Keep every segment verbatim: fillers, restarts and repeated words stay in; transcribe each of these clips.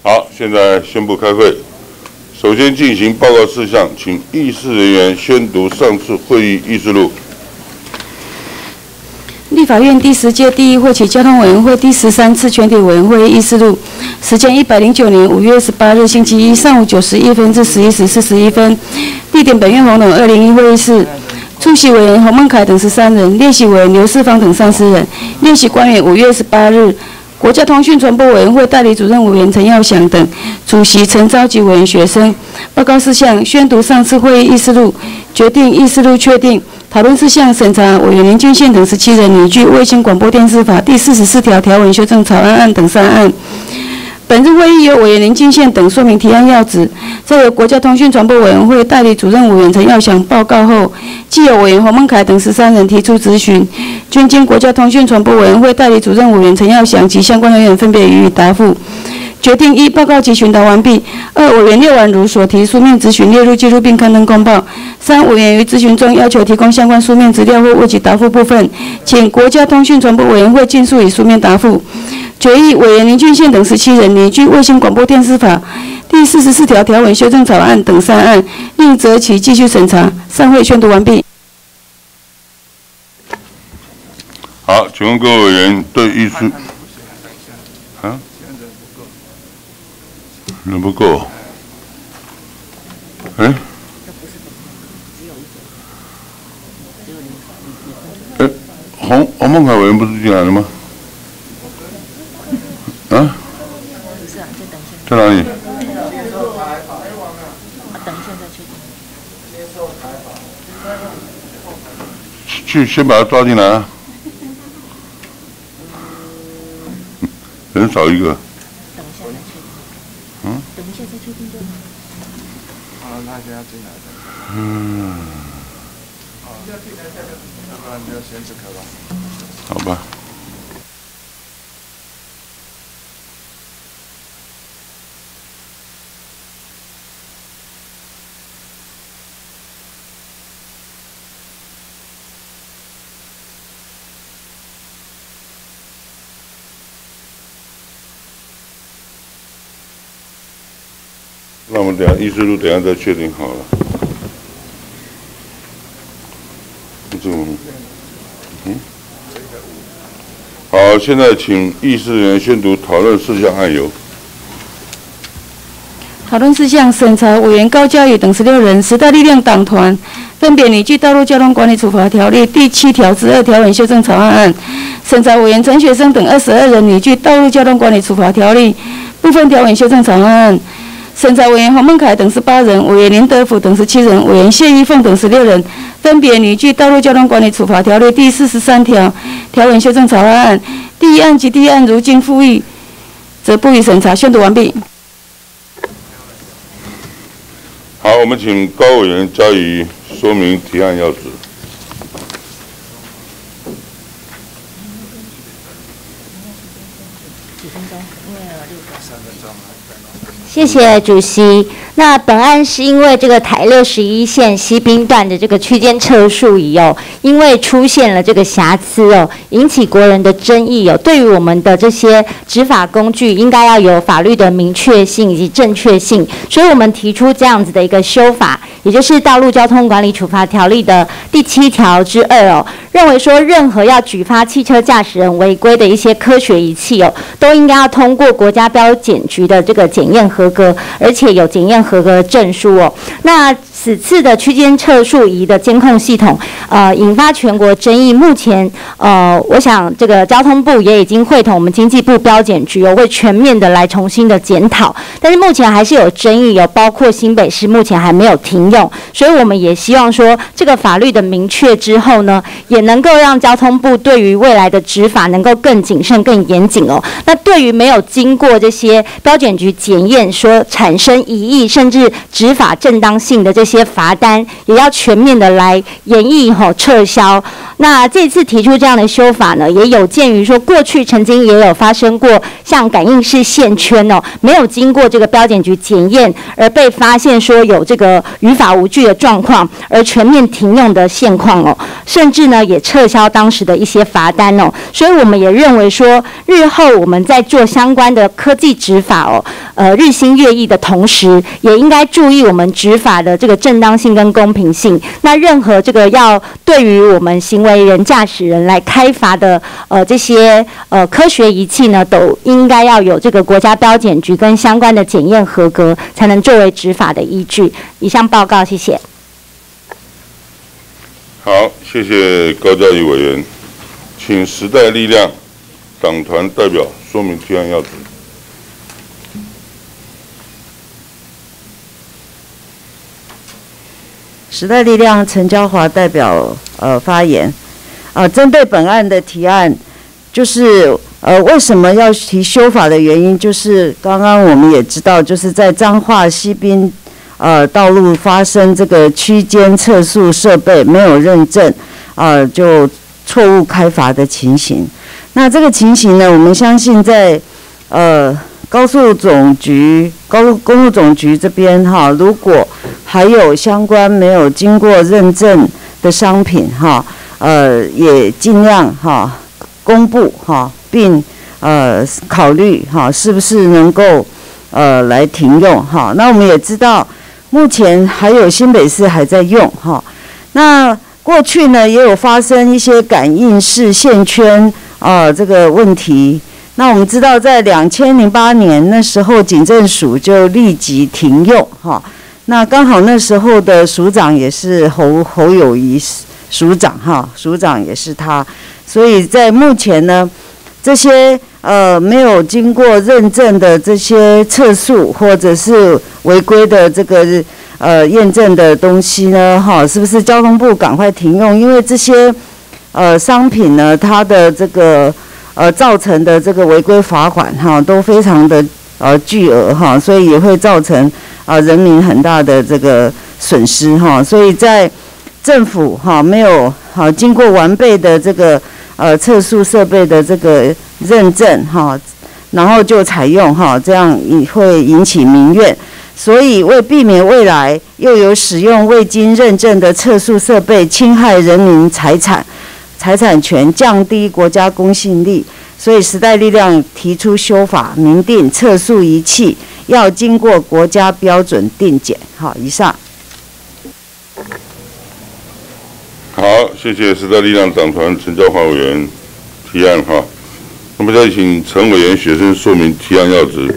好，现在宣布开会。首先进行报告事项，请议事人员宣读上次会议议事录。 立法院第十届第一会期交通委员会第十三次全体委员会议事录，时间一百零九年五月十八日星期一上午九时一分至十一时四十一分，地点本院红楼二零一会议室。出席委员洪孟凯等十三人，列席委员刘世芳等三十人，列席官员五月十八日。国家通讯传播委员会代理主任委员陈耀祥等主席陈召集委员学生。报告事项：宣读上次会议议事录，决定议事录确定。讨论事项：审查委员林俊宪等十七人拟具《卫星广播电视法》第四十四条条文修正草案案等三案。本日会议由委员林俊宪等说明提案要旨，再由国家通讯传播委员会代理主任委员陈耀祥报告后，既有委员洪孟凯等十三人提出质询，均经国家通讯传播委员会代理主任委员陈耀祥及相关人员分别予以答复。决定一、报告及询答完毕；二、委员廖婉如所提书面质询列入记录并刊登公报；三、委员于质询中要求提供相关书面资料或未及答复部分，请国家通讯传播委员会尽速以书面答复。决议委员林俊宪等十七人拟具《卫星广播电视法》第四十四条条文修正草案等三案，另择期继续审查。散会宣读完毕。 好，请问各位委员对议事啊？人不够。哎、欸，哎、欸，洪洪孟凯委员不是进来了吗？啊？在哪里？去，先把他抓进来啊！人少一个。嗯？等一下再确定就好。好，那现在进来的。嗯。好，要不然就先这个吧。好吧。那我们等下议事录等下再确定好了。这种，嗯，好，现在请议事人员宣读讨论事项案由。 讨论事项：审查委员高嘉瑜等十六人，时代力量党团分别拟具《道路交通管理处罚条例》第七条之二条文修正草案案；审查委员陈学生等二十二人拟具《道路交通管理处罚条例》部分条文修正草案案。审查委员洪孟凯等十八人，委员林德福等十七人，委员谢依凤等十六人，分别拟具《道路交通管理处罚条例》第四十三条条文修正草案案。第一案及第一案如经复议，则不予审查。宣读完毕。 好，我们请高委员加以说明提案要旨。 几分钟？因为六个三分钟。谢谢主席。那本案是因为这个台六十一线西滨段的这个区间测速仪哦，因为出现了这个瑕疵哦，引起国人的争议哦。对于我们的这些执法工具，应该要有法律的明确性以及正确性，所以我们提出这样子的一个修法，也就是《道路交通管理处罚条例》的第七条之二哦，认为说任何要举发汽车驾驶人违规的一些科学仪器哦，都应该要通过国家标检局的这个检验合格，而且有检验合格证书哦。那此次的区间测速仪的监控系统，呃，引发全国争议。目前，呃，我想这个交通部也已经会同我们经济部标检局哦，为全面的来重新的检讨。但是目前还是有争议，有包括新北市目前还没有停用，所以我们也希望说，这个法律的明确之后呢，也能够让交通部对于未来的执法能够更谨慎、更严谨哦。那对于没有经过这些标检局检验说产生疑义，甚至执法正当性的这些罚单，也要全面的来研议吼撤销。那这次提出这样的修法呢，也有鉴于说过去曾经也有发生过像感应式线圈哦，没有经过这个标检局检验而被发现说有这个于法无据的状况，而全面停用的现况哦，甚至呢也撤销当时的一些罚单哦。所以我们也认为说，日后我们在做相关的科技执法哦， 呃日新月异的同时，也应该注意我们执法的这个正当性跟公平性。那任何这个要对于我们行为人、驾驶人来开罚的呃这些呃科学仪器呢，都应该要有这个国家标检局跟相关的检验合格，才能作为执法的依据。以上报告，谢谢。 好，谢谢高嘉瑜委员，请时代力量党团代表说明提案要旨。 时代力量陈椒华代表呃发言，呃，针对本案的提案，就是呃为什么要提修法的原因，就是刚刚我们也知道，就是在彰化西滨呃道路发生这个区间测速设备没有认证，呃就错误开罚的情形。那这个情形呢，我们相信在呃高速总局、高速公路总局这边哈，如果还有相关没有经过认证的商品哈，呃也尽量哈公布哈，并呃考虑哈是不是能够呃来停用哈。那我们也知道，目前还有新北市还在用哈。那过去呢也有发生一些感应式线圈啊、呃、这个问题。那我们知道，在两千零八年那时候，警政署就立即停用哈。那刚好那时候的署长也是侯侯友宜署长哈，署长也是他，所以在目前呢，这些呃没有经过认证的这些测速或者是违规的这个呃验证的东西呢，哈，是不是交通部赶快停用？因为这些呃商品呢，它的这个呃造成的这个违规罚款哈，都非常的呃巨额哈，所以也会造成啊、呃、人民很大的这个损失哈，所以在政府哈没有好经过完备的这个呃测速设备的这个认证哈，然后就采用哈，这样会引起民怨。所以为避免未来又有使用未经认证的测速设备侵害人民财产、财产权，降低国家公信力，所以时代力量提出修法，明定测速仪器要经过国家标准定检。好，以上。 好，谢谢时代力量党团陈椒华委员提案哈。那么再请陈委员学生说明提案要旨。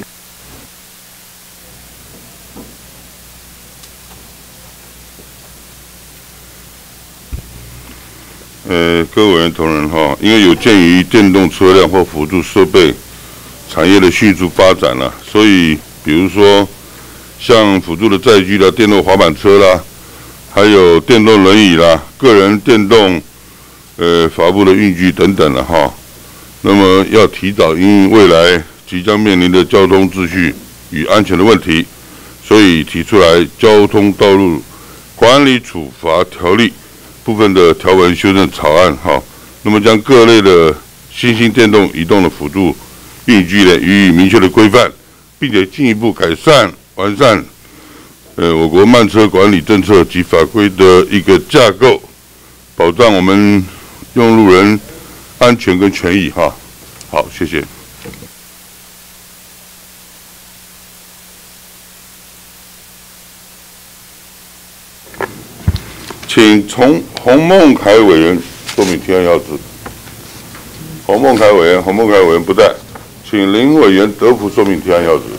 呃，各位委员同仁哈，因为有鉴于电动车辆或辅助设备产业的迅速发展啦、啊，所以比如说像辅助的载具啦、电动滑板车啦，还有电动轮椅啦、个人电动呃法步的运具等等了哈。那么要提早因应未来即将面临的交通秩序与安全的问题，所以提出来《交通道路管理处罚条例》部分的条文修正草案哈。那么将各类的新兴电动移动的辅助运具呢予以明确的规范，并且进一步改善完善呃我国慢车管理政策及法规的一个架构，保障我们用路人安全跟权益哈。好，谢谢。请从洪孟凯委员说明提案要旨。洪孟凯委员，洪孟凯委员不在，请林委员德福说明提案要旨。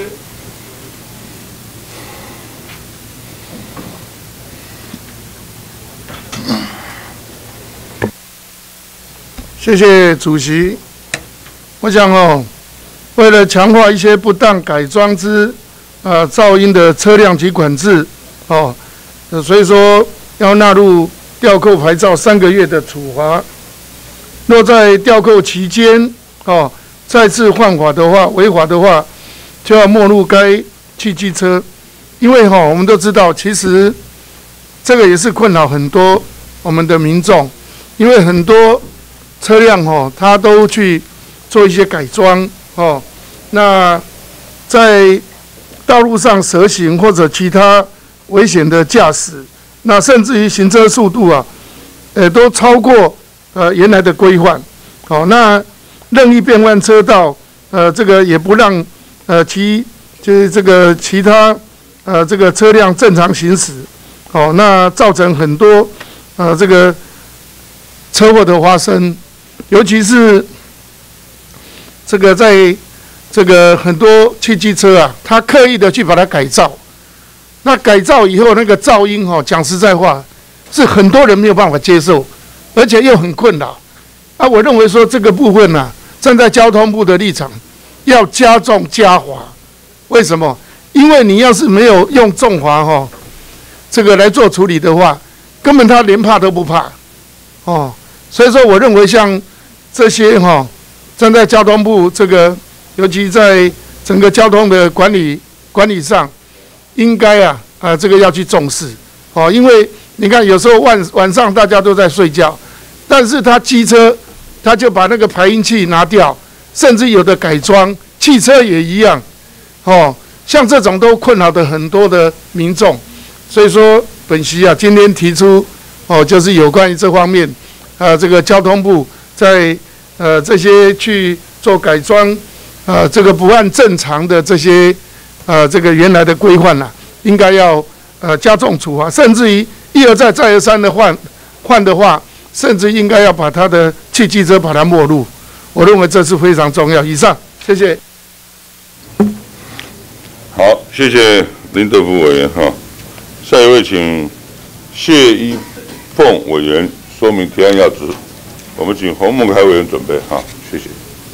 谢谢主席。我想哦，为了强化一些不当改装之呃噪音的车辆及管制哦，所以说要纳入吊扣牌照三个月的处罚。若在吊扣期间哦再次犯法的话，违法的话，就要没入该汽机车。因为哈、哦，我们都知道，其实这个也是困扰很多我们的民众，因为很多车辆哦，它都去做一些改装哦。那在道路上蛇行或者其他危险的驾驶，那甚至于行车速度啊，呃，都超过呃原来的规范。哦，那任意变换车道，呃，这个也不让呃骑就是这个其他呃这个车辆正常行驶，哦，那造成很多呃这个车祸的发生，尤其是这个在这个很多汽机车啊，它刻意的去把它改造，那改造以后那个噪音哦，讲实在话是很多人没有办法接受，而且又很困扰。啊，我认为说这个部分呢、啊，站在交通部的立场，要加重加罚。为什么？因为你要是没有用重罚哈，这个来做处理的话，根本他连怕都不怕，哦。所以说，我认为像这些哈，站在交通部这个，尤其在整个交通的管理管理上，应该啊啊这个要去重视哦，因为你看有时候晚晚上大家都在睡觉，但是他机车他就把那个排音器拿掉，甚至有的改装，汽车也一样。哦，像这种都困扰的很多的民众，所以说本席啊今天提出哦，就是有关于这方面，呃，这个交通部在呃这些去做改装，呃，这个不按正常的这些呃这个原来的规范呐，应该要呃加重处罚，甚至于一而再再而三的换换的话，甚至应该要把他的汽机车把它没入，我认为这是非常重要。以上，谢谢。 好，谢谢林德福委员哈。下一位请谢依凤委员说明提案要旨。我们请洪孟开委员准备哈，谢谢。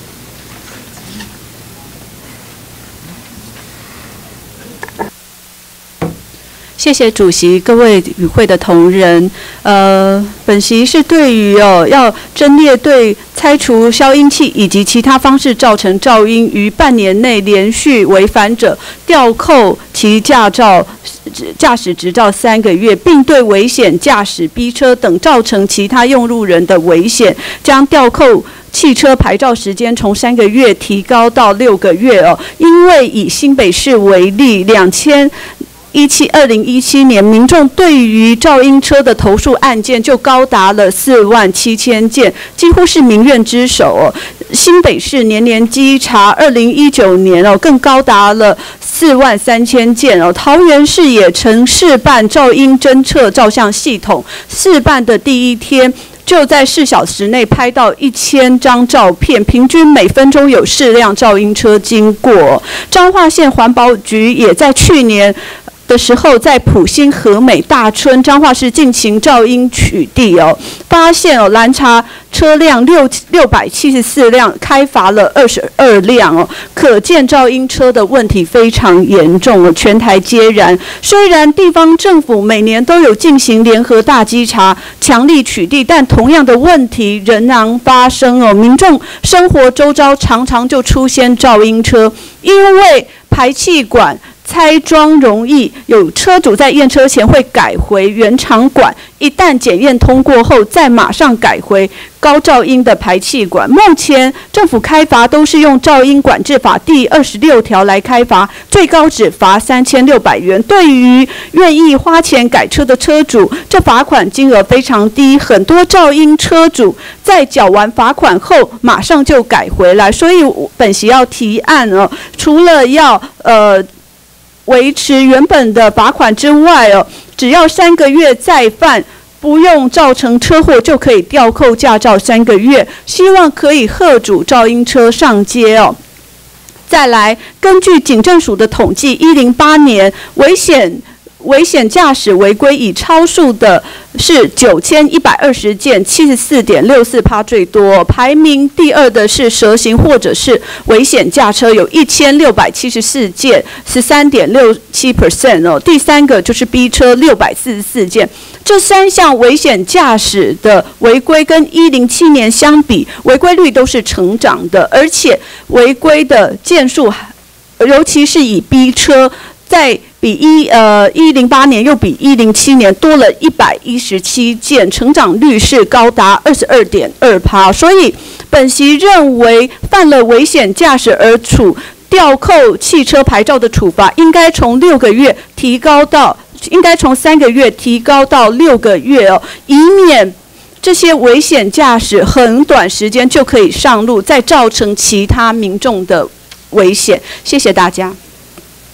谢谢主席，各位与会的同仁。呃，本席是对于哦要侦列对拆除消音器以及其他方式造成噪音于半年内连续违反者，吊扣其驾照、驾驶执照三个月，并对危险驾驶逼车等造成其他用路人的危险，将吊扣汽车牌照时间从三个月提高到六个月哦。因为以新北市为例，两千。一七二零一七年，民众对于噪音车的投诉案件就高达了四万七千件，几乎是民怨之首哦。新北市年年稽查，二零一九年哦更高达了四万三千件哦。桃园市也曾试办噪音侦测照相系统，试办的第一天，就在四小时内拍到一千张照片，平均每分钟有四辆噪音车经过。彰化县环保局也在去年的时候，在埔心、和美、大村、彰化市进行噪音取缔哦，发现哦拦查车辆六六百七十四辆，开罚了二十二辆哦，可见噪音车的问题非常严重哦，全台皆然。虽然地方政府每年都有进行联合大稽查，强力取缔，但同样的问题仍然发生哦，民众生活周遭常常就出现噪音车，因为排气管拆装容易，有车主在验车前会改回原厂管，一旦检验通过后，再马上改回高噪音的排气管。目前政府开罚都是用《噪音管制法》第二十六条来开罚，最高只罚三千六百元。对于愿意花钱改车的车主，这罚款金额非常低，很多噪音车主在缴完罚款后马上就改回来。所以本席要提案哦，除了要呃。维持原本的罚款之外哦，只要三个月再犯，不用造成车祸就可以吊扣驾照三个月，希望可以吓阻噪音车上街哦。再来，根据警政署的统计，一零八年危险危险驾驶违规以超速的是九千一百二十件，七十四点六四趴最多。排名第二的是蛇行或者是危险驾车，有一千六百七十四件，十三点六七 percent 哦。第三个就是逼车，六百四十四件。这三项危险驾驶的违规跟一零七年相比，违规率都是成长的，而且违规的件数，尤其是以逼车，在比一呃一零八年又比一零七年多了一百一十七件，成长率是高达二十二点二趴。所以本席认为，犯了危险驾驶而处吊扣汽车牌照的处罚，应该从六个月提高到，应该从三个月提高到六个月哦，以免这些危险驾驶很短时间就可以上路，再造成其他民众的危险。谢谢大家。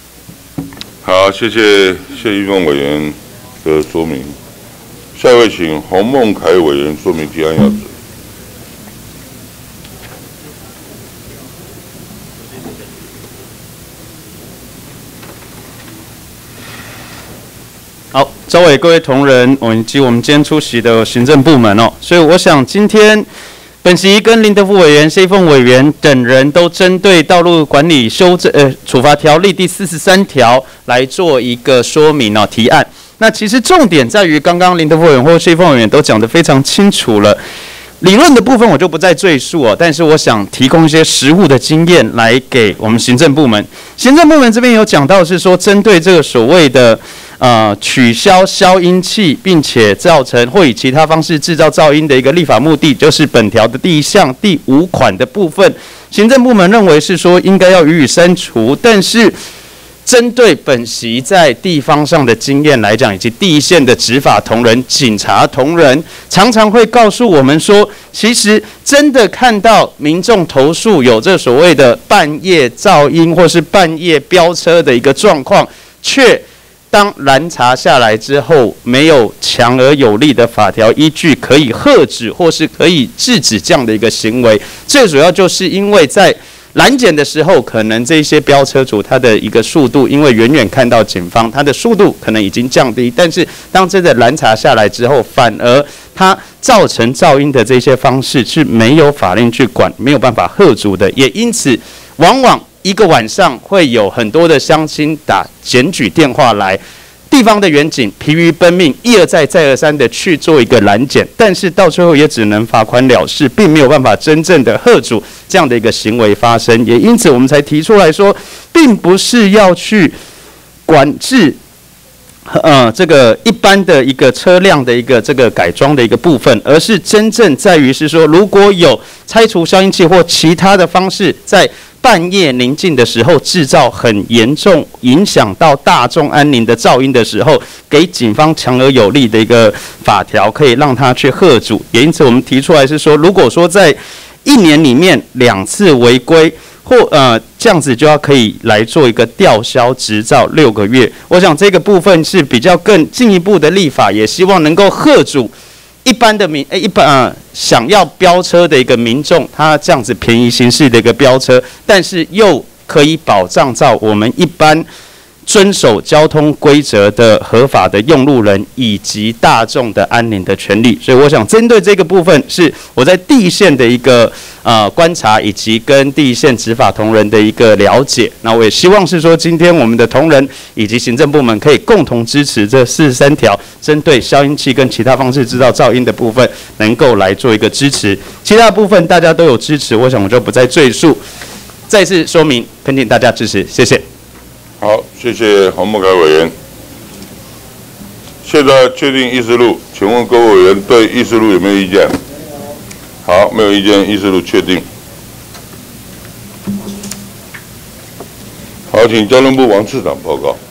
好，谢谢谢玉凤委员的说明。下一位请洪孟凯委员说明提案要旨。 好，周委各位同仁，我们以及我们今天出席的行政部门哦，所以我想今天本席跟林德福委员、谢凤委员等人都针对道路管理修正呃处罚条例第四十三条来做一个说明哦提案。那其实重点在于刚刚林德福委员或谢凤委员都讲得非常清楚了。理论的部分我就不再赘述哦，但是我想提供一些实务的经验来给我们行政部门。行政部门这边有讲到是说，针对这个所谓的呃取消消音器，并且造成或以其他方式制造噪音的一个立法目的，就是本条的第一项第五款的部分，行政部门认为是说应该要予以删除，但是针对本席在地方上的经验来讲，以及第一线的执法同仁、警察同仁，常常会告诉我们说，其实真的看到民众投诉有这所谓的半夜噪音或是半夜飙车的一个状况，却当拦查下来之后，没有强而有力的法条依据可以遏止或是可以制止这样的一个行为。最主要就是因为在拦检的时候，可能这些飙车主他的一个速度，因为远远看到警方，他的速度可能已经降低，但是当真的拦查下来之后，反而他造成噪音的这些方式是没有法令去管，没有办法遏阻的，也因此往往一个晚上会有很多的乡亲打检举电话来。地方的员警疲于奔命，一而再再而三的去做一个拦检，但是到最后也只能罚款了事，并没有办法真正的遏阻这样的一个行为发生。也因此我们才提出来说，并不是要去管制呃这个一般的一个车辆的一个这个改装的一个部分，而是真正在于是说，如果有拆除消音器或其他的方式在半夜宁静的时候制造很严重影响到大众安宁的噪音的时候，给警方强而有力的一个法条，可以让他去遏阻。也因此我们提出来是说，如果说在一年里面两次违规，或呃这样子就要可以来做一个吊销执照六个月。我想这个部分是比较更进一步的立法，也希望能够遏阻一般的民，诶，一般呃想要飙车的一个民众，他这样子便宜行事的一个飙车，但是又可以保障到我们一般遵守交通规则的合法的用路人以及大众的安宁的权利。所以我想针对这个部分，是我在第一线的一个呃观察，以及跟第一线执法同仁的一个了解。那我也希望是说，今天我们的同仁以及行政部门可以共同支持这四十三条针对消音器跟其他方式制造噪音的部分，能够来做一个支持。其他部分大家都有支持，我想我就不再赘述。再次说明，恳请大家支持，谢谢。 好，谢谢洪孟凯委员。现在确定议事录，请问各位委员对议事录有没有意见？好，没有意见，议事录确定。好，请交通部王次长报告。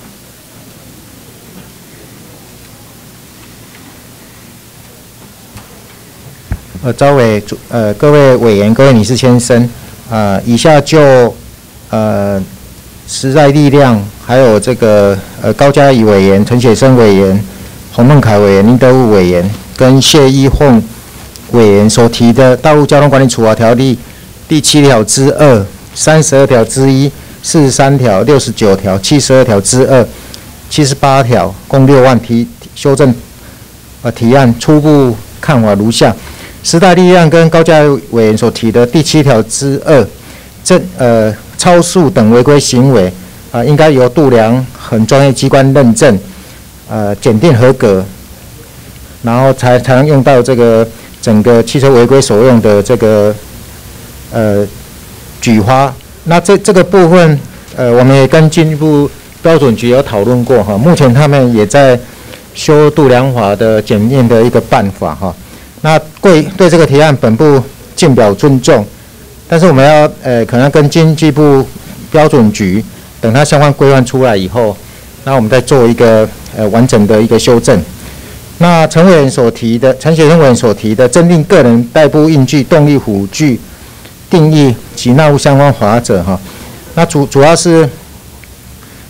呃，招委主呃各位委员、各位女士先生，呃，以下就呃。时代力量，还有这个呃高嘉瑜委员、陈雪生委员、洪孟凯委员、林德武委员跟谢依凤委员所提的《道路交通管理处罚条例》第七条之二、三十二条之一、四十三条、六十九条、七十二条之二、七十八条，共六案提修正呃提案，初步看法如下：时代力量跟高嘉瑜委员所提的第七条之二，这呃。超速等违规行为，啊、呃，应该由度量衡专业机关认证，呃，检定合格，然后才才能用到这个整个汽车违规所用的这个呃举发。那这这个部分，呃，我们也跟进一步标准局有讨论过哈，目前他们也在修度量法的检验的一个办法哈。那对对这个提案，本部尽表尊重。但是我们要呃，可能跟经济部标准局等它相关规范出来以后，那我们再做一个呃完整的一个修正。那陈委员所提的，陈学生委员所提的，增订个人代步运具、动力辅具定义及纳入相关法则哈。那主主要是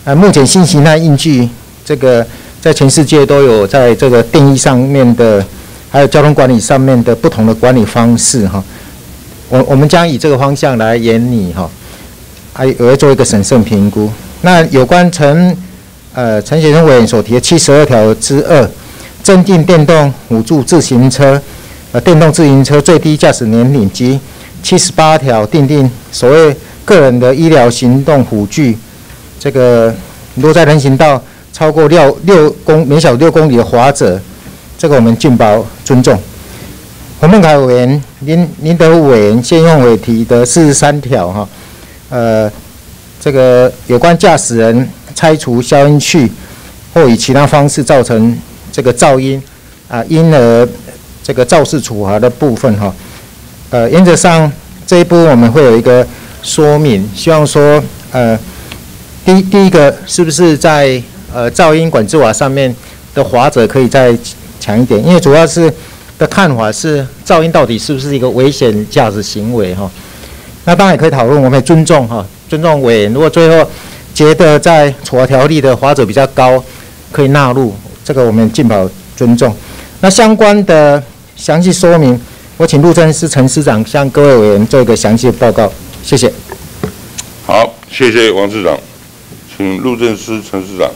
呃，目前新形态硬距这个在全世界都有在这个定义上面的，还有交通管理上面的不同的管理方式哈。我我们将以这个方向来研拟哈，还也会做一个审慎评估。那有关陈呃陈学生委员所提的七十二条之二，增订电动辅助自行车、呃电动自行车最低驾驶年龄及七十八条订定所谓个人的医疗行动辅具，这个如果在人行道超过六六公每小时六公里的滑者，这个我们尽保尊重。洪孟凯委员、林林德武委员、谢英凤委提的四十三条哈，呃，这个有关驾驶人拆除消音器或以其他方式造成这个噪音啊，因而这个肇事处罚的部分哈，呃，原则上这一步我们会有一个说明，希望说呃，第第一个是不是在呃噪音管制法上面的罚则可以再强一点，因为主要是。的看法是噪音到底是不是一个危险驾驶行为哈？那当然也可以讨论，我们也尊重哈，尊重委员。如果最后觉得在处罚条例的罚则比较高，可以纳入，这个我们尽保尊重。那相关的详细说明，我请路政司陈司长向各位委员做一个详细的报告，谢谢。 好，谢谢王市长，请路政司陈司长。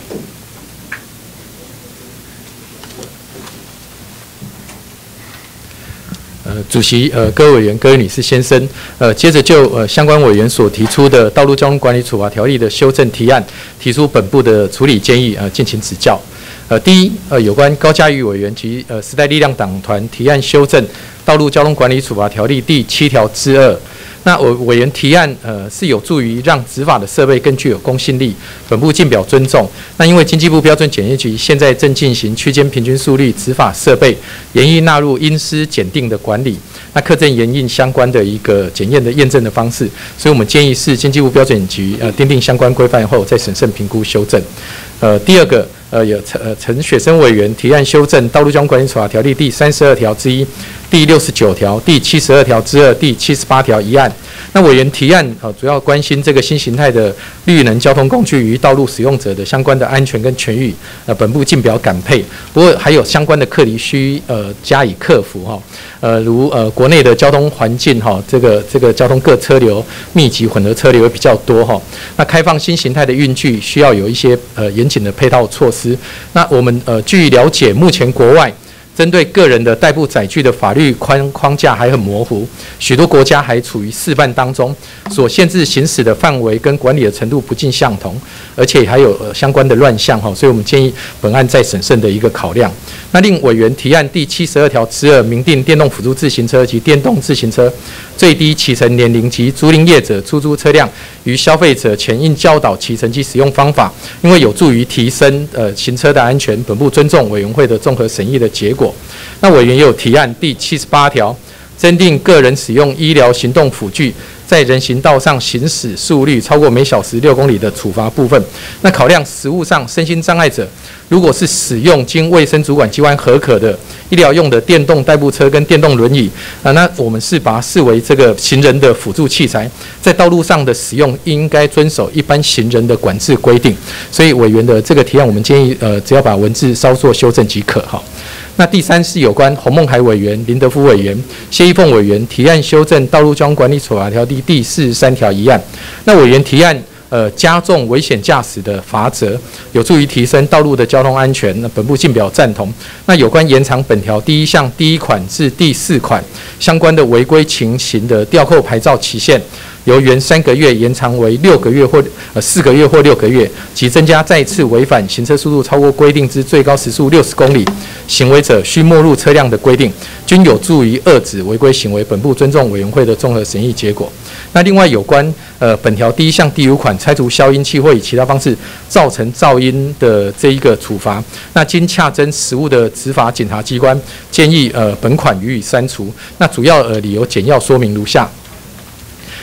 呃，主席，呃，各位委员、各位女士、先生，呃，接着就呃相关委员所提出的《道路交通管理处罚条例》的修正提案，提出本部的处理建议，呃，进行指教。呃，第一，呃，有关高嘉瑜委员及呃时代力量党团提案修正《道路交通管理处罚条例》第七条之二。那委委员提案，呃，是有助于让执法的设备更具有公信力，本部尽表尊重。那因为经济部标准检验局现在正进行区间平均速率执法设备，研议纳入因私检定的管理，那课证研印相关的一个检验的验证的方式，所以我们建议是经济部标准局呃订定相关规范后，再审慎评估修正。呃，第二个，呃，有陈呃陈雪生委员提案修正《道路交通管理处罚条例》第三十二条之一、第六十九条、第七十二条之二、第七十八条一案。那委员提案，呃，主要关心这个新形态的绿能交通工具与道路使用者的相关的安全跟权益，呃，本部尽表感配。不过还有相关的课题需呃加以克服哈，呃，如呃国内的交通环境哈，这个这个交通各车流密集混合车流比较多哈，那开放新形态的运具需要有一些呃严谨的配套措施。那我们呃据了解，目前国外针对个人的代步载具的法律框框架还很模糊，许多国家还处于试办当中，所限制行驶的范围跟管理的程度不尽相同，而且还有、呃、相关的乱象哈，所以我们建议本案再审慎的一个考量。那另委员提案第七十二条之二，明定电动辅助自行车及电动自行车最低骑乘年龄及租赁业者出租车辆于消费者前应教导骑乘及使用方法，因为有助于提升呃行车的安全，本部尊重委员会的综合审议的结果。那委员也有提案第七十八条，增订个人使用医疗行动辅具在人行道上行驶速率超过每小时六公里的处罚部分。那考量实务上身心障碍者，如果是使用经卫生主管机关核可的医疗用的电动代步车跟电动轮椅，啊，那我们是把它视为这个行人的辅助器材，在道路上的使用应该遵守一般行人的管制规定。所以委员的这个提案，我们建议呃，只要把文字稍作修正即可哈。那第三是有关洪孟海委员、林德夫委员、谢依凤委员提案修正《道路交通管理处罚条例》第四十三条一案。那委员提案，呃，加重危险驾驶的罚则，有助于提升道路的交通安全。那本部尽表赞同。那有关延长本条第一项第一款至第四款相关的违规情形的吊扣牌照期限，由原三个月延长为六个月或呃四个月或六个月，及增加再次违反行车速度超过规定之最高时速六十公里行为者需没入车辆的规定，均有助于遏止违规行为。本部尊重委员会的综合审议结果。那另外有关呃本条第一项第五款拆除消音器或以其他方式造成噪音的这一个处罚，那经洽征实务的执法检察机关建议呃本款予以删除。那主要呃理由简要说明如下。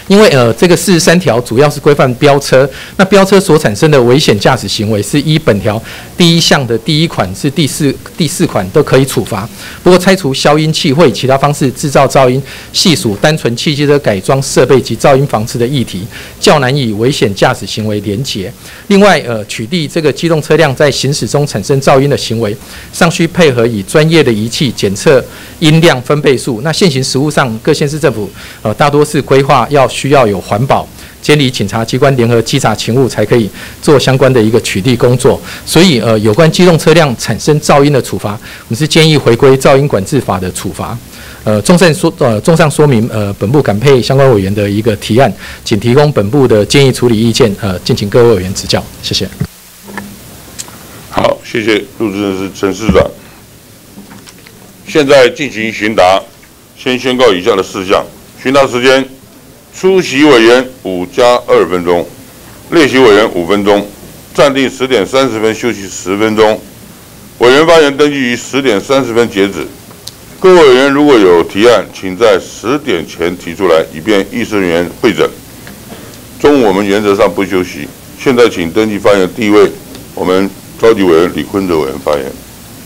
因为呃这个四十三条主要是规范飙车，那飙车所产生的危险驾驶行为是依本条第一项的第一款至第四第四款都可以处罚。不过拆除消音器或以其他方式制造噪音，系属单纯汽机车改装设备及噪音防治的议题，较难以危险驾驶行为连结。另外呃取缔这个机动车辆在行驶中产生噪音的行为，尚需配合以专业的仪器检测音量分贝数。那现行实务上，各县市政府呃大多是规划要需要有环保、监理警察机关联合稽查勤务才可以做相关的一个取缔工作。所以呃有关机动车辆产生噪音的处罚，我们是建议回归噪音管制法的处罚。呃，综上说呃综上说明，呃本部感配相关委员的一个提案，仅提供本部的建议处理意见，呃敬请各位委员指教，谢谢。 好，谢谢入职人是陈市长。现在进行询答，先宣告以下的事项：询答时间，出席委员五加二分钟，列席委员五分钟，暂定十点三十分休息十分钟。委员发言登记于十点三十分截止。各位委员如果有提案，请在十点前提出来，以便议事人员会诊。中午我们原则上不休息。现在请登记发言第一位，我们召集委员李坤哲委员发言。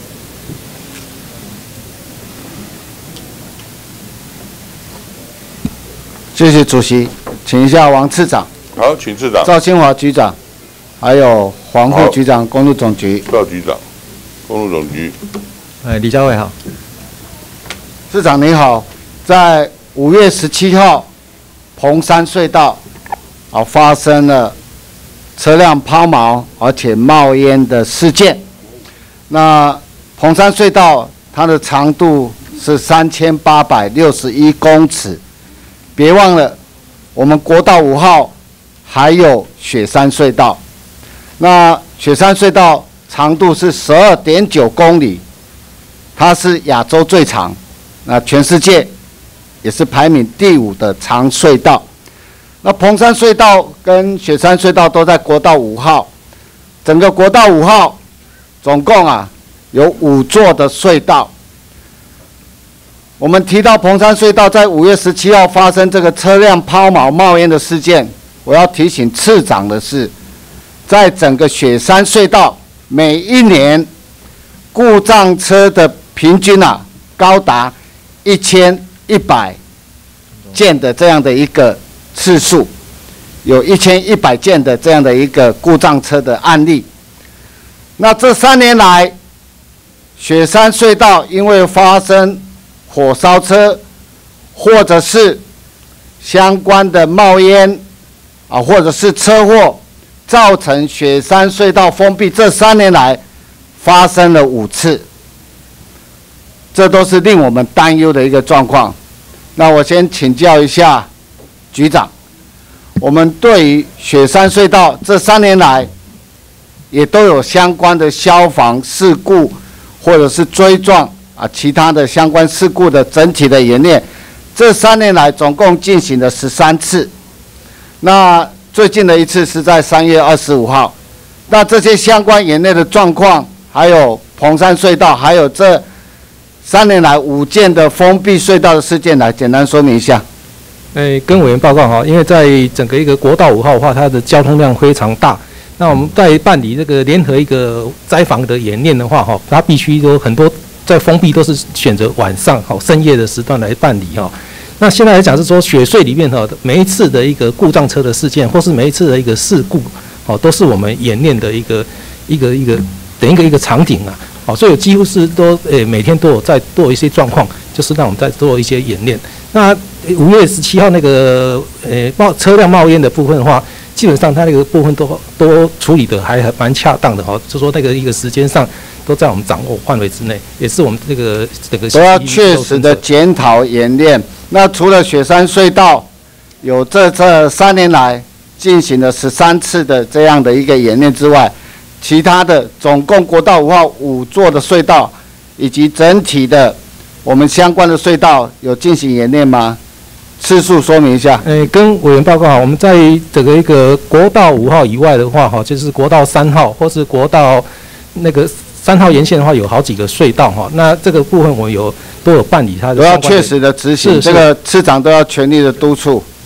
谢谢主席，请一下王次长。 好，请次长。 赵清华局长，还有黄副局长，公路总局。 赵局长，公路总局。 哎，李家伟好。 市长你好，在五月十七号，彭山隧道啊发生了车辆抛锚而且冒烟的事件。那彭山隧道它的长度是三千八百六十一公尺，别忘了我们国道五号还有雪山隧道。那雪山隧道长度是十二点九公里，它是亚洲最长。那全世界也是排名第五的长隧道。那彭山隧道跟雪山隧道都在国道五号，整个国道五号总共啊有五座的隧道。我们提到彭山隧道在五月十七号发生这个车辆抛锚冒烟的事件，我要提醒次长的是，在整个雪山隧道每一年故障车的平均啊高达一千一百件的这样的一个次数，有一千一百件的这样的一个故障车的案例。那这三年来，雪山隧道因为发生火烧车，或者是相关的冒烟啊，或者是车祸，造成雪山隧道封闭，这三年来发生了五次。这都是令我们担忧的一个状况。那我先请教一下局长，我们对于雪山隧道这三年来，也都有相关的消防事故，或者是追撞啊其他的相关事故的整体的演练，这三年来总共进行了十三次。那最近的一次是在三月二十五号。那这些相关演练的状况，还有彭山隧道，还有这三年来五件的封闭隧道的事件，来简单说明一下。 诶，跟委员报告哈，因为在整个一个国道五号的话，它的交通量非常大。那我们在办理这个联合一个灾防的演练的话，哈，它必须都很多在封闭都是选择晚上好深夜的时段来办理哈。那现在来讲是说雪隧里面哈，每一次的一个故障车的事件，或是每一次的一个事故，哦，都是我们演练的一个一个一个等一个一个场景啊。好，所以几乎是都诶、欸、每天都有在做一些状况，就是让我们在做一些演练。那五月十七号那个诶冒、欸、车辆冒烟的部分的话，基本上它那个部分都都处理的还还蛮恰当的哈，就说那个一个时间上都在我们掌握范围之内，也是我们这个这个都要确实的检讨演练。那除了雪山隧道有这这三年来进行了十三次的这样的一个演练之外，其他的总共国道五号五座的隧道，以及整体的我们相关的隧道有进行演练吗？次数说明一下。 诶、欸，跟委员报告哈，我们在这个一个国道五号以外的话哈，就是国道三号或是国道那个三号沿线的话，有好几个隧道哈。那这个部分我有都有办理它的， 都要确实的执行，这个市长都要全力的督促。 是。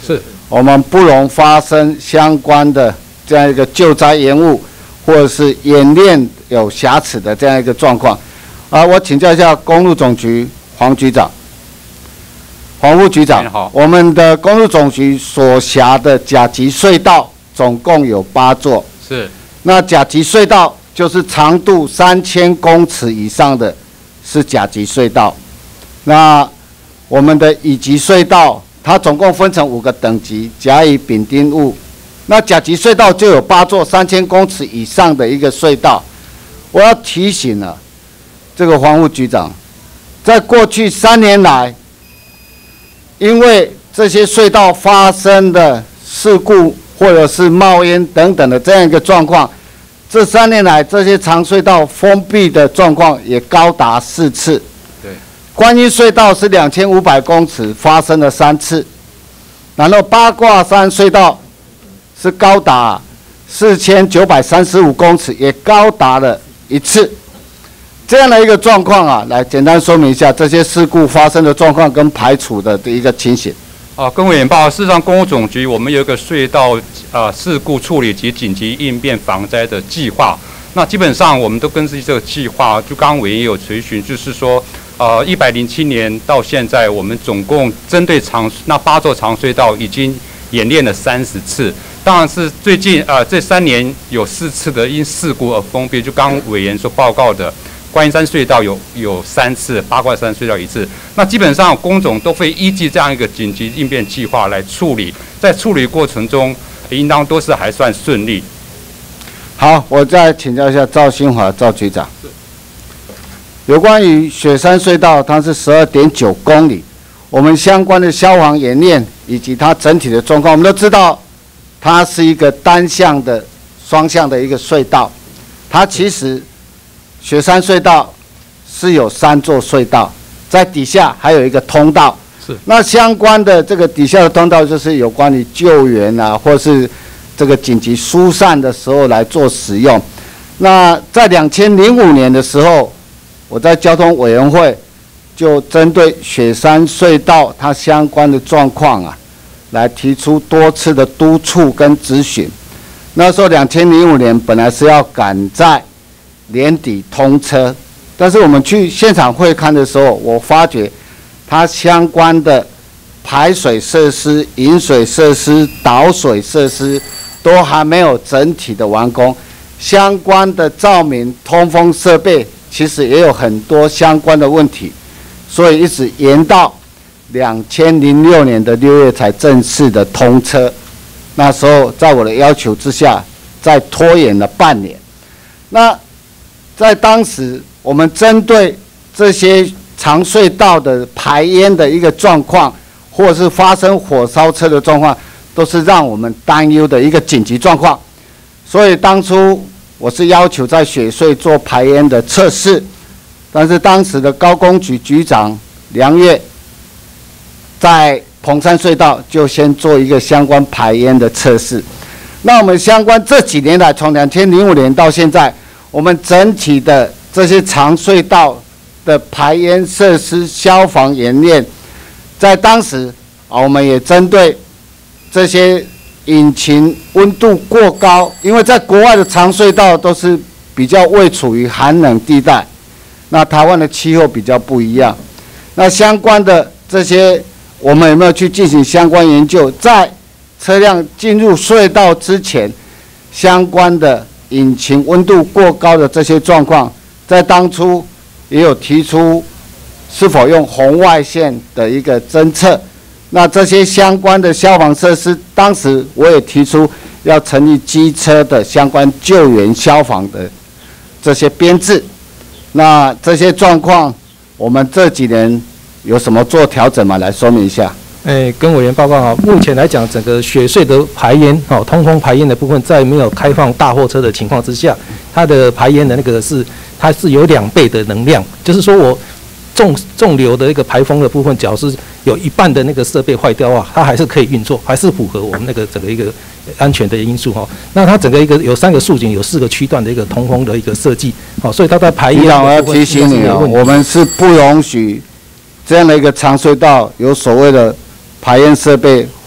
我们不容发生相关的这样一个救灾延误，或者是演练有瑕疵的这样一个状况。啊，我请教一下公路总局黄局长、黄副局长，我们的公路总局所辖的甲级隧道总共有八座， 是。 那甲级隧道就是长度三千公尺以上的，是甲级隧道。那我们的乙级隧道，它总共分成五个等级，甲、乙、丙、丁、戊。那甲级隧道就有八座三千公尺以上的一个隧道。我要提醒了这个黄副局长，在过去三年来，因为这些隧道发生的事故或者是冒烟等等的这样一个状况，这三年来这些长隧道封闭的状况也高达四次。 对， 观音隧道是两千五百公尺，发生了三次，然后八卦山隧道是高达四千九百三十五公尺，也高达了一次。这样的一个状况啊，来简单说明一下这些事故发生的状况跟排除的一个情形。 啊，跟委员报告，事实上，公路总局我们有一个隧道呃事故处理及紧急应变防灾的计划。那基本上我们都根据这个计划，就刚刚委员也有垂询，就是说，呃，一百零七年到现在，我们总共针对长那八座长隧道已经演练了三十次。当然是最近呃这三年有四次的因事故而封闭，就刚刚委员所报告的。观音山隧道有有三次，八卦山隧道一次。那基本上工总都会依据这样一个紧急应变计划来处理，在处理过程中，应当都是还算顺利。 好，我再请教一下赵新华赵局长，有关于雪山隧道，它是十二点九公里，我们相关的消防演练以及它整体的状况，我们都知道，它是一个单向的、双向的一个隧道，它其实。雪山隧道是有三座隧道，在底下还有一个通道。 是。 那相关的这个底下的通道，就是有关于救援啊，或是这个紧急疏散的时候来做使用。那在两千零五年的时候，我在交通委员会就针对雪山隧道它相关的状况啊，来提出多次的督促跟质询。那时候两千零五年本来是要赶在年底通车，但是我们去现场会勘的时候，我发觉它相关的排水设施、饮水设施、导水设施都还没有整体的完工，相关的照明、通风设备其实也有很多相关的问题，所以一直延到两千零六年的六月才正式的通车。那时候在我的要求之下，再拖延了半年。那在当时，我们针对这些长隧道的排烟的一个状况，或者是发生火烧车的状况，都是让我们担忧的一个紧急状况。所以当初我是要求在雪隧做排烟的测试，但是当时的高工局局长梁岳在彭山隧道就先做一个相关排烟的测试。那我们相关这几年来，从两千零五年到现在，我们整体的这些长隧道的排烟设施、消防演练，在当时啊，我们也针对这些引擎温度过高，因为在国外的长隧道都是比较位处于寒冷地带，那台湾的气候比较不一样。那相关的这些，我们有没有去进行相关研究？在车辆进入隧道之前，相关的引擎温度过高的这些状况，在当初也有提出是否用红外线的一个侦测。那这些相关的消防设施，当时我也提出要成立机车的相关救援消防的这些编制。那这些状况，我们这几年有什么做调整吗？来说明一下。 诶，跟委员报告哈，目前来讲，整个雪隧的排烟哦，通风排烟的部分，在没有开放大货车的情况之下，它的排烟的那个是它是有两倍的能量，就是说我重重流的一个排风的部分，假如是有一半的那个设备坏掉啊，它还是可以运作，还是符合我们那个整个一个安全的因素哈。那它整个一个有三个竖井，有四个区段的一个通风的一个设计，好，所以它在排烟。 我要提醒你哦，我们是不容许这样的一个长隧道有所谓的排烟设备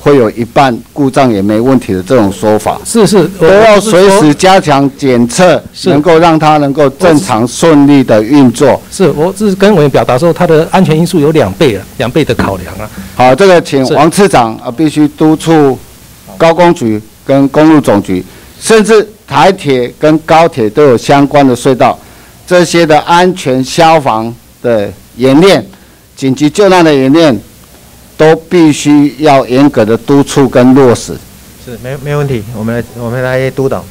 会有一半故障也没问题的这种说法。 是是， 都要随时加强检测，能够让它能够正常顺利的运作。 是，我是跟委员表达说，它的安全因素有两倍了，两倍的考量啊。 好，这个请王次长啊，必须督促高工局跟公路总局，甚至台铁跟高铁都有相关的隧道，这些的安全消防的演练、紧急救难的演练，都必须要严格的督促跟落实。 是，没没问题，我们来我们来督导。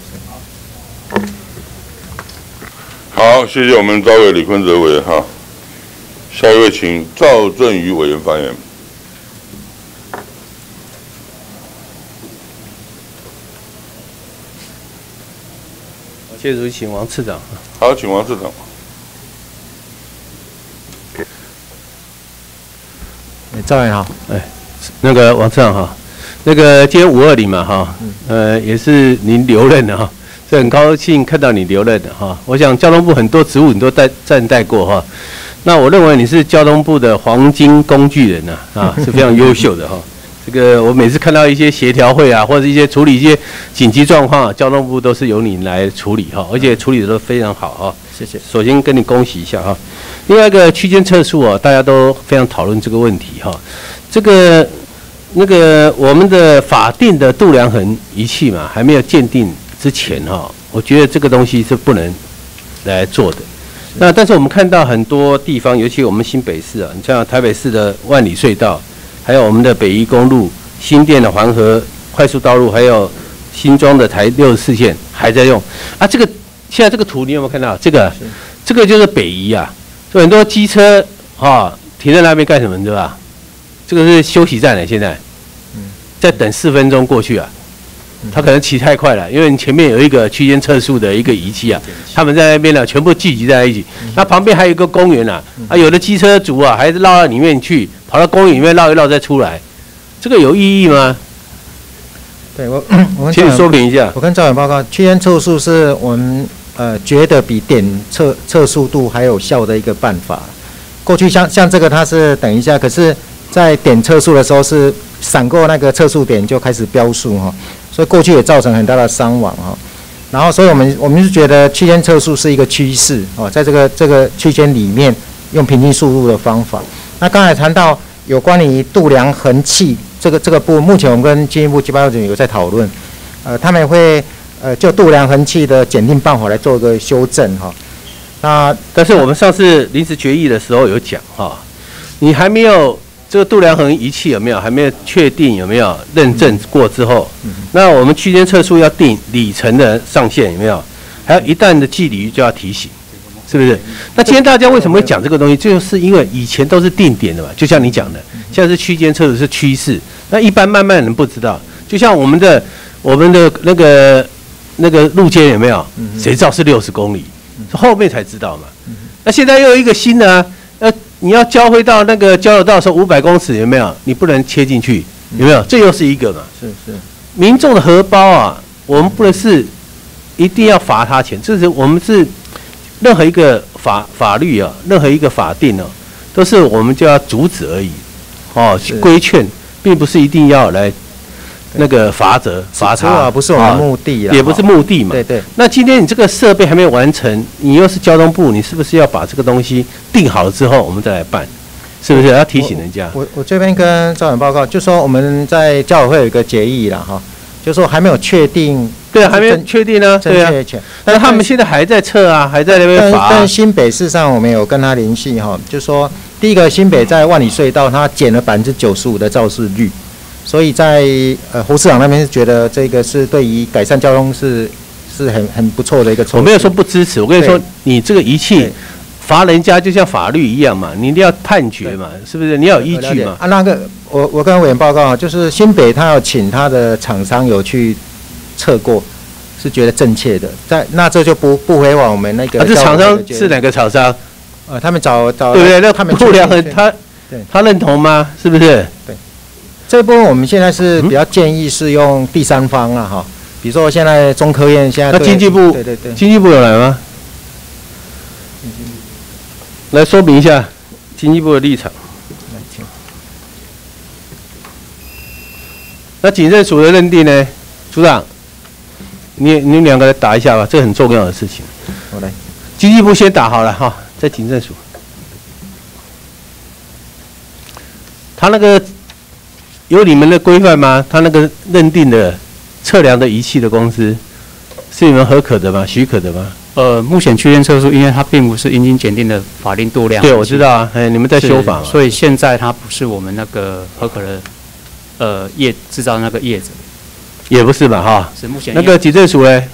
好，谢谢我们赵委李坤哲委员哈。下一位请赵振宇委员发言。 谢谢主席，请王次长。 好，请王次长。 赵委员好， 哎，那个王次长哈，那个今天五二零嘛哈，呃，也是您留任的哈，所以很高兴看到你留任的哈。我想交通部很多职务你都带暂带过哈，那我认为你是交通部的黄金工具人呐啊，是非常优秀的哈。这个我每次看到一些协调会啊，或者一些处理一些紧急状况，交通部都是由你来处理哈，而且处理的都非常好哈。 谢谢。 首先跟你恭喜一下哈。另外一个区间测速啊，大家都非常讨论这个问题哈。这个那个我们的法定的度量衡仪器嘛，还没有鉴定之前哈，我觉得这个东西是不能来做的。那但是我们看到很多地方，尤其我们新北市啊，你像台北市的万里隧道。还有我们的北宜公路、新店的环河快速道路，还有新庄的台六十四线还在用啊。这个现在这个图你有没有看到？这个这个就是北宜啊，就很多机车啊停在那边干什么，对吧？这个是休息站呢，现在在等四分钟过去啊。他可能骑太快了，因为你前面有一个区间测速的一个仪器啊，他们在那边呢全部聚集在一起。那旁边还有一个公园啊，啊，有的机车族啊还是绕到里面去，跑到公园里面绕一绕再出来，这个有意义吗？ 对我，我请你说明一下。 我跟赵委报告，区间测速是我们呃觉得比点测测速度还有效的一个办法。过去像像这个它是等一下，可是在点测速的时候是闪过那个测速点就开始标速哈。所以过去也造成很大的伤亡哈，然后所以我们我们是觉得区间测速是一个趋势哦，在这个这个区间里面用平均速度的方法。那刚才谈到有关于度量衡器这个这个部，目前我们跟经济部经贸局有在讨论，呃，他们会呃就度量衡器的检定办法来做一个修正哈。那但是我们上次临时决议的时候有讲哈，你还没有。这个度量衡仪器有没有还没有确定有没有认证过之后，那我们区间测速要定里程的上限有没有？还有一旦的距离就要提醒，是不是？那今天大家为什么会讲这个东西？就是因为以前都是定点的嘛，就像你讲的，现在是区间测速是趋势，那一般慢慢人不知道。就像我们的我们的那个那个路肩有没有？谁知道是六十公里？后面才知道嘛。那现在又有一个新的啊。呃，你要交汇到那个交流道的时候，五百公尺有没有？你不能切进去，有没有？这又是一个嘛。 是是。 民众的荷包啊，我们不能是一定要罚他钱，这是我们是任何一个法法律啊，任何一个法定哦、啊，都是我们就要阻止而已，哦，去规劝，并不是一定要来那个罚则罚他， 不是我们目的啦， 也不是目的嘛。 对对。 那今天你这个设备还没有完成，你又是交通部，你是不是要把这个东西定好了之后，我们再来办？是不是要提醒人家？ 我我, 我这边跟赵委报告，就说我们在交委会有一个决议啦，哈，就说还没有确定。 对啊，还没有确定呢。对啊。但他们现在还在测啊，还在那边罚、啊。 但新北事实上我们有跟他联系哈，就说第一个新北在万里隧道，它减了百分之九十五的肇事率。所以在呃胡市长那边是觉得这个是对于改善交通是是很很不错的一个措施。 我没有说不支持，我跟你说，你这个仪器罚人家就像法律一样嘛，你一定要判决嘛，是不是？你要有依据嘛。 啊，那个我我跟委员报告，就是新北他要请他的厂商有去测过，是觉得正确的，在那这就不不回往我们那个。 啊，这厂商是哪个厂商？ 呃，他们找找对不对？那他们度量衡他他认同吗？是不是？ 对。这部分我们现在是比较建议是用第三方啊，哈，比如说现在中科院现在那经济部对对对， 经济部有来吗？来说明一下经济部的立场。 那警政署的认定呢？组长，你你们两个来打一下吧，这个很重要的事情。 我来， 经济部先打好了哈，在警政署。他那个有你们的规范吗？他那个认定的测量的仪器的公司是你们合可的吗？许可的吗？ 呃，目前区间测速，因为它并不是阴茎检定的法定度量。 对，我知道啊，哎，你们在修法嘛， 所以现在它不是我们那个合可的呃业制造那个业者， 也不是嘛哈。 是目前那个警政署呢？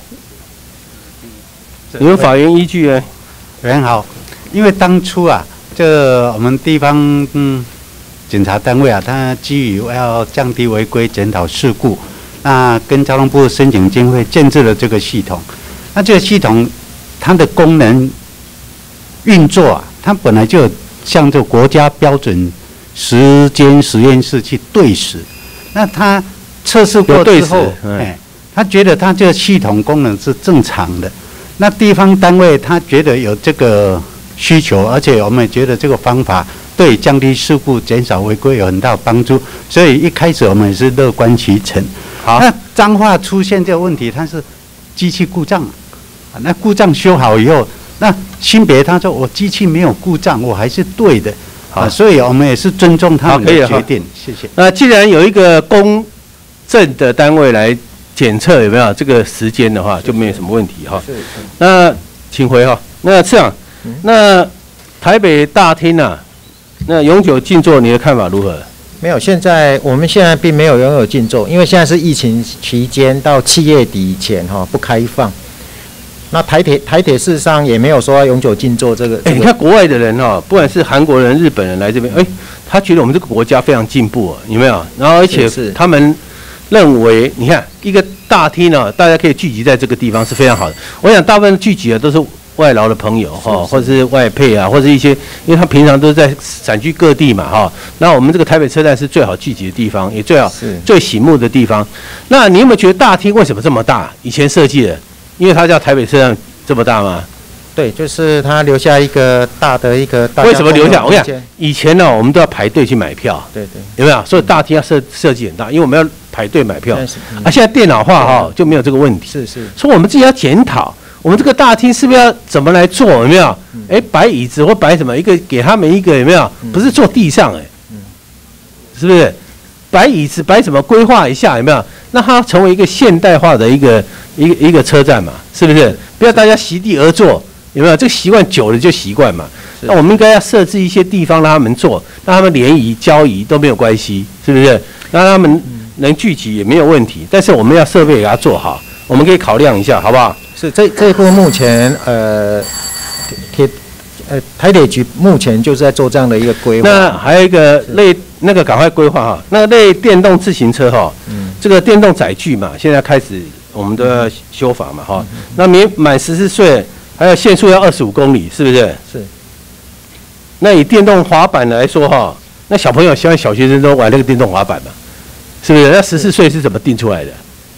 你们法院依据呢？ 很好，因为当初啊，这我们地方嗯检察单位啊，它基于要降低违规、检讨事故，那跟交通部申请经费建制了这个系统。那这个系统它的功能运作啊，它本来就向这国家标准时间实验室去对时。那它测试过之后，哎，他觉得它这个系统功能是正常的。那地方单位他觉得有这个需求，而且我们也觉得这个方法对降低事故、减少违规有很大的帮助，所以一开始我们也是乐观其成。好，那彰化出现这个问题，它是机器故障。那故障修好以后，那新别他说我机器没有故障，我还是对的，啊，所以我们也是尊重他们的决定。谢谢。 那既然有一个公正的单位来检测有没有这个时间的话，就没有什么问题哈。那请回哈。那次长，那台北大厅啊，那永久禁坐，你的看法如何？ 没有，现在我们现在并没有拥有禁坐，因为现在是疫情期间，到七月底以前哈不开放。那台铁台铁事实上也没有说要永久禁坐这个。 哎、欸，你看国外的人哈、哦，不管是韩国人、日本人来这边，哎、欸，他觉得我们这个国家非常进步啊，有没有？然后而且他们认为，你看一个大厅呢、哦，大家可以聚集在这个地方是非常好的。我想大部分聚集的都是外劳的朋友哈、哦，或者是外配啊，或者一些，因为他平常都在散居各地嘛哈、哦。那我们这个台北车站是最好聚集的地方，也最好最醒目的地方。那你有没有觉得大厅为什么这么大？以前设计的？因为它叫台北车站这么大吗？ 对，就是它留下一个大的一个。 为什么留下？我讲以前呢，我们都要排队去买票。 对对。 有没有？所以大厅要设设计很大，因为我们要排队买票。啊，现在电脑化哈就没有这个问题。 是是。 所以我们自己要检讨，我们这个大厅是不是要怎么来做？有没有？哎，摆椅子或摆什么？一个给他们一个有没有？不是坐地上哎，是不是？摆椅子摆什么？规划一下有没有？让它成为一个现代化的一个一个一个车站嘛，是不是？不要大家席地而坐，有没有？这个习惯久了就习惯嘛。那我们应该要设置一些地方让他们坐，让他们联谊、交谊都没有关系，是不是？让他们能聚集也没有问题。但是我们要设备给他做好，我们可以考量一下，好不好？ 是这这一部目前呃铁呃台铁局目前就是在做这样的一个规划。 那还有一个类那个赶快规划哈，那类电动自行车哈。嗯，这个电动载具嘛，现在开始我们都要修法嘛，哈、嗯。那满满十四岁，还有限速要二十五公里，是不是？ 是。 那以电动滑板来说哈，那小朋友现在小学生都玩那个电动滑板嘛，是不是？那十四岁是怎么定出来的？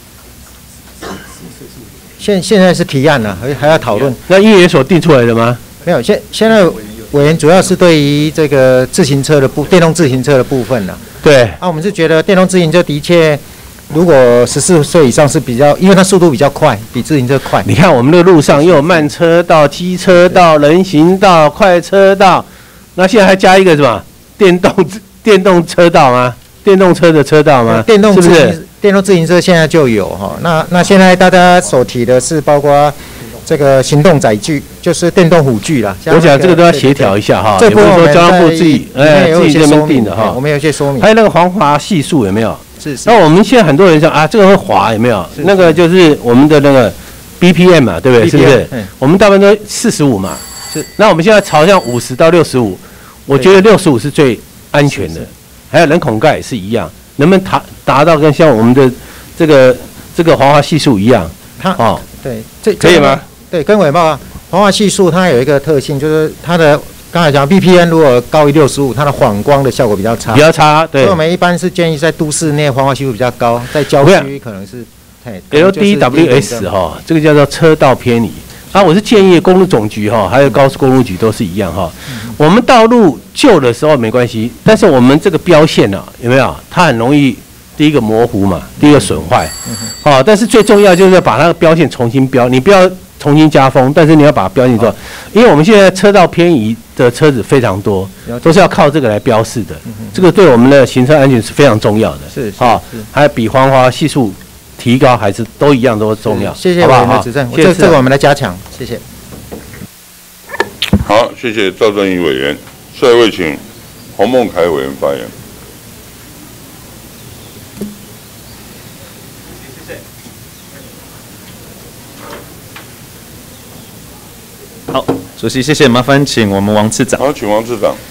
现现在是提案了，还还要讨论。 那议员所定出来的吗？ 没有，现现在委员主要是对于这个自行车的部电动自行车的部分了。 对， 啊，我们是觉得电动自行车的确，如果十四岁以上是比较，因为它速度比较快，比自行车快。 你看我们的路上又有慢车道、机车道、人行道、快车道，那现在还加一个什么电动电动车道吗？电动车的车道吗？ 电动是不是？ 电动自行车现在就有哈。那那现在大家所提的是包括这个行动载具，就是电动辅具啦。 我想这个都要协调一下哈，也不是说交通部自己哎自己这边定的哈。 我们有一些说明。 还有那个防滑系数有没有？ 是是。 那我们现在很多人说啊，这个会滑有没有？那个就是我们的那个 B P M 嘛，对不对？是不是？我们大部分都四十五嘛。是。那我们现在朝向五十到六十五，我觉得六十五是最安全的。还有人孔盖也是一样，能不能达达到跟像我们的这个这个防滑系数一样？ 它哦，对，这可以吗？ 对，跟尾报防滑系数它有一个特性，就是它的刚才讲 B P M 如果高于六十五，它的反光的效果比较差， 比较差。对， 所以我们一般是建议在都市内防滑系数比较高，在郊区可能是 L D W S 哈，这个叫做车道偏移。啊，我是建议公路总局哈，还有高速公路局都是一样哈。嗯、我们道路旧的时候没关系，但是我们这个标线啊，有没有？它很容易第一个模糊嘛，第一个损坏，好、哦，但是最重要就是要把那个标线重新标，你不要重新加封，但是你要把它标线做，因为我们现在车道偏移的车子非常多，都是要靠这个来标示的，这个对我们的行车安全是非常重要的， 是， 啊、哦，还有比黄花系数提高还是都一样都重要， 谢谢委员的指正， 谢谢这个我们来加强，谢谢。 好，谢谢赵正义委员，下一位请洪孟凯委员发言。 好，主席，谢谢，麻烦请我们王次长。 好，请王次长。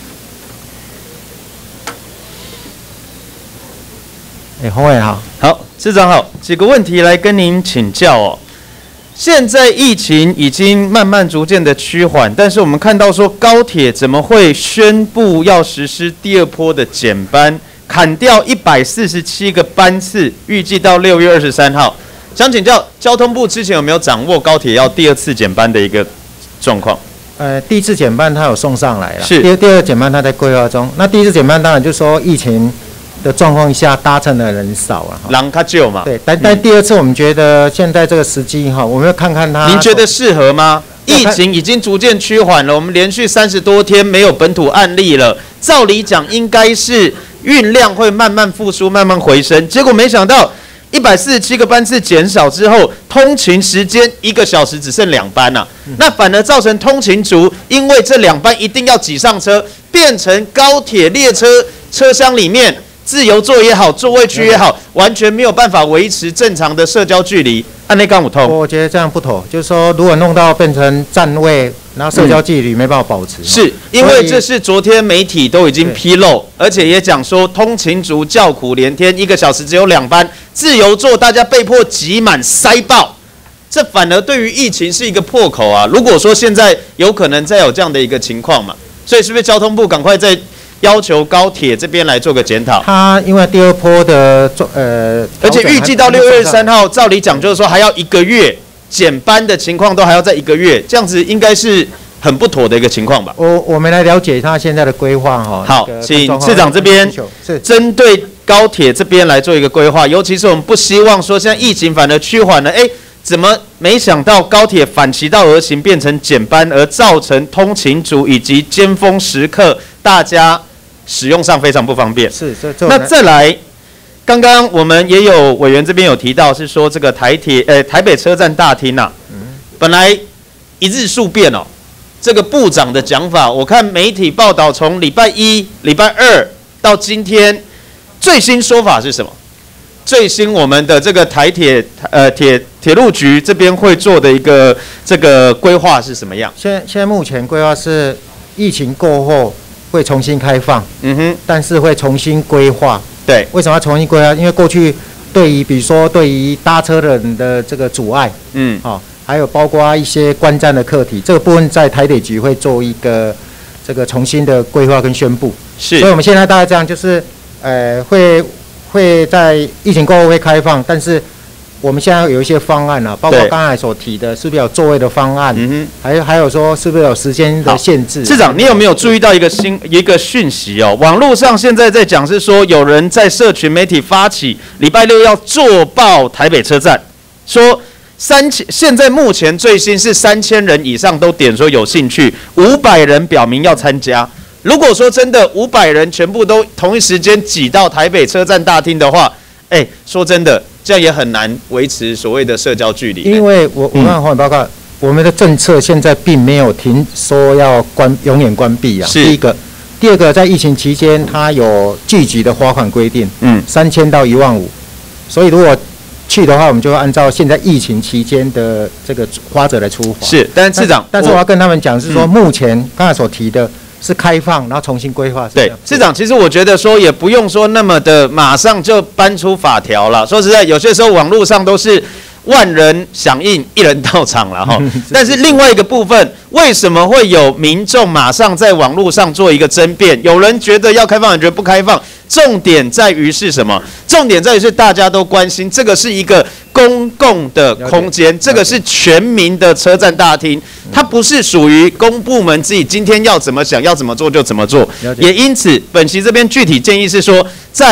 哎，洪委员好。 好，次长好，几个问题来跟您请教哦。现在疫情已经慢慢逐渐的趋缓，但是我们看到说高铁怎么会宣布要实施第二波的减班，砍掉一百四十七个班次，预计到六月二十三号。想请教交通部之前有没有掌握高铁要第二次减班的一个状况？ 呃，第一次减班它有送上来了， 是。 第二第二减班它在规划中。那第一次减班当然就是说疫情的状况下搭乘的人少了， 人较少嘛。 对，但但第二次我们觉得现在这个时机哈，我们要看看它。 您觉得适合吗？疫情已经逐渐趋缓了，我们连续三十多天没有本土案例了，照理讲应该是运量会慢慢复苏、慢慢回升，结果没想到一百四十七个班次减少之后，通勤时间一个小时只剩两班啊，嗯、那反而造成通勤族因为这两班一定要挤上车，变成高铁列车车厢里面。自由座也好，座位区也好，完全没有办法维持正常的社交距离。按内杠五通， 我觉得这样不妥，就是说，如果弄到变成站位，然后社交距离没办法保持， 是因为这是昨天媒体都已经披露，而且也讲说，通勤族叫苦连天，一个小时只有两班，自由座大家被迫挤满塞爆，这反而对于疫情是一个破口啊！如果说现在有可能再有这样的一个情况嘛，所以是不是交通部赶快在要求高铁这边来做个检讨？ 他因为第二波的呃， 而且预计到六月二十三号，照理讲就是说还要一个月减班的情况都还要在一个月，这样子应该是很不妥的一个情况吧？ 我我们来了解他现在的规划哈。 好，请市长这边针对高铁这边来做一个规划，尤其是我们不希望说现在疫情反而趋缓了，哎，怎么没想到高铁反其道而行变成减班，而造成通勤族以及尖峰时刻大家使用上非常不方便。 是，这那再来，刚刚我们也有委员这边有提到，是说这个台铁呃台北车站大厅啊，嗯、本来一日数变哦，这个部长的讲法，我看媒体报道，从礼拜一、礼拜二到今天，最新说法是什么？最新我们的这个台铁呃铁铁路局这边会做的一个这个规划是什么样？ 现在现在目前规划是疫情过后。会重新开放， 嗯哼， 但是会重新规划。 对， 为什么要重新规划？因为过去对于比如说对于搭车的人的这个阻碍， 嗯， 好、哦，还有包括一些观战的课题，这个部分在台铁局会做一个这个重新的规划跟宣布。 是， 所以我们现在大概这样，就是呃会会在疫情过后会开放，但是我们现在有一些方案啊，包括刚才所提的，是不是有座位的方案？嗯哼，还有还有说是不是有时间的限制？ 市长，你有没有注意到一个新一个讯息哦？网络上现在在讲是说，有人在社群媒体发起礼拜六要坐爆台北车站，说三千，现在目前最新是三千人以上都点说有兴趣，五百人表明要参加。如果说真的五百人全部都同一时间挤到台北车站大厅的话，哎，说真的。这样也很难维持所谓的社交距离。 因为我我看黄委报告，我们的政策现在并没有停说要关永远关闭啊。 是第一个，第二个在疫情期间，它有具体的罚款规定， 嗯， 三千到一万五。所以如果去的话，我们就会按照现在疫情期间的这个花者来出罚。 是，但是市长， 但是我要跟他们讲是说，目前刚才所提的。是开放，然后重新规划。 对，市长，其实我觉得说也不用说那么的马上就搬出法条了。说实在，有些时候网络上都是万人响应，一人到场了哈。但是另外一个部分，为什么会有民众马上在网络上做一个争辩？有人觉得要开放，有人觉得不开放。重点在于是什么？重点在于是大家都关心，这个是一个公共的空间，这个是全民的车站大厅，它不是属于公部门自己今天要怎么想要怎么做就怎么做。也因此，本席这边具体建议是说，在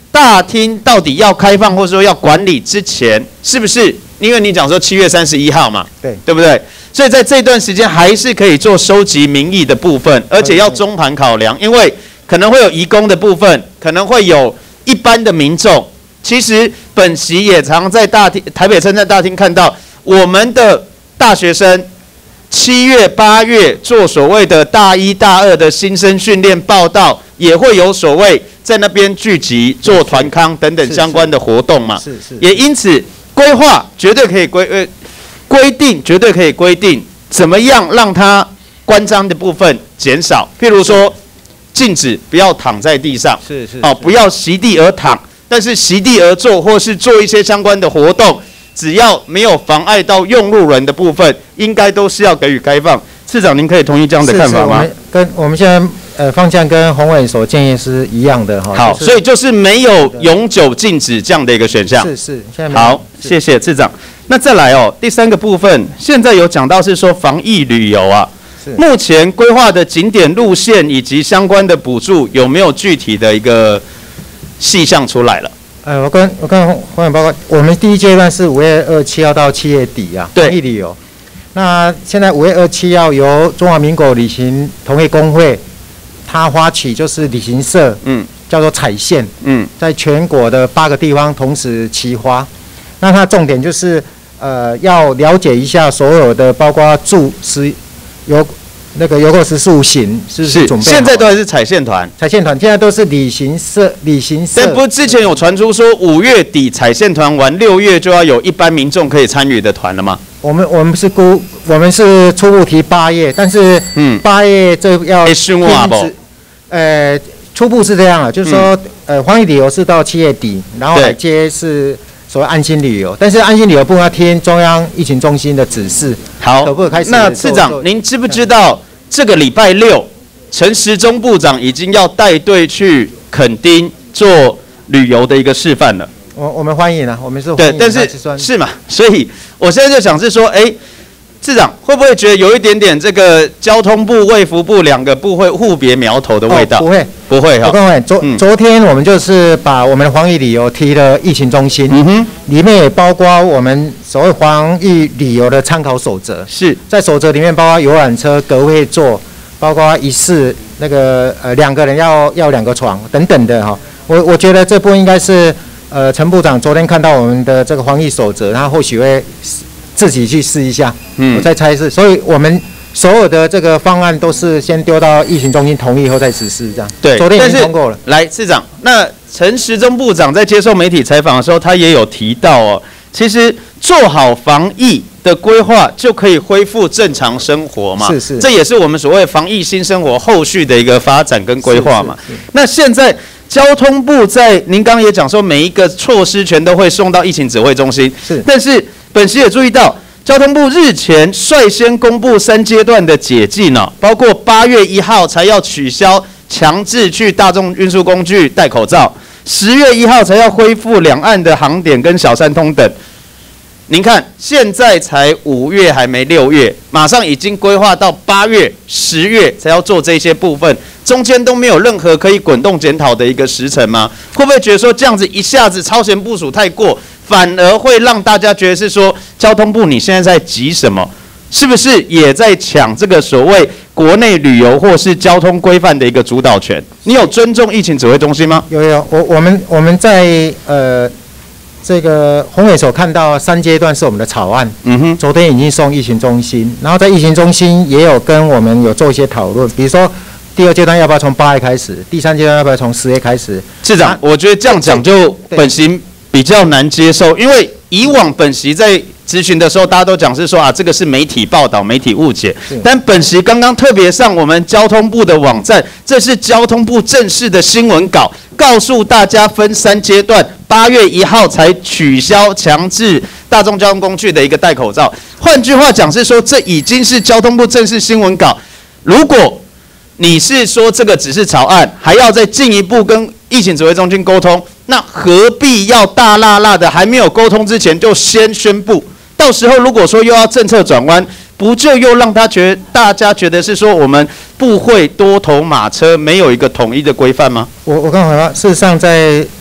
大厅到底要开放或者说要管理之前，是不是？因为你讲说七月三十一号嘛， 对对不对？所以在这段时间还是可以做收集民意的部分，而且要中盘考量，因为可能会有移工的部分，可能会有一般的民众。其实本席也常在大厅台北车站大厅看到我们的大学生七月八月做所谓的大一大二的新生训练报道，也会有所谓在那边聚集做团康等等相关的活动嘛。 是是。 也因此规划绝对可以规呃规定绝对可以规定怎么样让它关张的部分减少，譬如说禁止不要躺在地上， 是是哦，不要席地而躺，但是席地而坐或是做一些相关的活动，只要没有妨碍到用路人的部分，应该都是要给予开放。市长，您可以同意这样的看法吗？ 是是我们跟我们现在呃方向跟洪委所建议是一样的哈。 好， 就是、 所以就是没有永久禁止这样的一个选项。 是是，现在没有好，谢谢市长。那再来哦，第三个部分，现在有讲到是说防疫旅游啊，目前规划的景点路线以及相关的补助有没有具体的一个细项出来了？ 呃，我跟我跟洪委报告，我们第一阶段是五月二十七号到七月底啊， 对， 防疫旅游。那现在五月二十七号由中华民国旅行同业工会，它发起就是旅行社， 嗯， 叫做彩线， 嗯， 在全国的八个地方同时齐发。那它重点就是呃要了解一下所有的，包括住食游那个游购食宿行是不是准备好？ 现在都还是彩线团， 彩线团现在都是旅行社，旅行社。 但不是之前有传出说五月底彩线团完，六月就要有一般民众可以参与的团了吗？ 我们我们是估，我们是初步提八月，但是嗯， 八月这要会顺话不？ 呃，初步是这样啊，就是说， 嗯、 呃，防疫旅游是到七月底，然后海街是所谓安心旅游，但是安心旅游部分要听中央疫情中心的指示。 好， 可不可以开始？ 那市长，您知不知道这个礼拜六，陈时中部长已经要带队去垦丁做旅游的一个示范了？ 我我们欢迎啊，我们是欢对， 迎但是是嘛，所以我现在就想是说，哎，市长会不会觉得有一点点这个交通部、卫福部两个部会互别苗头的味道？ 哦、不会， 不会哈。 我告诉你，昨、嗯、昨天我们就是把我们的防疫旅游提了疫情中心， 嗯哼， 里面也包括我们所谓防疫旅游的参考守则， 是在守则里面包括游览车隔位坐，包括一室那个呃两个人要要两个床等等的哈。我我觉得这部分应该是。呃，陈部长昨天看到我们的这个防疫守则，他或许会自己去试一下。嗯，我在猜是，所以我们所有的这个方案都是先丢到疫情中心同意后再实施，这样。 对， 昨天已经通过了。 来，市长，那陈时中部长在接受媒体采访的时候，他也有提到哦，其实做好防疫的规划就可以恢复正常生活嘛。 是是， 这也是我们所谓防疫新生活后续的一个发展跟规划嘛。 是是是， 那现在。交通部在您刚刚也讲说，每一个措施全都会送到疫情指挥中心。 是， 但是本席也注意到，交通部日前率先公布三阶段的解禁呢、哦，包括八月一号才要取消强制去大众运输工具戴口罩，十月一号才要恢复两岸的航点跟小三通等。您看，现在才五月，还没六月，马上已经规划到八月、十月才要做这些部分，中间都没有任何可以滚动检讨的一个时程吗？会不会觉得说这样子一下子超前部署太过，反而会让大家觉得是说交通部你现在在急什么？是不是也在抢这个所谓国内旅游或是交通规范的一个主导权？你有尊重疫情指挥中心吗？ 有有，我我们我们在呃。这个洪委所看到三阶段是我们的草案， 嗯哼， 昨天已经送疫情中心，然后在疫情中心也有跟我们有做一些讨论，比如说第二阶段要不要从八月开始，第三阶段要不要从十月开始？ 市长，啊、我觉得这样讲就本席比较难接受，因为以往本席在咨询的时候，大家都讲是说啊，这个是媒体报道、媒体误解。但本席刚刚特别上我们交通部的网站，这是交通部正式的新闻稿，告诉大家分三阶段，八月一号才取消强制大众交通工具的一个戴口罩。换句话讲是说，这已经是交通部正式新闻稿。如果你是说这个只是草案，还要再进一步跟疫情指挥中心沟通，那何必要大辣辣的还没有沟通之前就先宣布？到时候如果说又要政策转弯，不就又让他觉得大家觉得是说我们不会多头马车，没有一个统一的规范吗？ 我我刚才说，事实上在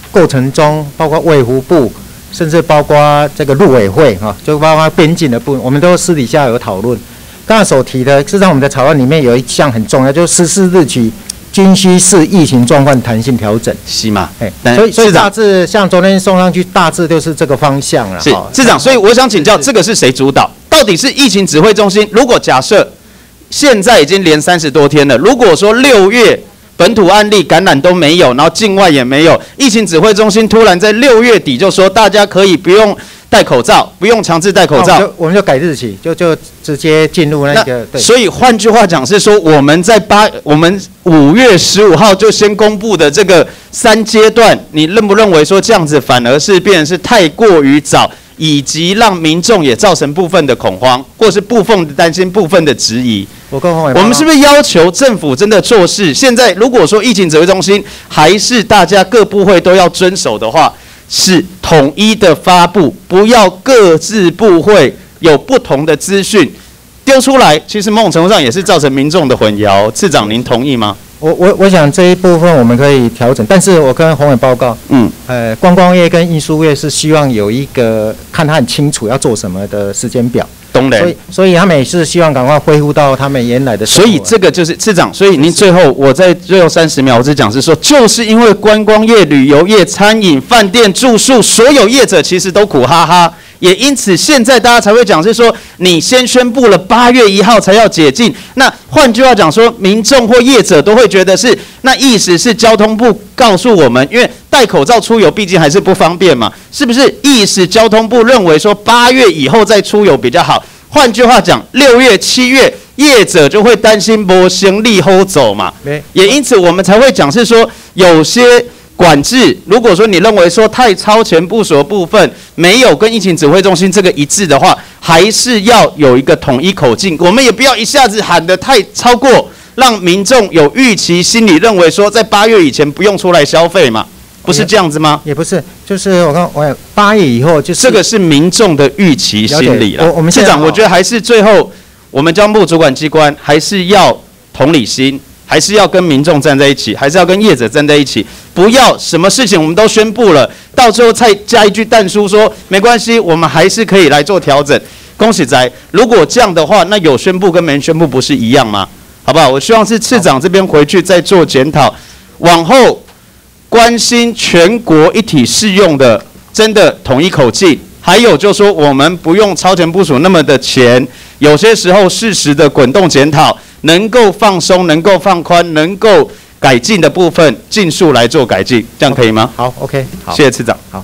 过程中，包括卫福部，甚至包括这个陆委会哈，就包括边境的部分，我们都私底下有讨论。刚才所提的，事实上我们的草案里面有一项很重要，就是十四日起均需视疫情状况弹性调整。 是嘛？ 哎，所以所以大致像昨天送上去，大致就是这个方向了。 是市长，所以我想请教，这个是谁主导？到底是疫情指挥中心？如果假设现在已经连三十多天了，如果说六月本土案例感染都没有，然后境外也没有，疫情指挥中心突然在六月底就说大家可以不用戴口罩，不用强制戴口罩， 我们就我们就改日期，就就直接进入那个。对。 所以换句话讲是说，我们在八，我们五月十五号就先公布的这个三阶段，你认不认为说这样子反而是变成是太过于早，以及让民众也造成部分的恐慌，或是部分的担心、部分的质疑？ 我跟我们是不是要求政府真的做事？现在如果说疫情指挥中心还是大家各部会都要遵守的话，是统一的发布，不要各自部会有不同的资讯丢出来，其实某种程度上也是造成民众的混淆。次长，您同意吗？ 我我我想这一部分我们可以调整，但是我跟洪伟报告， 嗯， 呃，观光业跟运输业是希望有一个看他很清楚要做什么的时间表。 当然， 所以所以他们也是希望赶快恢复到他们原来的生活。 所以这个就是次长，所以您最后我在最后三十秒，我只讲是说，就是因为观光业、旅游业、餐饮、饭店、住宿，所有业者其实都苦哈哈。也因此，现在大家才会讲是说，你先宣布了八月一号才要解禁。那换句话讲说，民众或业者都会觉得是，那意思是交通部告诉我们，因为戴口罩出游毕竟还是不方便嘛，是不是？意思交通部认为说八月以后再出游比较好。换句话讲，六月、七月业者就会担心没行李后走嘛。也因此我们才会讲是说，有些管制，如果说你认为说太超前部署的部分没有跟疫情指挥中心这个一致的话，还是要有一个统一口径。我们也不要一下子喊得太超过，让民众有预期心理，认为说在八月以前不用出来消费嘛。不是这样子吗？ 也不是，就是我刚我八月以后就是这个是民众的预期心理了。 我我们市长，我觉得还是最后我们交通部主管机关还是要同理心，还是要跟民众站在一起，还是要跟业者站在一起，不要什么事情我们都宣布了，到最后再加一句但书说没关系，我们还是可以来做调整。恭喜仔，如果这样的话，那有宣布跟没宣布不是一样吗？好不好？我希望是次长这边回去再做检讨，往后关心全国一体适用的真的统一口径，还有就是说我们不用超前部署那么的前，有些时候适时的滚动检讨，能够放松、能够放宽、能够改进的部分，尽速来做改进，这样可以吗？ 好 ，OK， 好， 谢谢次长。 好，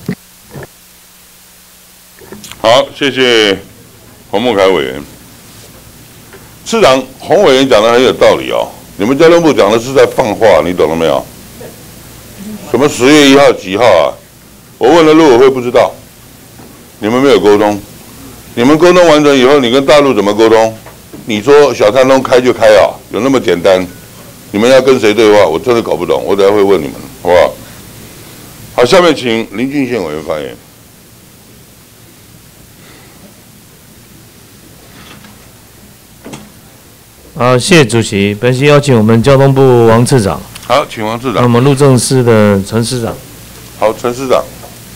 好，谢谢洪孟凯委员。次长，洪委员讲的很有道理哦。你们交通部讲的是在放话，你懂了没有？什么十月一号几号啊？我问了陆委会不知道，你们没有沟通。你们沟通完成以后，你跟大陆怎么沟通？你说小三通开就开啊？有那么简单？你们要跟谁对话？我真的搞不懂，我等下会问你们，好不好？好，下面请林俊宪委员发言。 好，谢谢主席。本席邀请我们交通部王次长。 好，请王次长。 我们路政司的陈司长。 好，陈司长。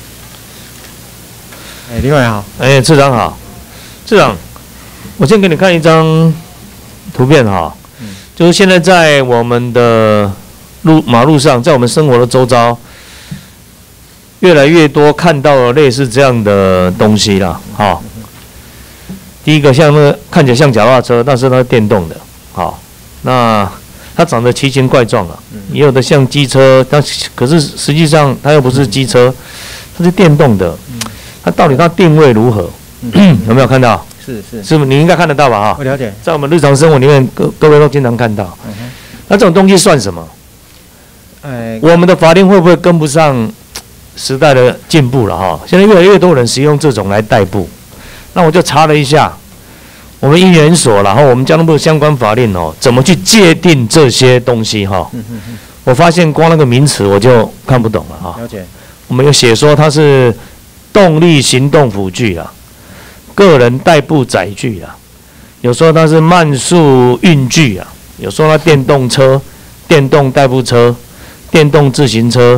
哎，另外好。 哎，次长好。次长，我先给你看一张图片哈，嗯、就是现在在我们的路马路上，在我们生活的周遭，越来越多看到了类似这样的东西啦。好，第一个像那个看起来像脚踏车，但是它是电动的。好，那它长得奇形怪状啊，也有的像机车，但可是实际上它又不是机车，它是电动的。它到底它定位如何？有没有看到？ 是是， 是不是你应该看得到吧？哈， 我了解， 在我们日常生活里面，各各位都经常看到。嗯、那这种东西算什么？哎，我们的法令会不会跟不上时代的进步了？哈，现在越来越多人使用这种来代步。那我就查了一下。我们因缘所，然后我们交通部相关法令哦，怎么去界定这些东西哈？我发现光那个名词我就看不懂了哈。 了解。 我们有写说它是动力行动辅具啦，个人代步载具啦，有时候它是慢速运具啊，有时候它电动车、电动代步车、电动自行车、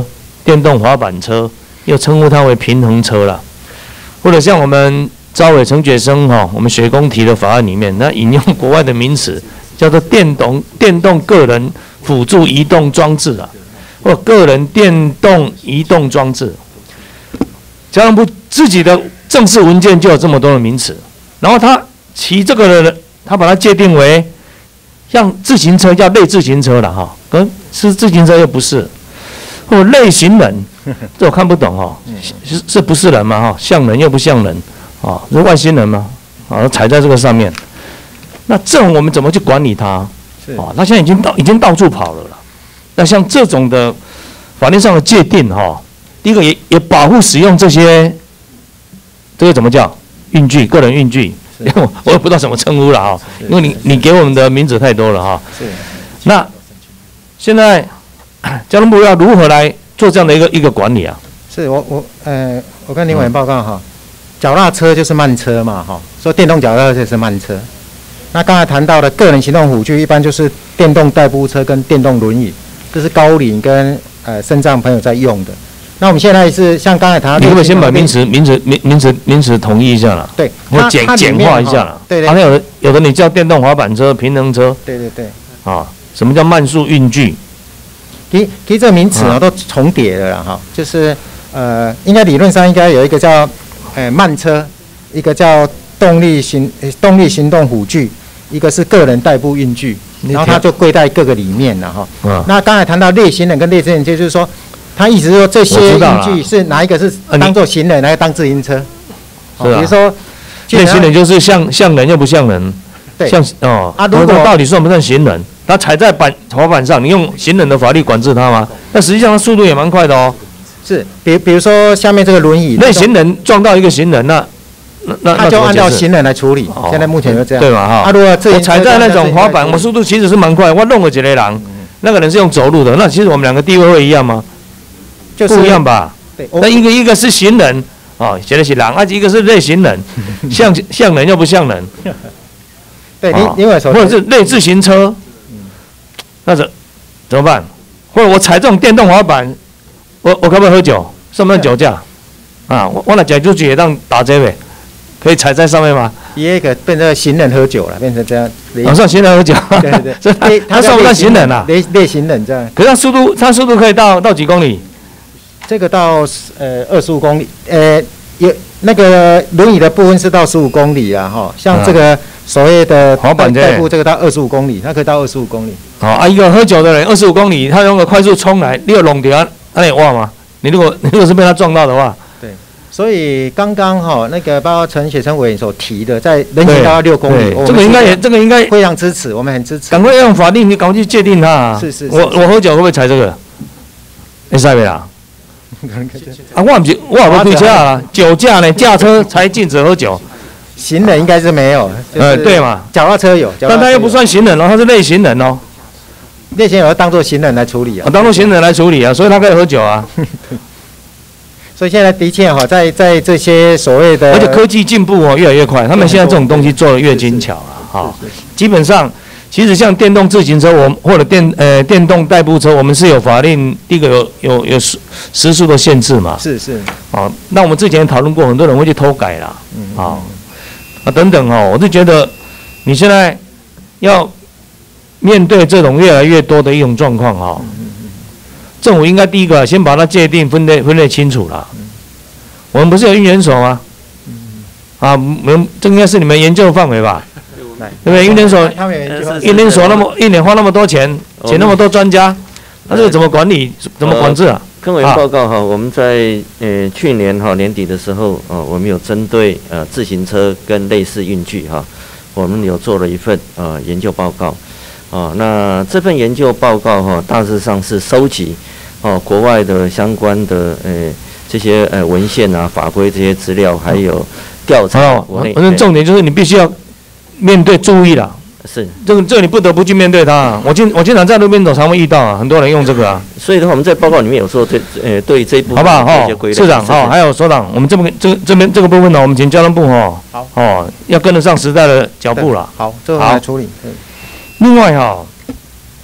电动滑板车，又称呼它为平衡车了，或者像我们招委陈学生哈，我们学工提的法案里面，那引用国外的名词叫做电动电动个人辅助移动装置啊，或个人电动移动装置。交通部自己的正式文件就有这么多的名词，然后他骑这个的人，他把它界定为像自行车叫类自行车了哈，跟是自行车又不是，或类行人，这我看不懂哈，是是不是人嘛哈，像人又不像人啊，是外星人嘛啊，踩在这个上面，那这种我们怎么去管理它啊？他现在已经到已经到处跑了啦。那像这种的法律上的界定哈，第一个也也保护使用这些这个怎么叫运具，个人运具。我我也不知道怎么称呼了哈，因为你你给我们的名字太多了哈。那现在交通部要如何来做这样的一个一个管理啊？ 是我我呃，我跟林委员报告哈，脚踏车就是慢车嘛哈，说电动脚踏车是慢车。那刚才谈到的个人行动辅具，一般就是电动代步车跟电动轮椅，这是高龄跟呃身障朋友在用的。那我们现在是像刚才谈到， 你可不可以先把名词、名词、名名词、名词统一一下了？ 对， 或简简化一下了。 对对。 好像有的有的你叫电动滑板车、平衡车。 对对对。 啊，什么叫慢速运具？ 其实其实这个名词啊都重叠了啦哈，就是呃，应该理论上应该有一个叫呃慢车，一个叫动力行动力行动辅具，一个是个人代步运具，然后它就归在各个里面了哈。嗯。那刚才谈到类行人跟类自行车，就是说。他意思是说，这些运具是哪一个是当做行人，哪个当自行车？ 是啊。 比如说， 类行人就是像像人又不像人， 对， 像哦。 啊，如果到底算不算行人？他踩在板滑板上，你用行人的法律管制他吗？那实际上他速度也蛮快的哦。 是，比比如说下面这个轮椅， 类行人撞到一个行人，那那那他就按照行人来处理。现在目前就这样。 对嘛哈？ 啊，如果我踩在那种滑板，我速度其实是蛮快，我弄了几个人，那个人是用走路的，那其实我们两个地位会一样吗？ 就是、 不一样吧？ 对， 那一个一个是行人哦，写的是人，啊，一个是类行人，像像人又不像人。 对，另另外或者是类自行车，那怎怎么办？或者我踩这种电动滑板，我我可不可以喝酒？算不算酒驾？啊，我我来讲就也让打这呗，可以踩在上面吗？ 也可变成行人喝酒了，变成这样。 哦，算行人喝酒。 对对对， 所以他算不算行人啊？ 类类行人这样。 可是他速度，他速度可以到到几公里？ 这个到呃二十五公里，呃有那个轮椅的部分是到十五公里啊哈，像这个所谓的滑板代步这个到二十五公里，它可以到二十五公里。 好啊，一个喝酒的人二十五公里，他用个快速冲来，你有弄掉，那你哇吗？你如果你如果是被他撞到的话， 对，所以刚刚哈那个包括陈雪生委员所提的，在人行道六公里， 这个应该也这个应该非常支持，我们很支持。 赶快用法令，你赶快去界定它。 是是。 我我喝酒会不会踩这个？会使袂啦？啊，我唔是，我也不开车啊，酒驾呢，驾车才禁止喝酒。 行人应该是没有， 呃，对嘛， 脚踏车有， 但他又不算行人哦，他是类行人哦。 类行人要当做行人来处理啊， 当做行人来处理啊，所以他可以喝酒啊。 所以现在的确哈，在在这些所谓的， 而且科技进步哦越来越快，他们现在这种东西做的越精巧了哈。基本上，其实像电动自行车，我们或者电呃电动代步车，我们是有法令，第一个有有有时时速的限制嘛。 是是。 啊，那我们之前讨论过，很多人会去偷改啦， 嗯啊啊等等哦，我就觉得你现在要面对这种越来越多的一种状况哈。政府应该第一个先把它界定分类分类清楚了。我们不是有运研所吗？啊，我们这应该是你们研究范围吧？对不对？运研所，运研所那么一年花那么多钱，请那么多专家，那这个怎么管理？怎么管制啊？ 跟委员报告哈，我们在呃去年哈年底的时候，呃，我们有针对呃自行车跟类似运具哈，我们有做了一份呃研究报告。哦，那这份研究报告哈，大致上是收集哦国外的相关的呃这些呃文献啊、法规这些资料，还有调查国内。 反正重点就是你必须要面对注意啦。 是， 这个这个你不得不去面对它。我经我经常在路边走，常会遇到啊，很多人用这个啊。 所以的话，我们在报告里面有说对呃对这一部分好不好？哈，市长哈，还有所长，我们这边这这边这个部分呢，我们请交通部哈， 好哦，要跟得上时代的脚步了。 好，这个来处理。 另外哈，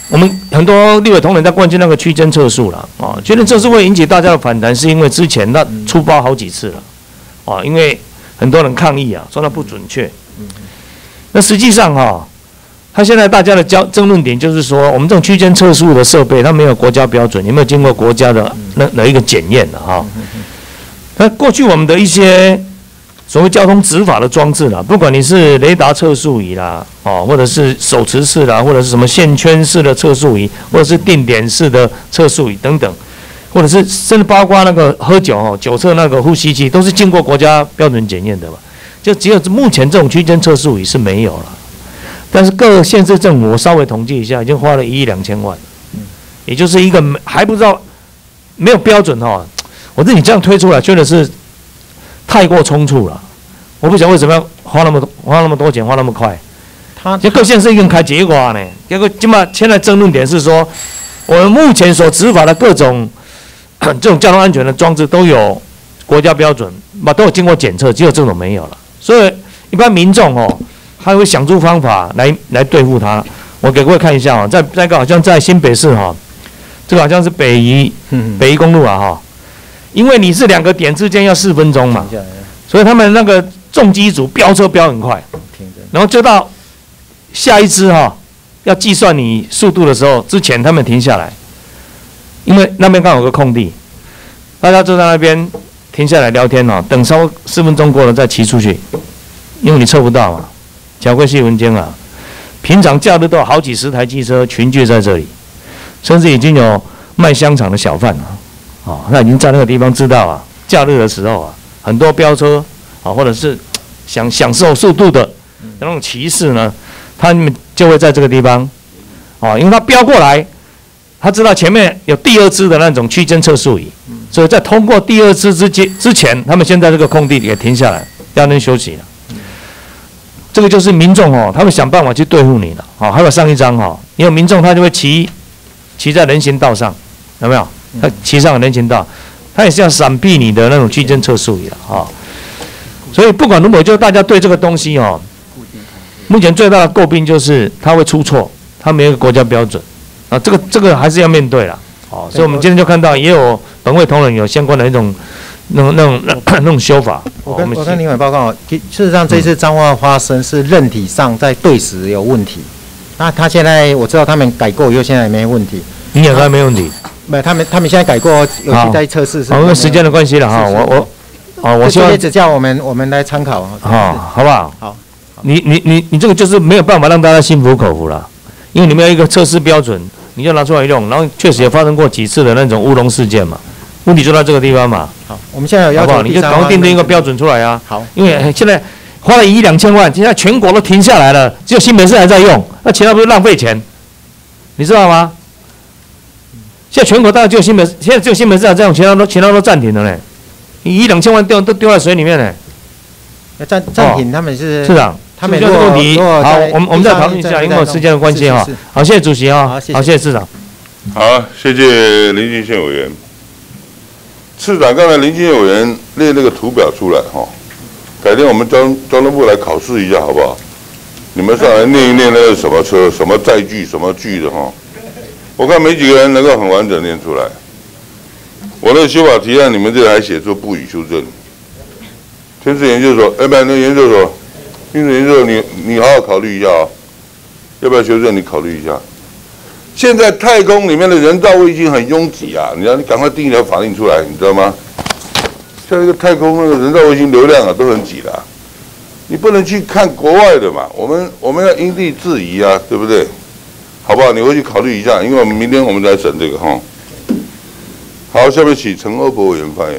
我们很多立委同仁在关心那个区间测速了啊，区间测速会引起大家的反弹，是因为之前那出包好几次了啊，因为很多人抗议啊，说它不准确。那实际上哈、啊，它现在大家的交争论点就是说，我们这种区间测速的设备，它没有国家标准，有没有经过国家的那哪一个检验的哈？那过去我们的一些所谓交通执法的装置啦，不管你是雷达测速仪啦，哦，或者是手持式啦，或者是什么线圈式的测速仪，或者是定点式的测速仪等等，或者是甚至包括那个喝酒哦，酒测那个呼吸器，都是经过国家标准检验的嘛。就只有目前这种区间测速仪是没有了，但是各县市政府我稍微统计一下，已经花了一亿两千万，也就是一个还不知道没有标准哈。我说你这样推出来，真的是太过匆促了。我不晓得为什么要花那么多花那么多钱，花那么快。他就各县市已经开结果呢，结果起码现在争论点是说，我们目前所执法的各种这种交通安全的装置都有国家标准，嘛都有经过检测，只有这种没有了。所以一般民众哦，他会想出方法来来对付它。我给各位看一下哦，在那个好像在新北市哈、哦，这个好像是北宜北宜公路啊哈、哦，因为你是两个点之间要四分钟嘛，所以他们那个重机组飙车飙很快，然后就到下一支哈、哦、要计算你速度的时候之前，他们停下来，因为那边刚好有个空地，大家就在那边停下来聊天哦，等稍四分钟过了再骑出去，因为你测不到嘛，交贵细文间啊。平常假日都有好几十台机车群聚在这里，甚至已经有卖香肠的小贩了，哦，那已经在那个地方知道啊，假日的时候啊，很多飙车啊，或者是想享受速度的那种骑士呢，他们就会在这个地方，哦，因为他飙过来，他知道前面有第二支的那种区间测速仪，所以在通过第二支之间之前，他们先在这个空地也停下来，让人休息了。这个就是民众哦，他们想办法去对付你了。好、哦，还有上一张哈、哦，因为民众他就会骑骑在人行道上，有没有？他骑上人行道，他也是要闪避你的那种区间测速仪了啊、哦。所以不管如何，就大家对这个东西哦，目前最大的诟病就是它会出错，它没有国家标准啊，这个这个还是要面对了。哦，所以我们今天就看到也有本会同仁有相关的一种。那种那种那种修法， 我跟我跟林委报告，事实上这次彰化发生是韧体上在对时有问题，那他现在我知道他们改过以后现在也没问题， 你也还没问题， 没有他们他们现在改过有去在测试， 好，因为时间的关系了哈，我我哦，我希望只叫我们我们来参考啊， 好，好不好？ 好， 你你你你这个就是没有办法让大家心服口服了，因为你们有一个测试标准，你就拿出来用，然后确实也发生过几次的那种乌龙事件嘛。问题就在这个地方嘛。 好，我们现在有要求， 好不好？你就赶快定定一个标准出来啊。 好， 因为现在花了一亿两千万，现在全国都停下来了，只有新北市还在用，那其他不是浪费钱？你知道吗？现在全国大概只有新北，现在只有新北市还在用，其他都其他都暂停了呢。一亿两千万丢都丢在水里面呢。 暂暂停，他们是市长， 他们这个问题好，我们我们再讨论一下，因为时间的关系哈。好，谢谢主席啊，好，谢谢市长。 好，谢谢林俊宪委员。市长，刚才林俊宪委员列那个图表出来哈，改天我们交交通部来考试一下好不好？你们上来念一念那个什么车、什么载具、什么具的哈，我看没几个人能够很完整念出来。我那个修法提案，你们这还写作不予修正。天使研究所，哎，不，那研究所，天使研究所，你你好好考虑一下啊，要不要修正？你考虑一下。现在太空里面的人造卫星很拥挤啊，你要你赶快定一条法令出来，你知道吗？像这个太空那个人造卫星流量啊都很挤的、啊，你不能去看国外的嘛，我们我们要因地制宜啊，对不对？好不好？你回去考虑一下，因为我们明天我们来审这个哈。好，下面请陈欧博委员发言。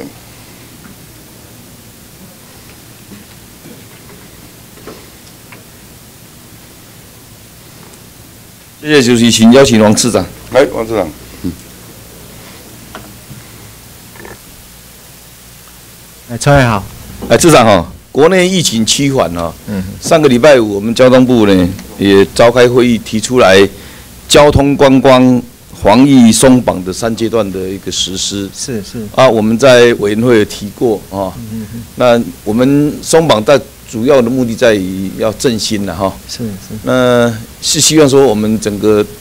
谢谢主席，请邀请王次长。 来，王次长。嗯。 哎，陈委好。 哎，次长哈，国内疫情趋缓哈。嗯。上个礼拜五，我们交通部呢也召开会议，提出来交通观光防疫松绑的三阶段的一个实施。 是是。啊， 我们在委员会有提过啊。嗯嗯。那我们松绑在。主要的目的在于要振兴了哈， 是是， 那是希望说我们整个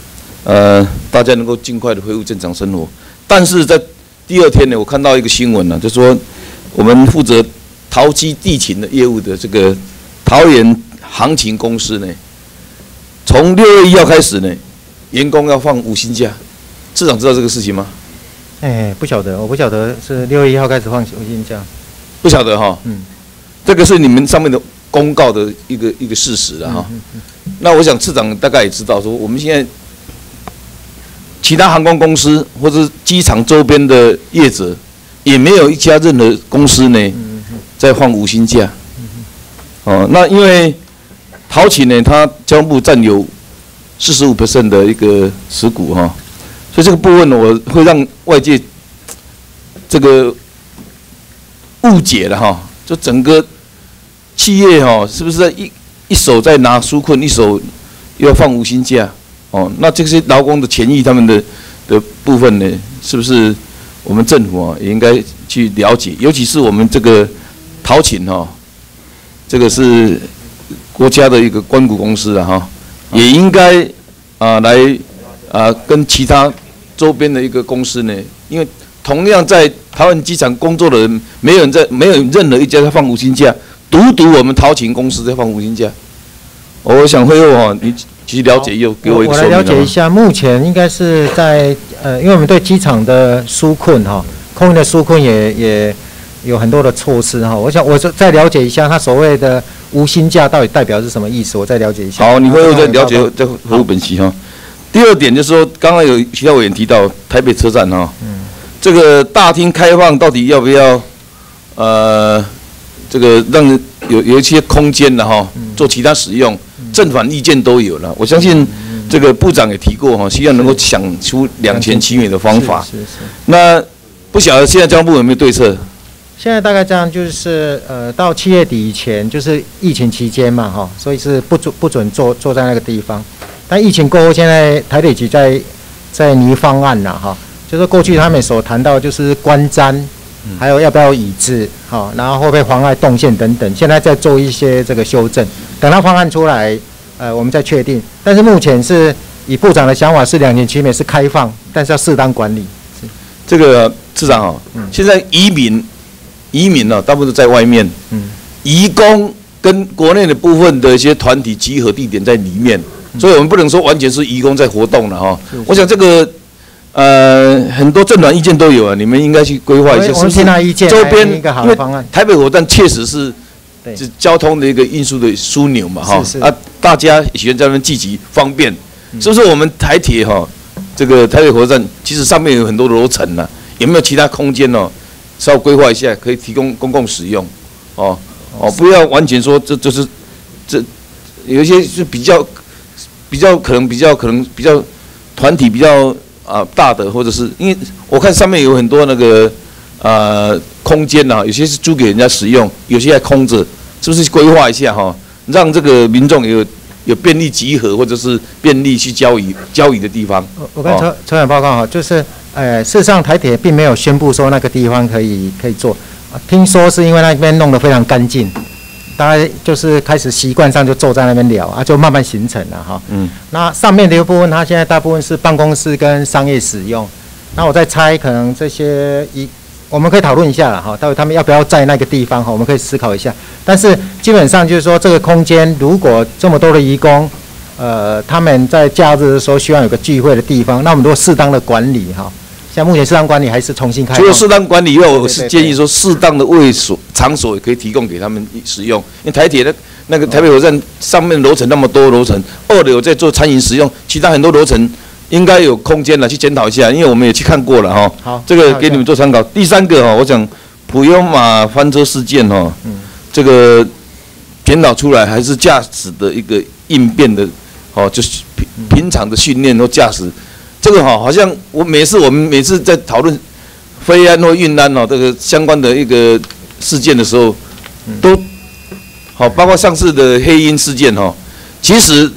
呃，大家能够尽快的恢复正常生活。但是在第二天呢，我看到一个新闻呢、啊，就说我们负责桃机地勤的业务的这个桃园航勤公司呢，从六月一号开始呢，员工要放无薪假。市长知道这个事情吗？ 哎，不晓得，我不晓得是六月一号开始放无薪假， 不晓得哈。嗯，这个是你们上面的公告的一个一个事实了哈。嗯嗯嗯、那我想市长大概也知道，说我们现在其他航空公司或者机场周边的业者，也没有一家任何公司呢在放无薪假。哦，那因为桃勤呢，它交通部占有四十五 percent 的一个持股哈。所以这个部分呢，我会让外界这个误解了哈，就整个企业哈，是不是在一一手在拿纾困，一手又要放无薪假？哦，那这些劳工的权益他们的的部分呢，是不是我们政府啊也应该去了解？尤其是我们这个桃勤哈，这个是国家的一个关谷公司啊哈，也应该啊来啊跟其他周边的一个公司呢，因为同样在桃园机场工作的人，没有人在，没有任何一家在放无薪假，独独我们桃勤公司在放无薪假。我想会后哈，你其实了解又给我一个说明。 我来了解一下，目前应该是在呃，因为我们对机场的纾困哈，空运的纾困也也有很多的措施哈。我想我再了解一下，他所谓的无薪假到底代表是什么意思？我再了解一下。 好，你会后再了解再回复本席哈。第二点就是说，刚刚有其他委员提到台北车站哈，嗯，这个大厅开放到底要不要，呃，这个让有有一些空间的哈，做其他使用，正反意见都有了。我相信这个部长也提过哈，希望能够想出两全其美的方法。 是是是。 那不晓得现在交通部有没有对策？ 现在大概这样，就是呃，到七月底以前，就是疫情期间嘛哈，所以是不准不准坐坐在那个地方。但疫情过后，现在台铁局在在拟方案了哈，就是过去他们所谈到就是观瞻，还有要不要椅子，哈，然后会不会妨碍动线等等，现在在做一些这个修正，等到方案出来，呃，我们再确定。但是目前是以部长的想法是两全其美，是开放，但是要适当管理。 这个市长哈，嗯、现在移民移民呢、啊，大部分都在外面，嗯，移工跟国内的部分的一些团体集合地点在里面。所以我们不能说完全是移工在活动了哈。我想这个呃很多政团意见都有啊，你们应该去规划一下，是不是？周边因为台北火车站确实是是交通的一个运输的枢纽嘛哈。啊，大家喜欢在那边聚集方便，是不是？我们台铁哈，这个台北火车站其实上面有很多楼层呢，有没有其他空间哦？稍微规划一下，可以提供公共使用哦哦，不要完全说这就是这有一些是比较。比较可能比较可能比较团体比较啊、呃、大的，或者是因为我看上面有很多那个呃空间呐、啊，有些是租给人家使用，有些还空着，是不是规划一下哈，让这个民众有有便利集合或者是便利去交易交易的地方？ 我我跟车车长报告哈，就是呃事实上台铁并没有宣布说那个地方可以可以做，听说是因为那边弄得非常干净。大家就是开始习惯上就坐在那边聊啊，就慢慢形成了哈。嗯。那上面的一部分，它现在大部分是办公室跟商业使用。那我在猜，可能这些一我们可以讨论一下了哈，到底他们要不要在那个地方哈，我们可以思考一下。但是基本上就是说，这个空间如果这么多的移工，呃，他们在假日的时候希望有个聚会的地方，那我们如果适当的管理哈。像目前适当管理还是重新开放。 除了适当管理以外，我是建议说，适当的位所场所也可以提供给他们使用。因为台铁的那个台北火车站上面楼层那么多楼层，二楼在做餐饮使用，其他很多楼层应该有空间了，去检讨一下。因为我们也去看过了哈。好，这个给你们做参考。第三个哈，我想普悠玛翻车事件哈，嗯，这个检讨出来还是驾驶的一个应变的，哦，就是平平常的训练或驾驶。这个哈，好像我每次我们每次在讨论飞安或运安哦，这个相关的一个事件的时候，都好，包括上次的黑鹰事件哈，其实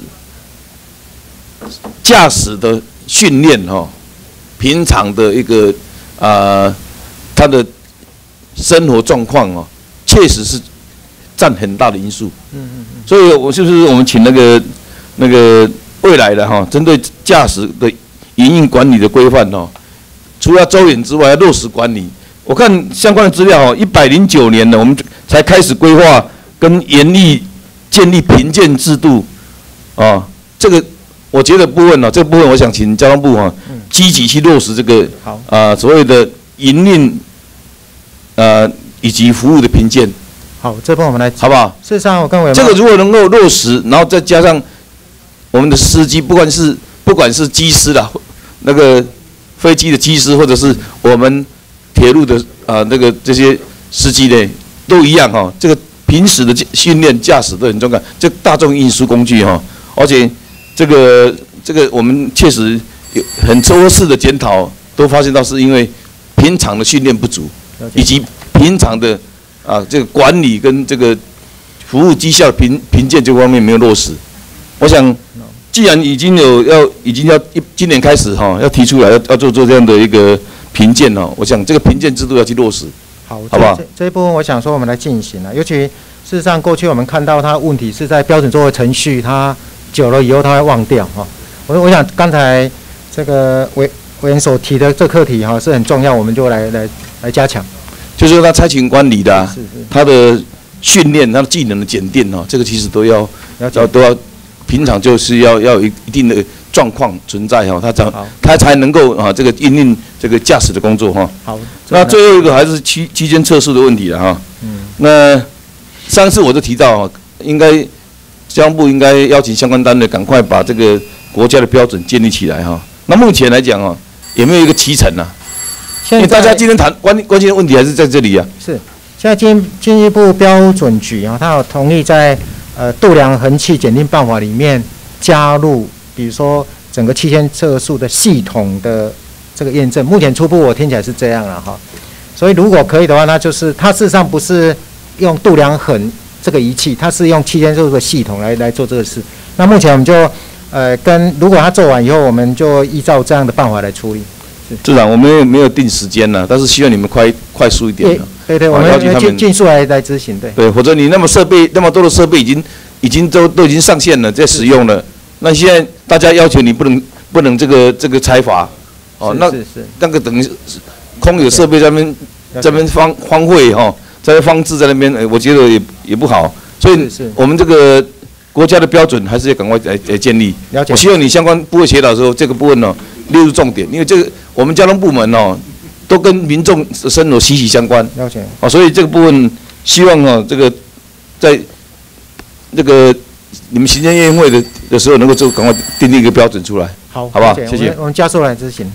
驾驶的训练哈，平常的一个啊，他的生活状况哦，确实是占很大的因素。嗯嗯嗯。所以我是不是我们请那个那个未来的哈，针对驾驶的营运管理的规范哦，除了周延之外，要落实管理。我看相关的资料哦，一百零九年呢，我们才开始规划跟严厉建立评鉴制度，啊，这个我觉得部分呢，这个部分我想请交通部哈，积极去落实这个啊所谓的营运呃以及服务的评鉴。 好，这部分我们来， 好不好？ 事实上，我跟委员这个如果能够落实，然后再加上我们的司机，不管是不管是机师啦，那个飞机的机师，或者是我们铁路的啊、呃、那个这些司机呢，都一样哈、哦。这个平时的训练驾驶都很重要，这大众运输工具哈、哦，而且这个这个我们确实有很多次的检讨，都发现到是因为平常的训练不足，以及平常的啊这个管理跟这个服务绩效评评鉴这方面没有落实。我想，既然已经有要已经要今年开始哈、哦，要提出来要要做做这样的一个评鉴哦，我想这个评鉴制度要去落实， 好， 好不好？ 这这一部分我想说我们来进行了，尤其事实上过去我们看到它问题是在标准作业程序，它久了以后它会忘掉哈。我我想刚才这个委委员所提的这课题哈是很重要，我们就来来来加强。 就是说他差勤管理的、啊，他的训练、他的技能的检定哦，这个其实都要要都要平常就是要要有一定的状况存在哈、哦，他才他才能够啊这个应用这个驾驶的工作哈、哦。 好， 那最后一个还是区区间测速的问题了哈。嗯。那上次我就提到哈，应该交通部应该邀请相关单位赶快把这个国家的标准建立起来哈。那目前来讲哦，有没有一个期程啊？因为大家今天谈关关心的问题还是在这里啊。 是，现在经经济部标准局啊，它有同意在呃度量衡器检定办法里面加入，比如说整个期间测速的系统的这个验证。目前初步我听起来是这样了哈。所以如果可以的话，那就是它事实上不是用度量衡这个仪器，它是用期间测速的系统来来做这个事。那目前我们就呃跟如果它做完以后，我们就依照这样的办法来处理。 市长，我们没有定时间呢，但是希望你们快快速一点的。 对对，我们要尽尽速来来执行，对。 对，否则你那么设备那么多的设备已经已经都都已经上线了，在使用了，那现在大家要求你不能不能这个这个拆罚，哦，那那个等于空有设备在那边在那边荒荒废哈，在那放置在那边，我觉得也也不好，所以我们这个国家的标准还是要赶快来来建立。 了解。 我希望你相关部会协导的时候，这个部分呢列入重点，因为这个我们交通部门哦，都跟民众生活息息相关。 了解。 哦，所以这个部分希望哦，这个在这个你们行政院会的的时候，能够就赶快订立一个标准出来。 好， 好不好？ 谢谢。我们加速来执行。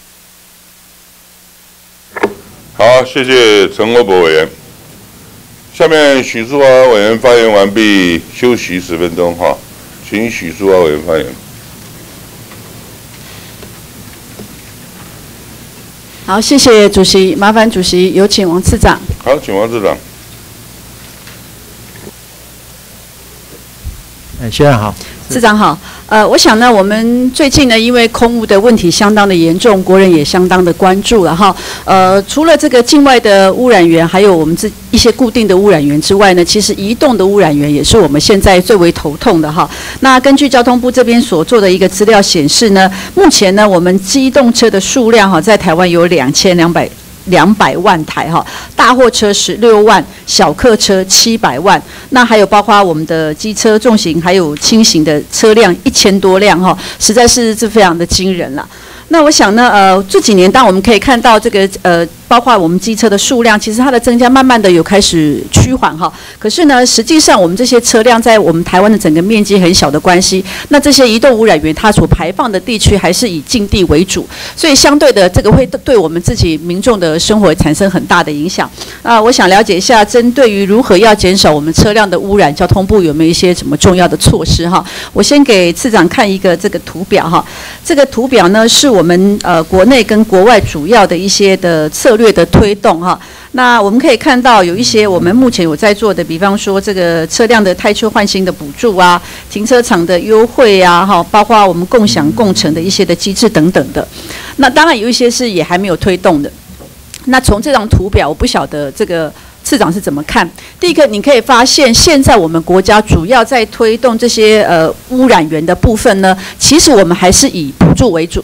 好，谢谢陈国博委员。下面许淑华委员发言完毕，休息十分钟哈，请许淑华委员发言。 好，谢谢主席，麻烦主席有请王次长。 好，请王次长。 哎，先生好。 次长好，呃，我想呢，我们最近呢，因为空污的问题相当的严重，国人也相当的关注了哈。呃，除了这个境外的污染源，还有我们这一些固定的污染源之外呢，其实移动的污染源也是我们现在最为头痛的哈。那根据交通部这边所做的一个资料显示呢，目前呢，我们机动车的数量哈，在台湾有两千两百。两百万台哈，大货车十六万，小客车七百万，那还有包括我们的机车、重型还有轻型的车辆一千多辆哈，实在是是非常的惊人了。那我想呢，呃，这几年当我们可以看到这个呃，包括我们机车的数量，其实它的增加慢慢的有开始趋缓哈。可是呢，实际上我们这些车辆在我们台湾的整个面积很小的关系，那这些移动污染源它所排放的地区还是以近地为主，所以相对的这个会对我们自己民众的生活产生很大的影响。啊，我想了解一下，针对于如何要减少我们车辆的污染，交通部有没有一些什么重要的措施哈？我先给次长看一个这个图表哈，这个图表呢是我。我们呃国内跟国外主要的一些的策略的推动哈，那我们可以看到有一些我们目前有在做的，比方说这个车辆的汰旧换新的补助啊，停车场的优惠啊，哈，包括我们共享共乘的一些的机制等等的。那当然有一些是也还没有推动的。那从这张图表，我不晓得这个次长是怎么看？第一个，你可以发现，现在我们国家主要在推动这些呃污染源的部分呢，其实我们还是以补助为主。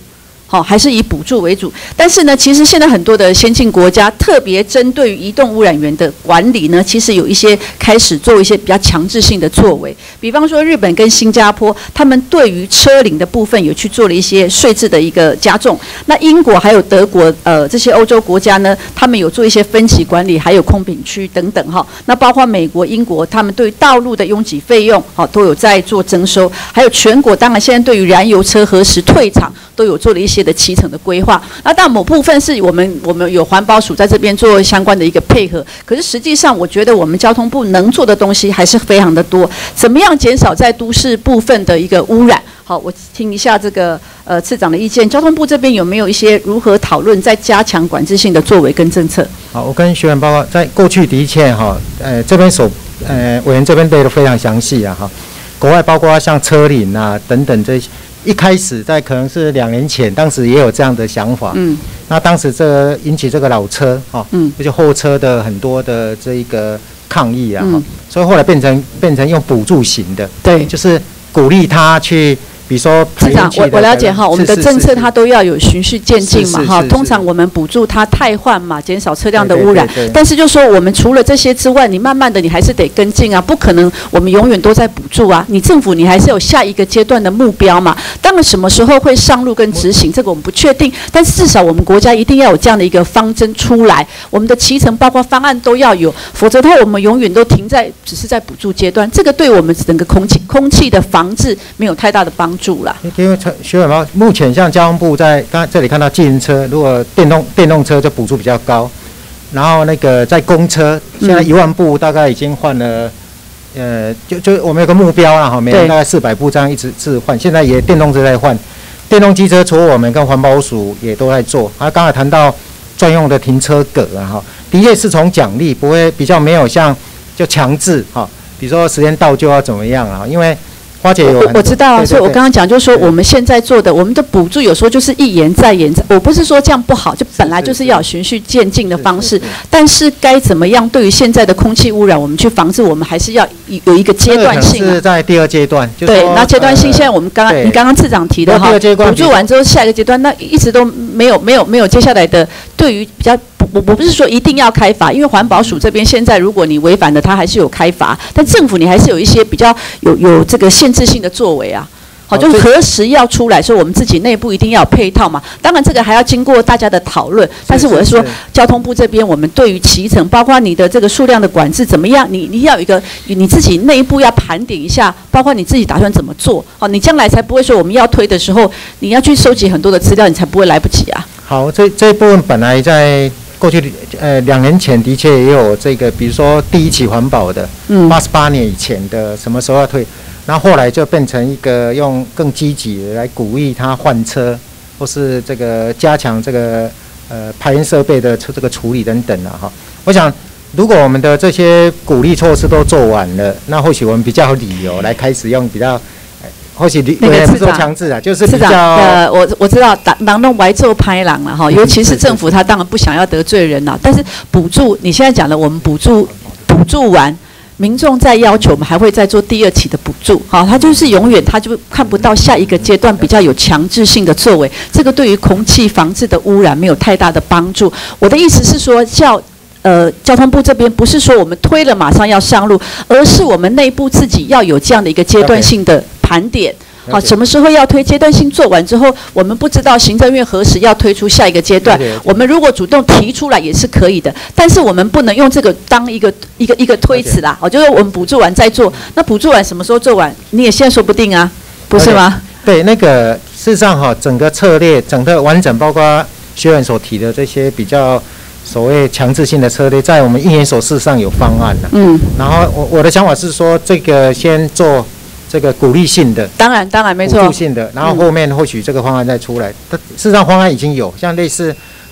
好，还是以补助为主。但是呢，其实现在很多的先进国家，特别针对于移动污染源的管理呢，其实有一些开始做一些比较强制性的作为。比方说，日本跟新加坡，他们对于车龄的部分有去做了一些税制的一个加重。那英国还有德国，呃，这些欧洲国家呢，他们有做一些分级管理，还有空品区等等哈。那包括美国、英国，他们对道路的拥挤费用，好，都有在做征收。还有全国，当然现在对于燃油车何时退场，都有做了一些的期程的规划。那当然某部分是我们我们有环保署在这边做相关的一个配合，可是实际上我觉得我们交通部能做的东西还是非常的多。怎么样减少在都市部分的一个污染？好，我听一下这个呃次长的意见。交通部这边有没有一些如何讨论在加强管制性的作为跟政策？ 好，我跟学员报告，在过去的确哈，呃这边所呃委员这边列得非常详细啊哈。国外包括像车龄啊等等这些。一开始在可能是两年前，当时也有这样的想法。嗯，那当时这引起这个老车哈，嗯，就是后车的很多的这一个抗议啊，嗯，所以后来变成变成用补助型的， 对， 就是鼓励他去。比如说， 市长，我我了解哈，我们的政策它都要有循序渐进嘛哈。通常我们补助它汰换嘛，减少车辆的污染。但是就说我们除了这些之外，你慢慢的你还是得跟进啊，不可能我们永远都在补助啊。你政府你还是有下一个阶段的目标嘛。当然什么时候会上路跟执行，这个我们不确定。但是至少我们国家一定要有这样的一个方针出来，我们的期程包括方案都要有，否则的话我们永远都停在只是在补助阶段，这个对我们整个空气空气的防治没有太大的帮助。 因为学员们目前像交通部在刚才这里看到，自行车如果电动电动车就补助比较高，然后那个在公车现在一万部大概已经换了，呃，就就我们有个目标啦哈，每年大概四百部这样一直是换，现在也电动车在换，电动机车除了我们跟环保署也都在做。啊，刚才谈到专用的停车格啊哈，的确是从奖励，不会比较没有像就强制哈，比如说时间到就要怎么样啊，因为。花姐有 我, 我知道啊，所以我刚刚讲就是说，我们现在做的，我们的补助有时候就是一延再延。我不是说这样不好，就本来就是要循序渐进的方式，但是该怎么样？对于现在的空气污染，我们去防治，我们还是要有一个阶段性、啊。 是在第二阶段，就是、 对，那阶段性现在我们刚刚、呃、你刚刚次长提的哈，补助完之后下一个阶段，那一直都没有没有没有接下来的对于比较。我我不是说一定要开罚，因为环保署这边现在如果你违反的，它还是有开罚，但政府你还是有一些比较有有这个限制性的作为啊。好，就是何时要出来，所以我们自己内部一定要有配套嘛。当然这个还要经过大家的讨论，但是我是说，交通部这边我们对于期程，包括你的这个数量的管制怎么样，你你要有一个你自己内部要盘点一下，包括你自己打算怎么做，好，你将来才不会说我们要推的时候，你要去收集很多的资料，你才不会来不及啊。 好，这这一部分本来在。过去呃两年前的确也有这个，比如说第一期环保的，嗯，八十八年以前的什么时候要退，然后后来就变成一个用更积极的来鼓励他换车，或是这个加强这个呃排烟设备的这个处理等等了哈。我想，如果我们的这些鼓励措施都做完了，那或许我们比较有理由来开始用比较。或许你也不说强制啊，就是比较呃，我我知道，狼弄白做拍狼了哈，尤其是政府，他当然不想要得罪人了。但是补助，你现在讲的，我们补助补助完，民众再要求，我们还会再做第二期的补助，好，他就是永远他就看不到下一个阶段比较有强制性的作为，这个对于空气防治的污染没有太大的帮助。我的意思是说，叫。呃，交通部这边不是说我们推了马上要上路，而是我们内部自己要有这样的一个阶段性的盘点。好，什么时候要推？阶段性做完之后，我们不知道行政院何时要推出下一个阶段。我们如果主动提出来也是可以的，但是我们不能用这个当一个一个一个推辞啦。哦，就是我们补助完再做，那补助完什么时候做完？你也现在说不定啊，不是吗？ 对，那个事实上哈，整个策略整个完整，包括学员所提的这些比较。所谓强制性的策略，在我们应研所事实上有方案了。嗯，然后我我的想法是说，这个先做这个鼓励性的， 当然当然没错， 补助性的，然后后面或许这个方案再出来。但事实上方案已经有，像类似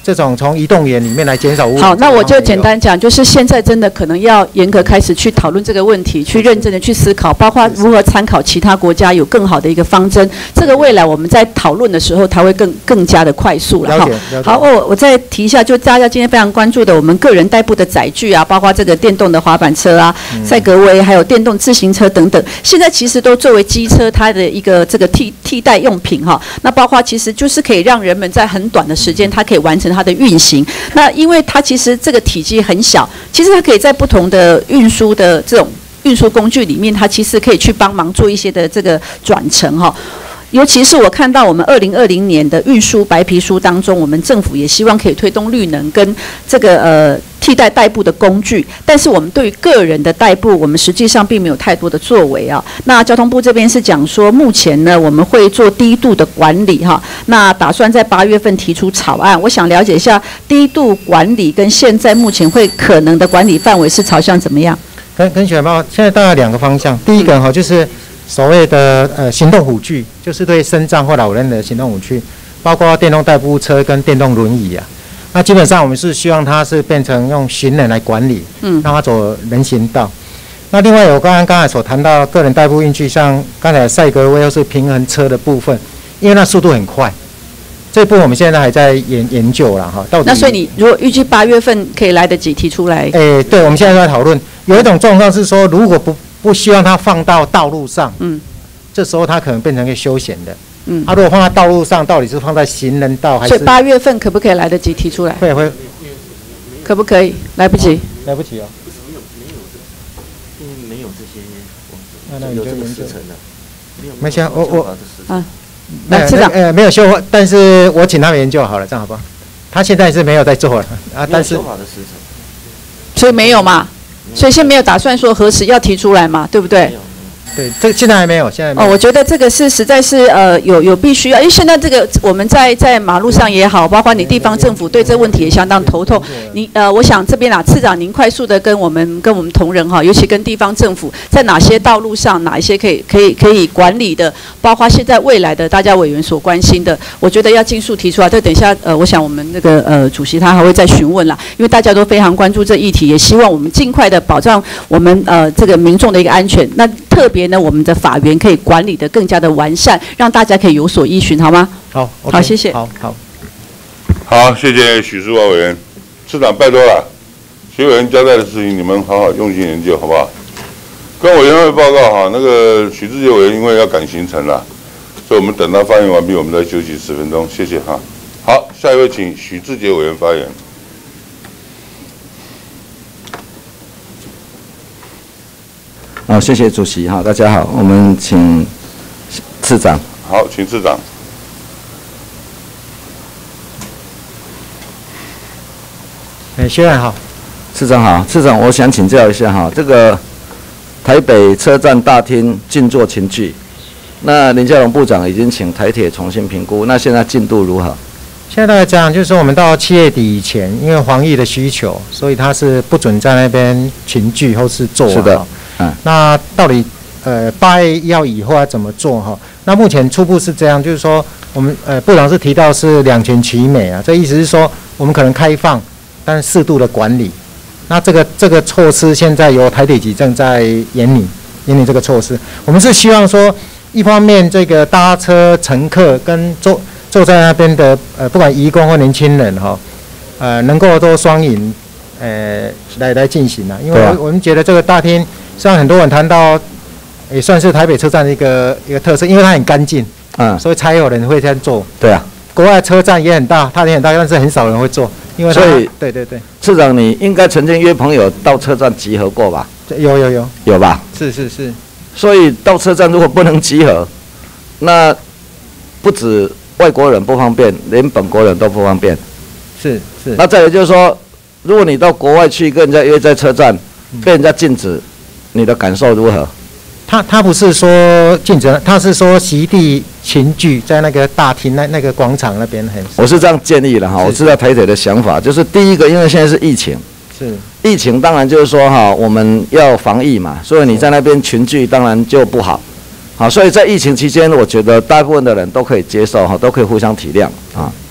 这种从移动源里面来减少污染。 好，那我就简单讲，就是现在真的可能要严格开始去讨论这个问题，去认真的去思考，包括如何参考其他国家有更好的一个方针。这个未来我们在讨论的时候，它会更更加的快速了哈。好，我我再提一下，就大家今天非常关注的，我们个人代步的载具啊，包括这个电动的滑板车啊、赛格威，还有电动自行车等等，现在其实都作为机车它的一个这个替替代用品哈。那包括其实就是可以让人们在很短的时间，它可以完成它的运行。那因为它其实这个体积很小，其实它可以在不同的运输的这种运输工具里面，它其实可以去帮忙做一些的这个转乘哈。尤其是我看到我们二零二零年的运输白皮书当中，我们政府也希望可以推动绿能跟这个呃替代代步的工具，但是我们对于个人的代步，我们实际上并没有太多的作为啊。那交通部这边是讲说，目前呢我们会做低度的管理哈，那打算在八月份提出草案。我想了解一下低度管理跟现在目前会可能的管理范围是朝向怎么样？ 跟跟选报现在大概两个方向，第一个哈就是所谓的呃行动辅具，就是对身障或老人的行动辅具，包括电动代步车跟电动轮椅啊。那基本上我们是希望它是变成用行人来管理，嗯，让它走人行道。那另外我刚刚刚才所谈到个人代步运具，像刚才赛格威或是平衡车的部分，因为那速度很快，这一步我们现在还在研研究了哈。到底那所以你如果预计八月份可以来得及提出来？ 诶，对，我们现在都在讨论。有一种状况是说，如果不不希望它放到道路上，嗯，这时候它可能变成一个休闲的，嗯，啊，如果放在道路上，到底是放在行人道还是？ 所以八月份可不可以来得及提出来？ 会会， 可不可以？来不及？ 来不及哦。 因为没有这些， 那那你就有这个时程的， 没事，我我啊，来市长， 呃，没有修，但是我请他们研究好了，这样好不好？他现在是没有在做了啊，但是， 所以没有嘛。所以现在没有打算说何时要提出来嘛，对不对？ 对，这现在还没有，现在没有。 哦，我觉得这个是实在是呃有有必须要，因为现在这个我们在在马路上也好，包括你地方政府对这个问题也相当头痛。你呃，我想这边啊，次长您快速的跟我们跟我们同仁哈，尤其跟地方政府，在哪些道路上哪一些可以可以可以管理的，包括现在未来的大家委员所关心的，我觉得要尽速提出来。这等一下呃，我想我们那个呃主席他还会再询问啦，因为大家都非常关注这议题，也希望我们尽快的保障我们呃这个民众的一个安全。那特别呢，我们的法源可以管理得更加的完善，让大家可以有所依循，好吗？ 好， 好，谢谢。 好好好，谢谢许淑华委员，市长拜托了，徐委员交代的事情，你们好好用心研究，好不好？跟委员会报告哈，那个许志杰委员因为要赶行程了，所以我们等他发言完毕，我们再休息十分钟，谢谢哈。好，下一位请许志杰委员发言。 好，谢谢主席哈，大家好，我们请次长。 好，请次长。 哎，薛然好， 次长好，次长，我想请教一下哈，这个台北车站大厅进驻群聚，那林佳龙部长已经请台铁重新评估，那现在进度如何？ 现在大概这样，就是说我们到七月底以前，因为防疫的需求，所以他是不准在那边群聚或是做。 是的。嗯， 那到底呃八月一号以后要怎么做哈？那目前初步是这样，就是说我们呃部长是提到是两全其美啊，这意思是说我们可能开放，但是适度的管理。那这个这个措施现在由台铁局正在研拟研拟这个措施。我们是希望说，一方面这个搭车乘客跟坐坐在那边的呃不管移工或年轻人哈，呃能够都双赢呃来来进行啊，因为我们觉得这个大厅。像很多人谈到，也算是台北车站的一个一个特色，因为它很干净，嗯，所以才有人会这样做。 对啊， 国外车站也很大，它也很大，但是很少人会做，因为所以对对对， 市长你应该曾经约朋友到车站集合过吧？ 有有有有吧？ 是是是。 所以到车站如果不能集合，那不止外国人不方便，连本国人都不方便。 是是。 那再有就是说，如果你到国外去跟人家约在车站，被人家禁止。你的感受如何？ 他他不是说禁止，他是说席地群聚在那个大厅那那个广场那边很。 我是这样建议的哈，我知道台铁的想法，就是第一个，因为现在是疫情， 是疫情，当然就是说哈，我们要防疫嘛，所以你在那边群聚当然就不好，好，所以在疫情期间，我觉得大部分的人都可以接受哈，都可以互相体谅啊。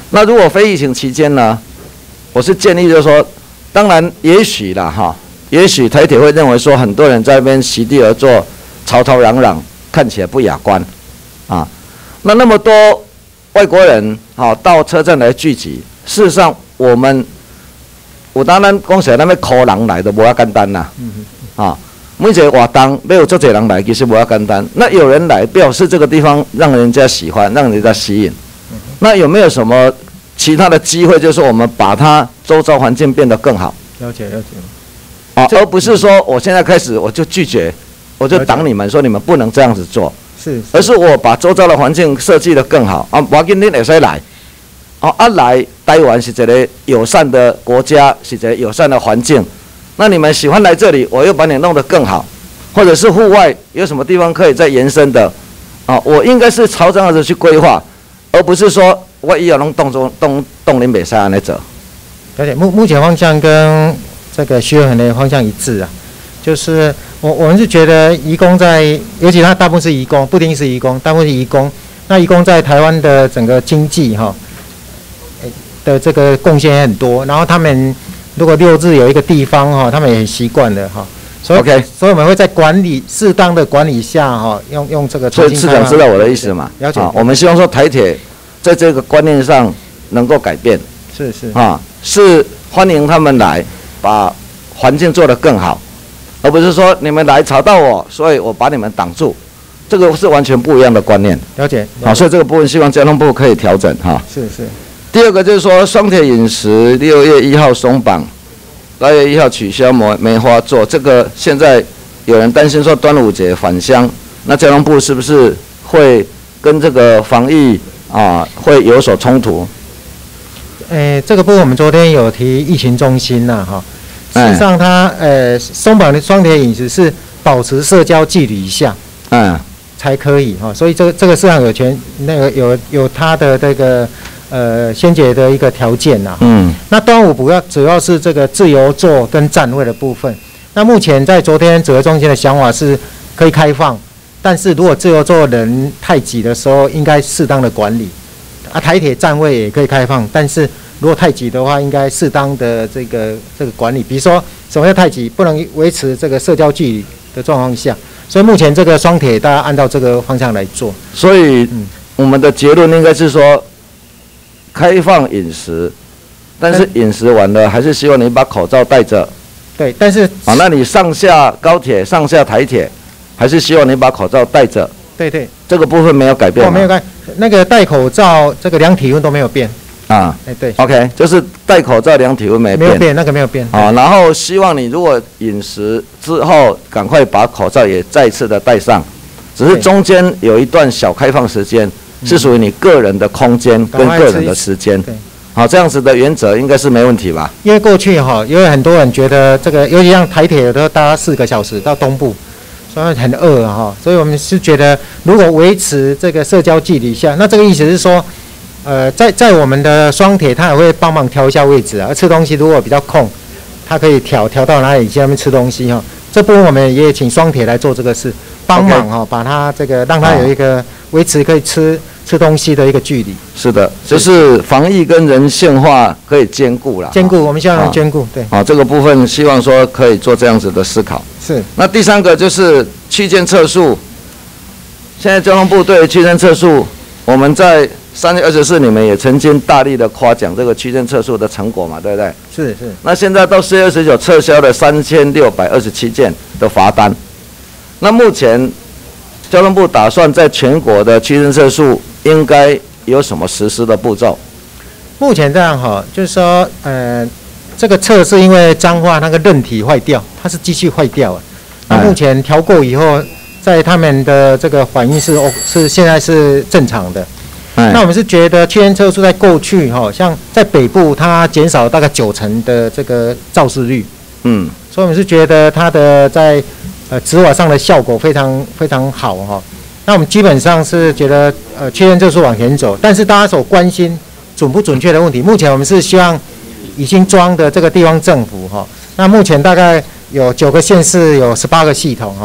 那如果非疫情期间呢，我是建议就是说，当然也许啦哈，也许台铁会认为说很多人在那边席地而坐，吵吵嚷嚷，看起来不雅观，啊，那那么多外国人好到车站来聚集，事实上我们有当咱讲起来那边靠人来的无遐简单呐，啊，每一个活动要有足侪人来，其实无遐简单。那有人来，表示这个地方让人家喜欢，让人家吸引。那有没有什么其他的机会，就是我们把它周遭环境变得更好？ 了解了解。 啊，而不是说我现在开始我就拒绝，我就挡你们，说你们不能这样子做。 是。 而是我把周遭的环境设计得更好啊，我今天也使来。哦，啊来台湾是一个友善的国家，是一个友善的环境。那你们喜欢来这里，我又把你弄得更好，或者是户外有什么地方可以再延伸的？啊，我应该是朝这样子去规划，而不是说我以后弄动中动动林北山来走。 了解，目目前方向跟这个徐永恒的方向一致啊，就是我我们是觉得移工在，尤其他大部分是移工，不一定是移工，大部分是移工。那移工在台湾的整个经济哈的这个贡献也很多，然后他们如果六日有一个地方哈，他们也很习惯了哈。所以 OK， 所以我们会在管理适当的管理下哈，用用这个。 所以市长知道我的意思嘛？ 了解。 啊，我们希望说台铁在这个观念上能够改变。 是是。 啊，是欢迎他们来，把环境做得更好，而不是说你们来吵到我，所以我把你们挡住，这个是完全不一样的观念。 了解。 好，所以这个部分希望交通部可以调整哈。 是是。 第二个就是说双铁饮食六月一号松绑，八月一号取消梅梅花座，这个现在有人担心说端午节返乡，那交通部是不是会跟这个防疫啊会有所冲突？ 诶，这个部分我们昨天有提疫情中心呐哈，事实上它呃松绑的双铁饮食是保持社交距离以下， 嗯， 才可以哈，所以这个这个市场有权那个有有它的这个。呃，先决的一个条件呐。 嗯。 那端午主要主要是这个自由座跟站位的部分。那目前在昨天指挥中心的想法是可以开放，但是如果自由座人太挤的时候，应该适当的管理。啊，台铁站位也可以开放，但是如果太挤的话，应该适当的这个这个管理。比如说，什么叫太挤？不能维持这个社交距离的状况下。所以目前这个双铁大家按照这个方向来做。 所以，嗯，我们的结论应该是说。开放饮食，但是饮食完了还是希望你把口罩戴着。 对，但是啊，那你上下高铁、上下台铁，还是希望你把口罩戴着。 对对， 这个部分没有改变。 哦，没有改，那个戴口罩、这个量体温都没有变。 啊， 哎对。 OK， 就是戴口罩、量体温没变。 没有变，那个没有变。 啊，然后希望你如果饮食之后，赶快把口罩也再次的戴上，只是中间有一段小开放时间。是属于你个人的空间跟个人的时间，好，这样子的原则应该是没问题吧？ 因为过去哈，因为很多人觉得这个，尤其像台铁有的搭四个小时到东部，所以很饿哈，所以我们是觉得，如果维持这个社交距离下，那这个意思是说，呃，在在我们的双铁，它也会帮忙调一下位置啊，吃东西如果比较空，它可以调调到哪里去那边吃东西哈。这部分我们也请双铁来做这个事，帮忙哈，把它这个让它有一个维持可以吃。吃东西的一个距离是的，就是防疫跟人性化可以兼顾啦。 兼顾，我们希望能兼顾，对。 好，这个部分希望说可以做这样子的思考。 是。 那第三个就是区间测速，现在交通部对区间测速，我们在三月二十四你们也曾经大力的夸奖这个区间测速的成果嘛，对不对？ 是是。 那现在到四月二十九撤销了三千六百二十七件的罚单，那目前交通部打算在全国的区间测速应该有什么实施的步骤？ 目前这样哈，就是说，呃，这个测试因为彰化那个韧体坏掉，它是机器坏掉了。那目前调过以后，在他们的这个反应是哦，是现在是正常的。那我们是觉得区间测速在过去哈，像在北部它减少大概九成的这个肇事率。 嗯， 所以我们是觉得它的在呃执法上的效果非常非常好哈。那我们基本上是觉得，呃，区间测速往前走，但是大家所关心准不准确的问题，目前我们是希望已经装的这个地方政府哈，那目前大概有九个县市有十八个系统哈，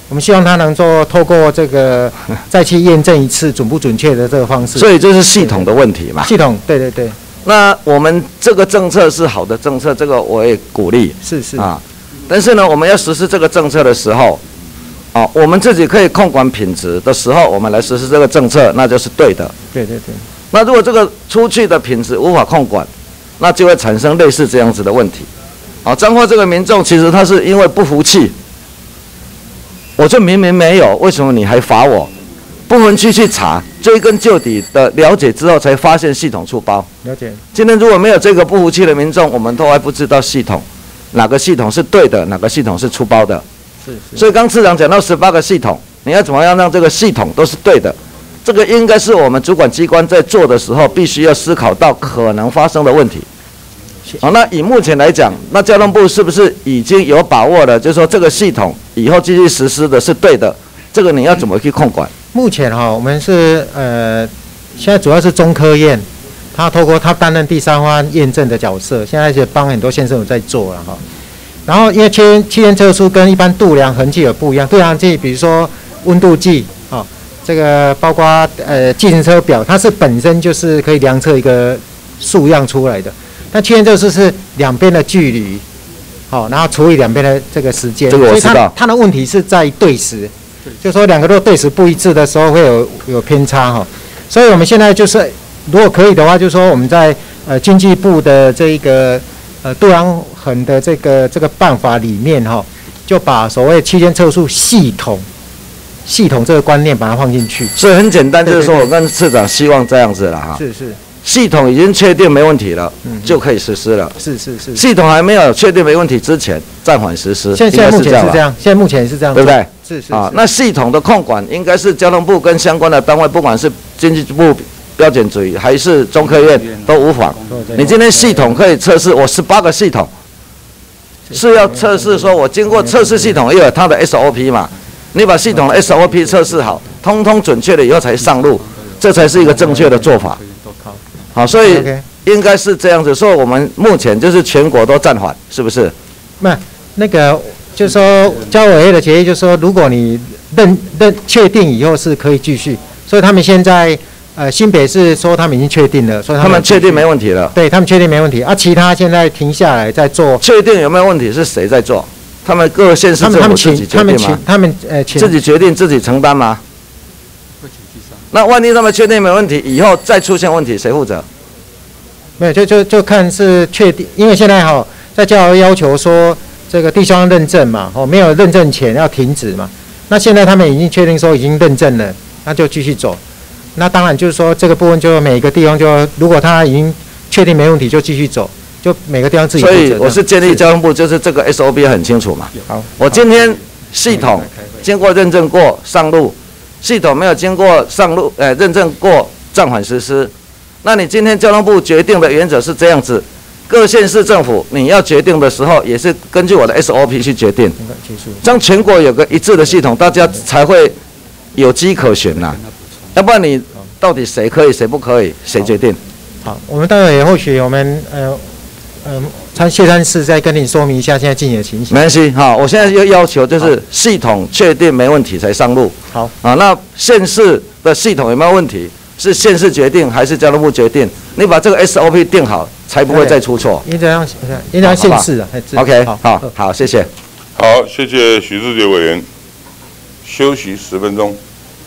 我们希望它能做透过这个再去验证一次准不准确的这个方式。 所以这是系统的问题嘛？ 系统，对对对。 那我们这个政策是好的政策，这个我也鼓励。 是是啊，但是呢，我们要实施这个政策的时候，啊，我们自己可以控管品质的时候，我们来实施这个政策，那就是对的。 对对对。 那如果这个出去的品质无法控管，那就会产生类似这样子的问题。啊，彰化这个民众其实他是因为不服气。我就明明没有，为什么你还罚我？不分区去查，追根究底的了解之后，才发现系统出包。 了解。 今天如果没有这个不服气的民众，我们都还不知道系统哪个系统是对的，哪个系统是出包的。 是是。 所以刚次长讲到十八个系统，你要怎么样让这个系统都是对的？这个应该是我们主管机关在做的时候，必须要思考到可能发生的问题。好，那以目前来讲，那交通部是不是已经有把握了？就是说这个系统以后继续实施的是对的，这个你要怎么去控管？ 目前哈，我们是呃，现在主要是中科院，他透过他担任第三方验证的角色，现在就帮很多县政府在做了哈。然后因为气气验测速跟一般度量衡器有不一样，度量计比如说温度计啊，这个包括呃计程车表，它是本身就是可以量测一个数样出来的。那气验测速是两边的距离，好，然后除以两边的这个时间。 这个我知道。 所以它它的问题是在对时，就说两个如果对时不一致的时候会有有偏差哈。所以我们现在就是，如果可以的话，就是说我们在呃经济部的这一个呃度量衡的这个这个办法里面哈，就把所谓气验测速系统系统这个观念把它放进去。 所以很简单，就是说我跟市长希望这样子了哈。 是是。 系统已经确定没问题了，嗯、就可以实施了。 是是是。 系统还没有确定没问题之前，暂缓实施。 现在目前是这样，现在目前是这样， 对不对？ 是是啊，那系统的控管应该是交通部跟相关的单位，不管是经济部标检局还是中科院都无妨。你今天系统可以测试，我十八个系统是要测试，说我经过测试系统也有它的 S O P 嘛？你把系统的 S O P 测试好，通通准确了以后才上路，这才是一个正确的做法。好，所以应该是这样子。所以我们目前就是全国都暂缓，是不是？ 那那个就是说，交委会的决议就是说，如果你认认确定以后是可以继续。所以他们现在呃新北市说他们已经确定了，所以他们确定没问题了。 对他们确定没问题，啊，其他现在停下来在做。 确定有没有问题是谁在做？他们各县市政府自己决定吗？ 他们呃自己决定自己承担吗？那万一他们确定没问题，以后再出现问题，谁负责？ 没有，就就就看是确定，因为现在哈、哦，在教委要求说这个地方认证嘛，哦，没有认证前要停止嘛。那现在他们已经确定说已经认证了，那就继续走。那当然就是说这个部分就每个地方就如果他已经确定没问题，就继续走，就每个地方自己负责。 所以我是建议交通部就是这个 S O P 很清楚嘛。 好， 我今天系统经过认证过上路。系统没有经过上路，呃，认证过暂缓实施。那你今天交通部决定的原则是这样子，各县市政府你要决定的时候，也是根据我的 S O P 去决定。这样全国有个一致的系统，大家才会有机可循呐、啊。要不然你到底谁可以，谁不可以，谁决定？ 好，我们待会或许我们呃呃，参谢参事再跟你说明一下现在进行的情形。 没关系，好，我现在要要求就是系统确定没问题才上路。 好啊，那县市的系统有没有问题？是县市决定还是交通部决定？你把这个 S O P 定好，才不会再出错。 应该让应该让县市啊。 OK， 好，好，谢谢。 好，谢谢许志杰委员。休息十分钟。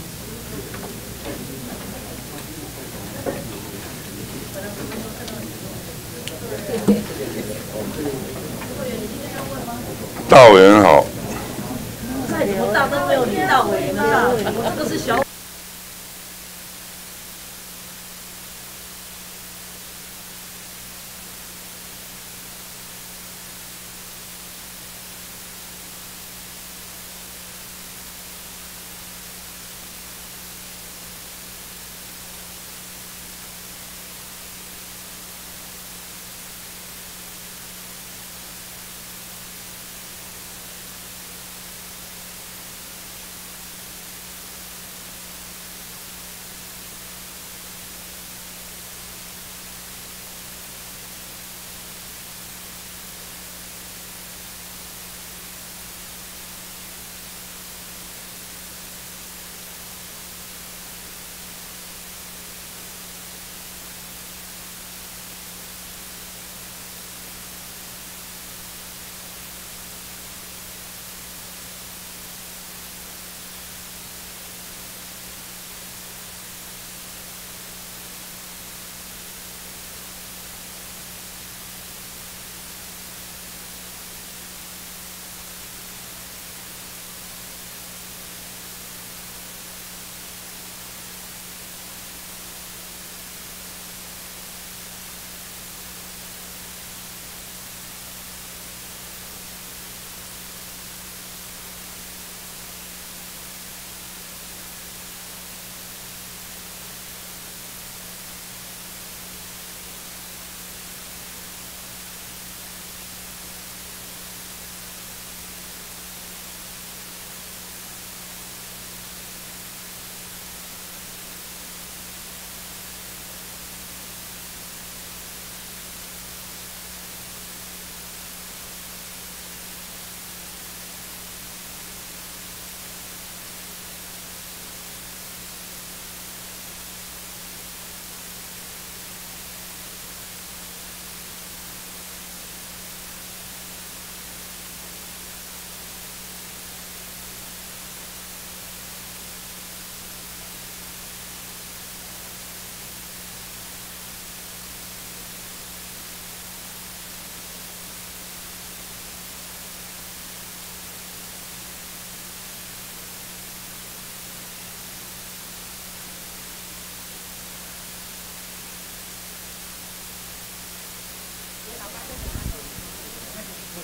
大委员好。 再怎么大都没有你大委员的大，这个是小。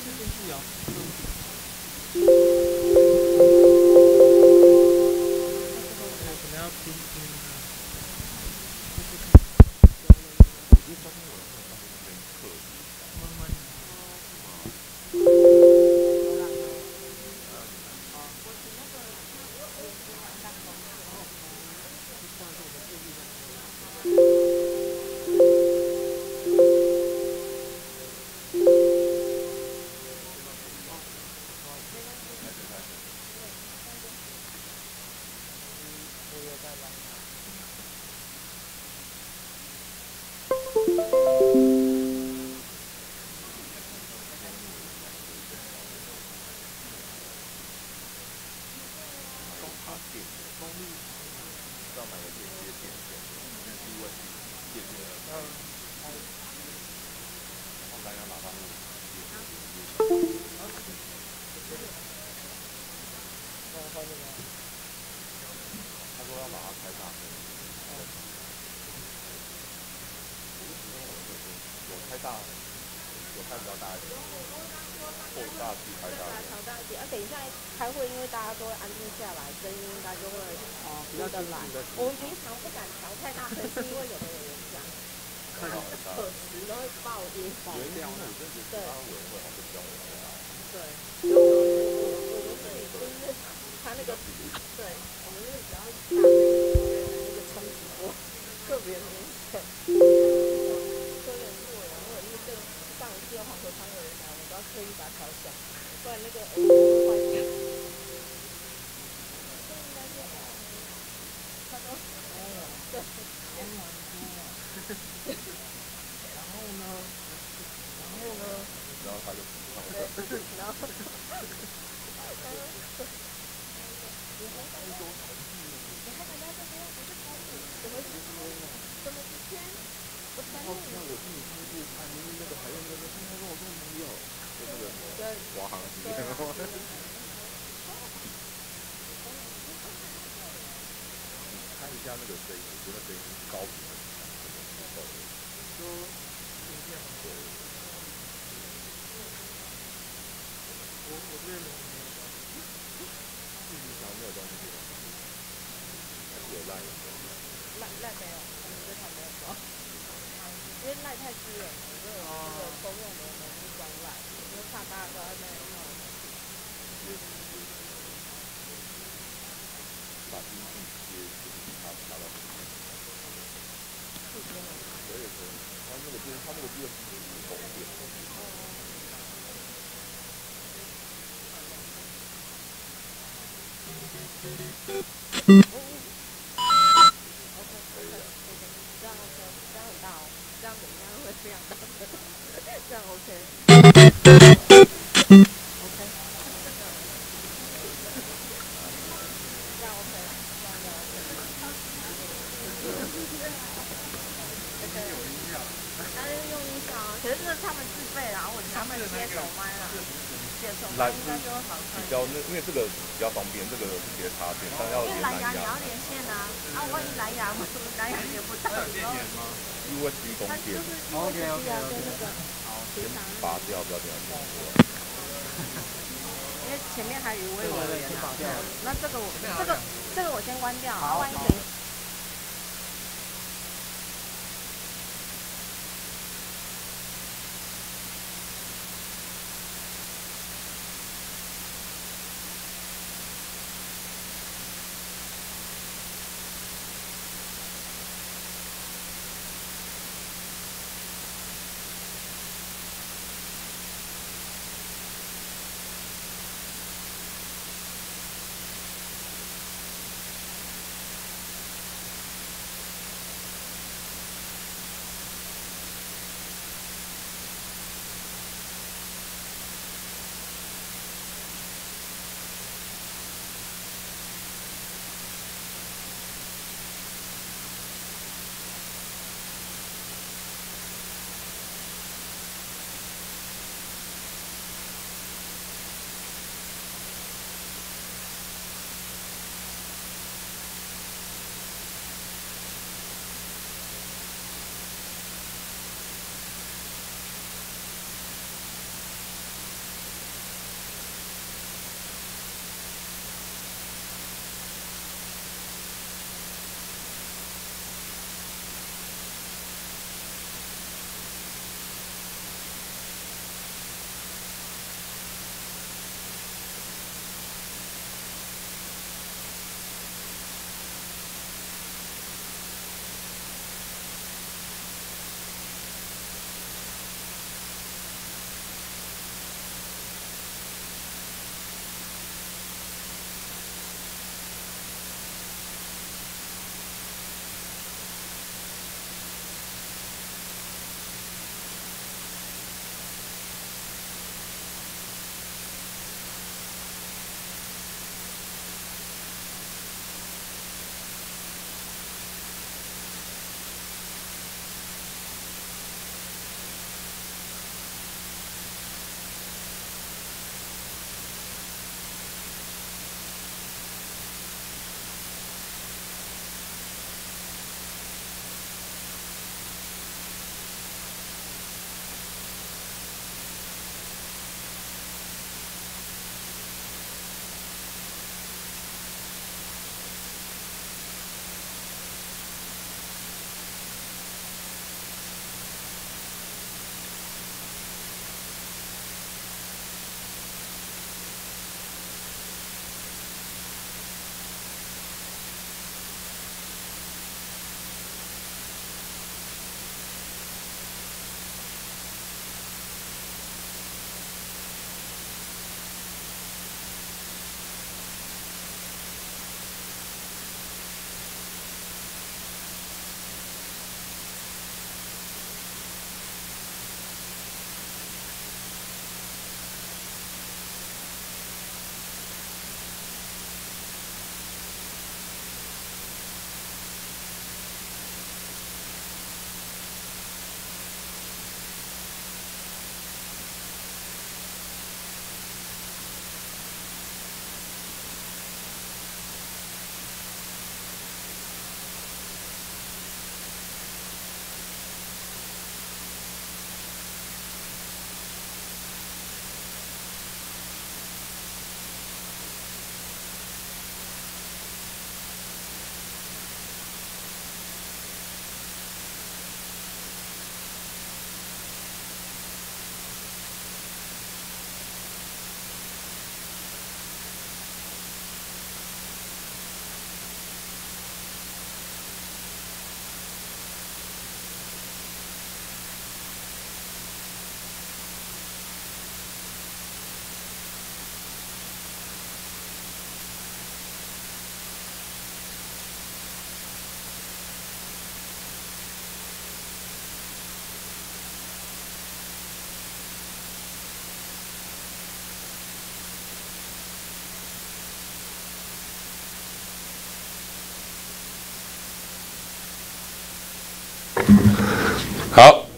来比较那，因为这个比较方便，这个直接插电，但要连蓝牙。你要连线啊，啊，万一蓝牙蓝牙连不到。它有电源吗 ？U S B 供电。OK OK OK。好，先拔掉，不要这样子。 因为前面还有一位委员啊。那这个我这个这个我先关掉，啊，万一等。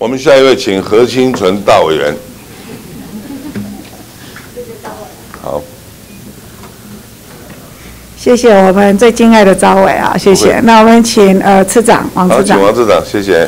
们下一位请何清纯大委员。好。 谢谢我们最敬爱的召委啊，谢谢。那我们请呃次长王次长。 好，请王次长，谢谢。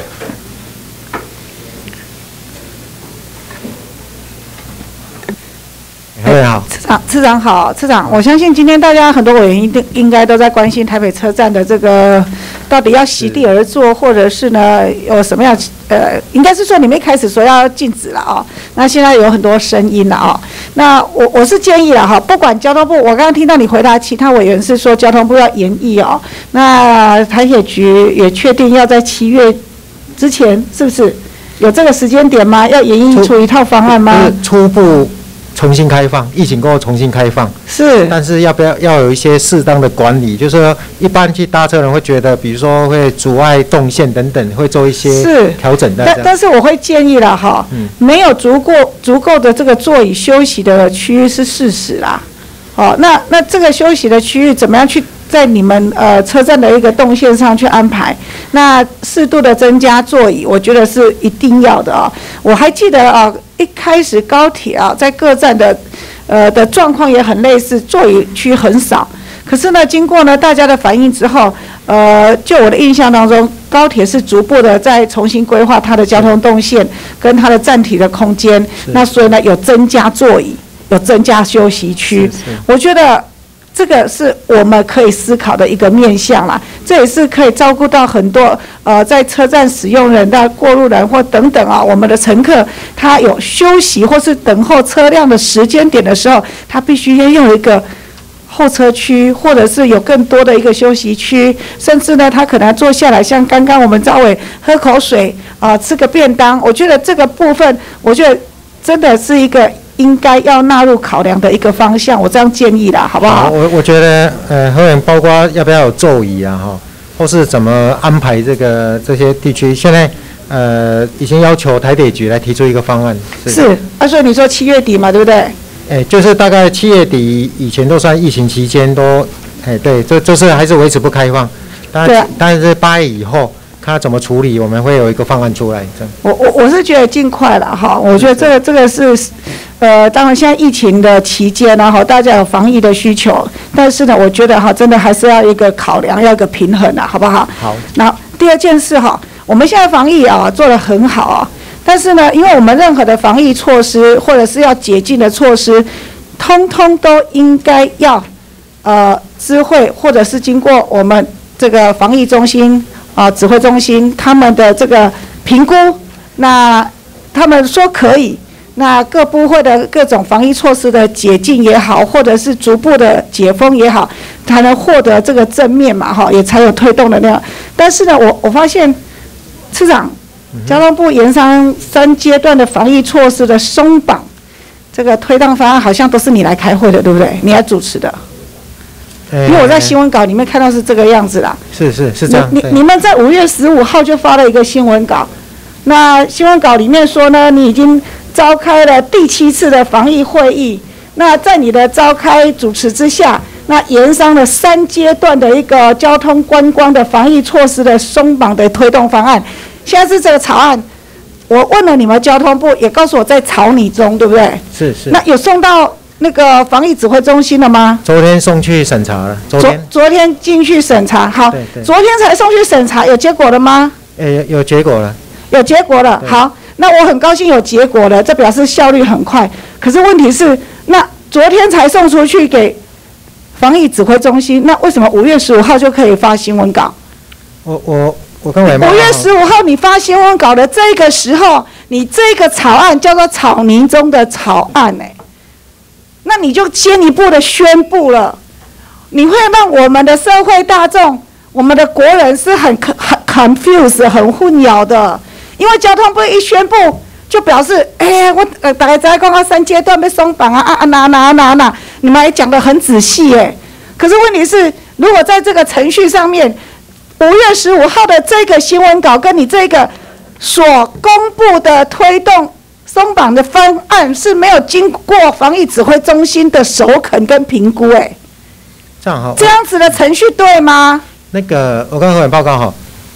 哎，好，次长，次长好，次长，我相信今天大家很多委员一定应该都在关心台北车站的这个到底要席地而坐，或者是呢有什么样呃，应该是说你们一开始说要禁止了哦，那现在有很多声音了哦。那我我是建议了哈，不管交通部，我刚刚听到你回答其他委员是说交通部要研议哦，那台铁局也确定要在七月之前，是不是有这个时间点吗？要研议出一套方案吗？ 初步。重新开放，疫情过后重新开放是， 但是要不要要有一些适当的管理？就是说，一般去搭车人会觉得，比如说会阻碍动线等等，会做一些调整的。 但但是我会建议了哈，嗯、没有足够足够的这个座椅休息的区域是事实啦。哦，那那这个休息的区域怎么样去在你们呃车站的一个动线上去安排？那适度的增加座椅，我觉得是一定要的啊、哦。我还记得啊。一开始高铁啊，在各站的，呃的状况也很类似，座椅区很少。可是呢，经过呢大家的反应之后，呃，就我的印象当中，高铁是逐步的在重新规划它的交通动线跟它的站体的空间。那所以呢，有增加座椅，有增加休息区。我觉得这个是我们可以思考的一个面向啦。这也是可以照顾到很多呃在车站使用人的过路人或等等啊，我们的乘客他有休息或是等候车辆的时间点的时候，他必须要用一个候车区，或者是有更多的一个休息区，甚至呢他可能坐下来，像刚刚我们召委喝口水啊、呃，吃个便当。我觉得这个部分，我觉得真的是一个应该要纳入考量的一个方向，我这样建议啦，好不好？ 我我觉得，呃，后面包括要不要有座椅啊，哈，或是怎么安排这个这些地区，现在呃已经要求台铁局来提出一个方案。 是，是啊，所以你说七月底嘛，对不对？ 哎，就是大概七月底以前都算疫情期间都，哎，对，就就是还是维持不开放，但是、啊、但是八月以后。看怎么处理，我们会有一个方案出来。 我我我是觉得尽快了哈，我觉得这个这个是，呃，当然现在疫情的期间呢，哈，大家有防疫的需求，但是呢，我觉得哈，真的还是要一个考量，要一个平衡啊，好不好？ 好。 那第二件事哈，我们现在防疫啊做得很好啊，但是呢，因为我们任何的防疫措施或者是要解禁的措施，通通都应该要呃知会或者是经过我们这个防疫中心。啊，指挥中心他们的这个评估，那他们说可以，那各部会的各种防疫措施的解禁也好，或者是逐步的解封也好，才能获得这个正面嘛，哈，也才有推动的那样。但是呢，我我发现，次长，交通部研商三阶段的防疫措施的松绑，这个推动方案好像都是你来开会的，对不对？你来主持的。因为我在新闻稿里面看到是这个样子啦， 是是是这样。 你你们在五月十五号就发了一个新闻稿，那新闻稿里面说呢，你已经召开了第七次的防疫会议。那在你的召开主持之下，那研商了三阶段的一个交通观光的防疫措施的松绑的推动方案。现在是这个草案，我问了你们交通部，也告诉我在草拟中，对不对？ 是是。 那有送到那个防疫指挥中心了吗？ 昨天送去审查了。昨天昨天进去审查，好， 对对昨天才送去审查，有结果了吗？ 诶，有结果了。 有结果了，好，那我很高兴有结果了，这表示效率很快。可是问题是，那昨天才送出去给防疫指挥中心，那为什么五月十五号就可以发新闻稿？ 我我我跟委员五月十五号你发新闻稿的这个时候，你这个草案叫做草拟中的草案、欸，哎。那你就先一步的宣布了，你会让我们的社会大众、我们的国人是很很 confused、很混淆的，因为交通部一宣布，就表示，哎、欸，我呃大概在讲啊三阶段被松绑啊啊啊哪哪哪哪，你们还讲得很仔细哎，可是问题是，如果在这个程序上面，五月十五号的这个新闻稿跟你这个所公布的推动松绑的方案是没有经过防疫指挥中心的首肯跟评估，哎， 这样好， 这样子的程序对吗？ 那个我刚刚委员报告哈，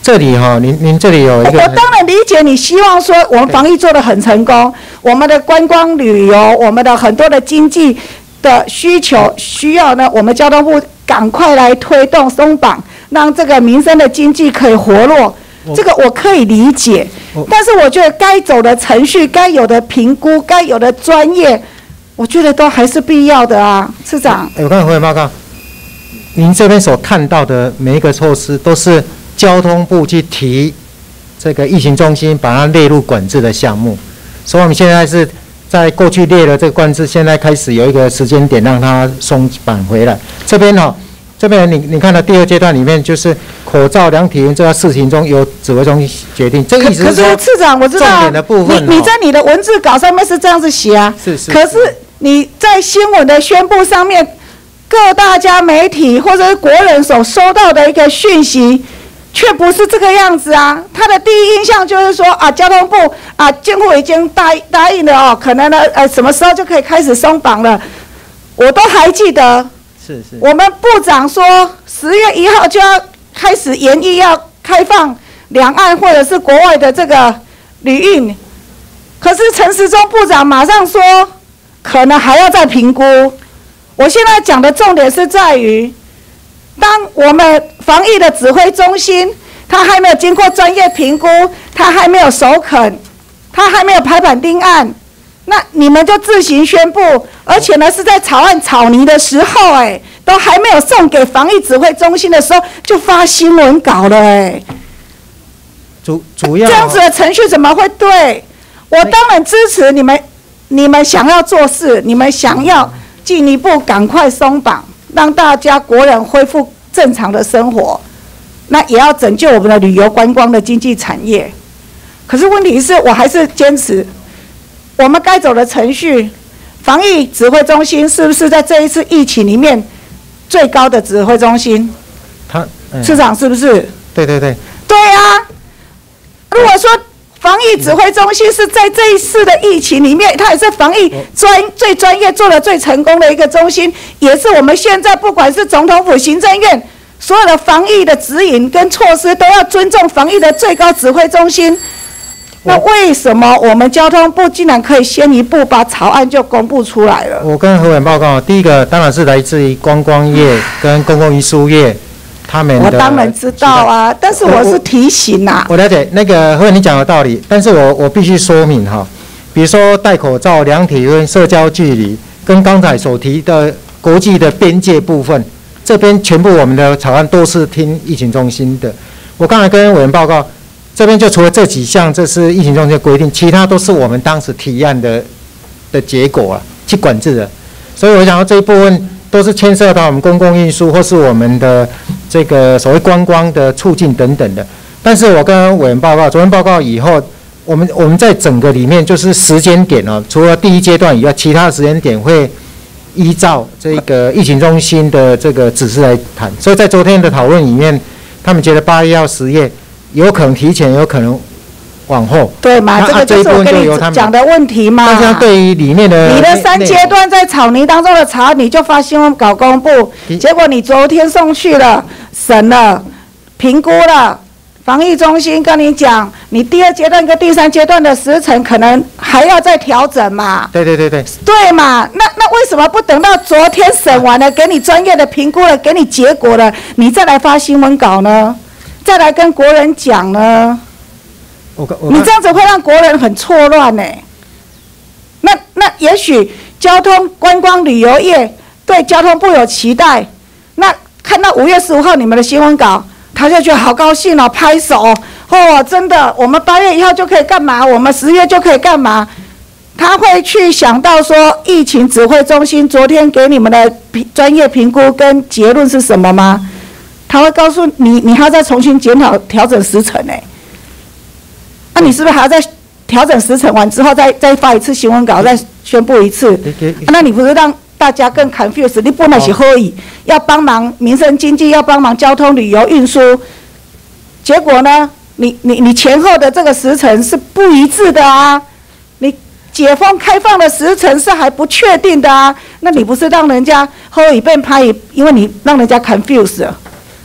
这里哈，您您这里有一个， 我当然理解你希望说我们防疫做得很成功，我们的观光旅游，我们的很多的经济的需求需要呢，我们交通部赶快来推动松绑，让这个民生的经济可以活络，这个我可以理解。但是我觉得该走的程序、该有的评估、该有的专业，我觉得都还是必要的啊，市长。 哎，我刚才回来报告，您这边所看到的每一个措施都是交通部去提这个疫情中心，把它列入管制的项目，所以我们现在是在过去列了这个管制，现在开始有一个时间点让它松绑回来。这边哈、哦，这边你你看到第二阶段里面就是口罩、量体温这个事情中由指挥中心决定，这个意思是说， 可是市长我知道， 重点的部分、哦， 你你在你的文字稿上面是这样子写啊， 是是， 可是你在新闻的宣布上面，各大家媒体或者是国人所收到的一个讯息。却不是这个样子啊！他的第一印象就是说啊，交通部啊，监护已经答答应了哦，可能呢呃什么时候就可以开始松绑了。我都还记得， 是是， 我们部长说十月一号就要开始研议要开放两岸或者是国外的这个旅运，可是陈时中部长马上说可能还要再评估。我现在讲的重点是在于。当我们防疫的指挥中心，它还没有经过专业评估，它还没有首肯，它还没有排版定案，那你们就自行宣布，而且呢是在草案草拟的时候，哎，都还没有送给防疫指挥中心的时候，就发新闻稿了，哎， 主主要这样子的程序怎么会对？我当然支持你们，你们想要做事，你们想要进一步赶快松绑。让大家国人恢复正常的生活，那也要拯救我们的旅游观光的经济产业。可是问题是我还是坚持，我们该走的程序，防疫指挥中心是不是在这一次疫情里面最高的指挥中心？ 他、嗯、 市长是不是？ 对对对。 对啊，如果说。防疫指挥中心是在这一次的疫情里面，它也是防疫专最专业、做得最成功的一个中心，也是我们现在不管是总统府、行政院所有的防疫的指引跟措施，都要尊重防疫的最高指挥中心。那为什么我们交通部竟然可以先一步把草案就公布出来了？ 我跟何委报告，第一个当然是来自于观光业跟公共运输业。他们的我当然知道啊，但是我是提醒啊。 我, 我了解那个何委你讲的道理，但是我我必须说明哈，比如说戴口罩、量体温、社交距离，跟刚才所提的国际的边界部分，这边全部我们的草案都是听疫情中心的。我刚才跟委员报告，这边就除了这几项，这是疫情中心的规定，其他都是我们当时提案的的结果啊，去管制的。所以我想到这一部分。都是牵涉到我们公共运输或是我们的这个所谓观光的促进等等的。但是我跟委员报告，昨天报告以后，我们我们在整个里面就是时间点哦，除了第一阶段以外，其他的时间点会依照这个疫情中心的这个指示来谈。所以在昨天的讨论里面，他们觉得八月要十月，有可能提前，有可能。往后对嘛？这个就是我跟你讲的问题嘛。 大家对于里面的你的三阶段在草拟当中的草案，你就发新闻稿公布，结果你昨天送去了审了，评估了，防疫中心跟你讲，你第二阶段跟第三阶段的时程可能还要再调整嘛。 对对对对。 对嘛？那那为什么不等到昨天审完了，给你专业的评估了，给你结果了，你再来发新闻稿呢？再来跟国人讲呢？ 我我你这样子会让国人很错乱呢。那那也许交通观光旅游业对交通部有期待，那看到五月十五号你们的新闻稿，他就觉得好高兴哦，拍手哦，真的，我们八月一号就可以干嘛？我们十月就可以干嘛？他会去想到说，疫情指挥中心昨天给你们的专业评估跟结论是什么吗？他会告诉你，你还要再重新检讨调整时程呢。那、啊、你是不是还要再调整时程完之后再再发一次新闻稿，再宣布一次？啊、那你不是让大家更 confused？ 你本来是可以要帮忙民生经济，要帮忙交通旅游运输，结果呢，你你你前后的这个时程是不一致的啊！你解封开放的时程是还不确定的啊！那你不是让人家喝一遍拍，因为你让人家 confused 了。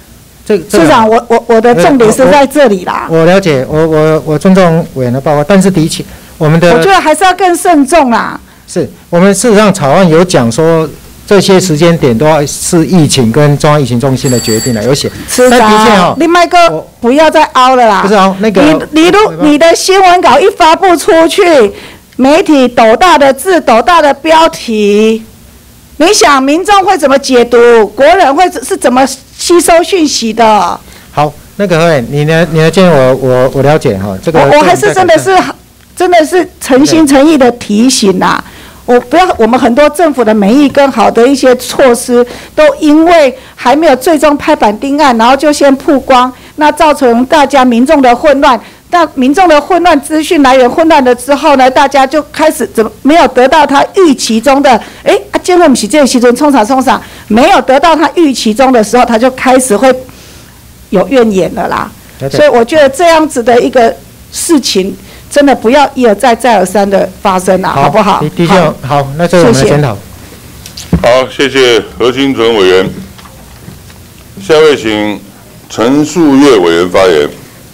这市长，我我我的重点是在这里啦。 我了解，我我我尊重委员的报告，但是的确，我们的我觉得还是要更慎重啦。 是我们事实上草案有讲说，这些时间点都要是疫情跟中央疫情中心的决定了，有写。 市长，你麦哥不要再凹了啦。 不是凹那个。 你你如你的新闻稿一发布出去，媒体斗大的字、斗大的标题，你想民众会怎么解读？国人会是怎么吸收讯息的？ 好，那个何委，你的你的建议我我我了解哈，这个我我还是真的是真的是诚心诚意的提醒啦。我不要，我们很多政府的美意跟好的一些措施，都因为还没有最终拍板定案，然后就先曝光，那造成大家民众的混乱。那民众的混乱，资讯来源混乱了之后呢，大家就开始怎么没有得到他预期中的，哎，啊，今天我们是这个时阵冲啥冲啥，没有得到他预期中的时候，他就开始会有怨言了啦。所以我觉得这样子的一个事情。真的不要一而再、再而三的发生啊，好, 好不好？ 的确好, 好，那这个我们检讨。 好，谢谢何清纯委员。下位请陈树月委员发言。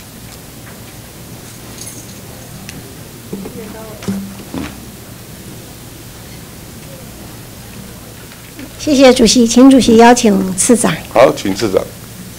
谢谢主席，请主席邀请次长。 好，请次长。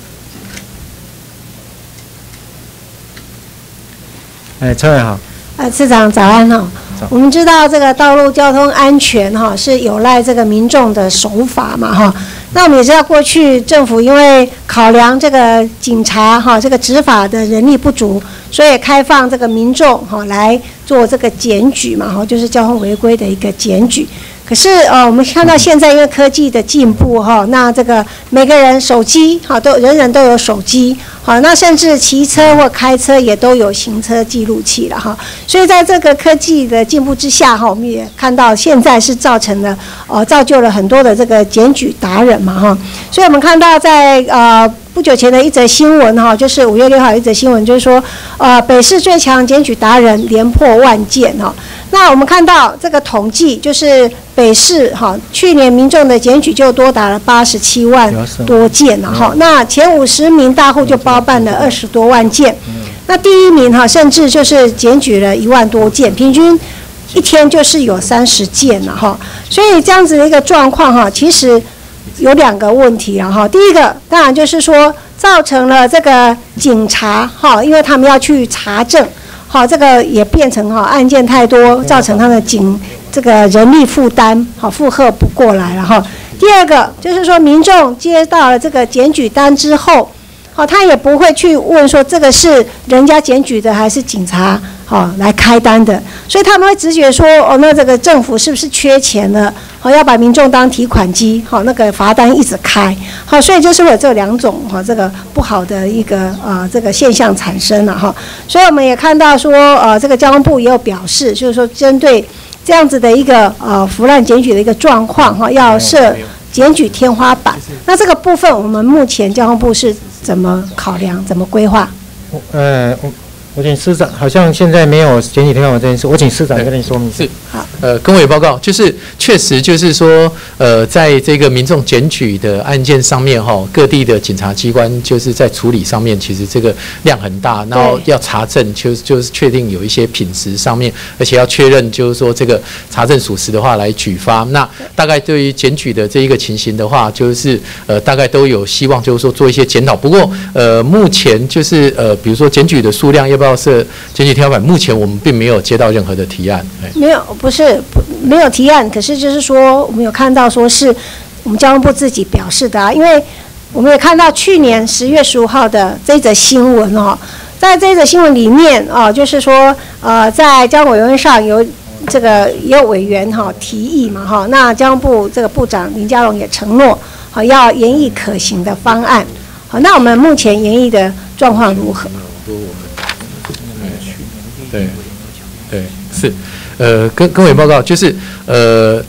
哎，车委好。 呃，次长早安哈。我们知道这个道路交通安全哈是有赖这个民众的守法嘛哈。那我们也知道过去政府因为考量这个警察哈这个执法的人力不足，所以开放这个民众哈来做这个检举嘛哈，就是交通违规的一个检举。可是呃，我们看到现在因为科技的进步哈，那这个每个人手机哈都人人都有手机，好，那甚至骑车或开车也都有行车记录器了哈。所以在这个科技的进步之下哈，我们也看到现在是造成了呃造就了很多的这个检举达人嘛哈。所以我们看到在呃不久前的一则新闻哈，就是五月六号一则新闻，就是说呃北市最强检举达人连破万件哈。那我们看到这个统计，就是北市哈去年民众的检举就多达了八十七万多件了哈。那前五十名大户就包办了二十多万件，那第一名哈甚至就是检举了一万多件，平均一天就是有三十件了哈。所以这样子的一个状况哈，其实有两个问题了哈。第一个当然就是说造成了这个警察哈，因为他们要去查证。好，这个也变成哈案件太多，造成他的警这个人力负担好负荷不过来了哈。第二个就是说，民众接到了这个检举单之后，好，他也不会去问说这个是人家检举的还是警察好来开单的，所以他们会直觉说哦，那这个政府是不是缺钱了？好，要把民众当提款机，好，那个罚单一直开，好，所以就是会有这两种哈这个不好的一个呃这个现象产生了哈。所以我们也看到说呃这个交通部也有表示，就是说针对这样子的一个呃腐烂检举的一个状况哈，要设检举天花板。那这个部分我们目前交通部是怎么考量、怎么规划？ 呃，我我请市长，好像现在没有检举天花板这件事，我请市长跟你说明。 是，好，呃，跟委报告，就是确实就是说，呃，在这个民众检举的案件上面哈，各地的警察机关就是在处理上面，其实这个量很大，然后要查证，就就是确定有一些品质上面，而且要确认就是说这个查证属实的话来举发。那大概对于检举的这一个情形的话，就是呃大概都有希望就是说做一些检讨。不过呃目前就是呃比如说检举的数量要不要设检举天花板，目前我们并没有接到任何的提案。 没有，不是不没有提案，可是就是说我们有看到说是我们交通部自己表示的啊，因为我们也看到去年十月十五号的这一则新闻哦，在这一则新闻里面哦，就是说呃在交通委员会上有这个也有委员哈、哦、提议嘛哈、哦，那交通部这个部长林佳龙也承诺好、哦、要研议可行的方案。好，那我们目前研议的状况如何？ 对，对，是，呃，跟跟委报告就是，呃，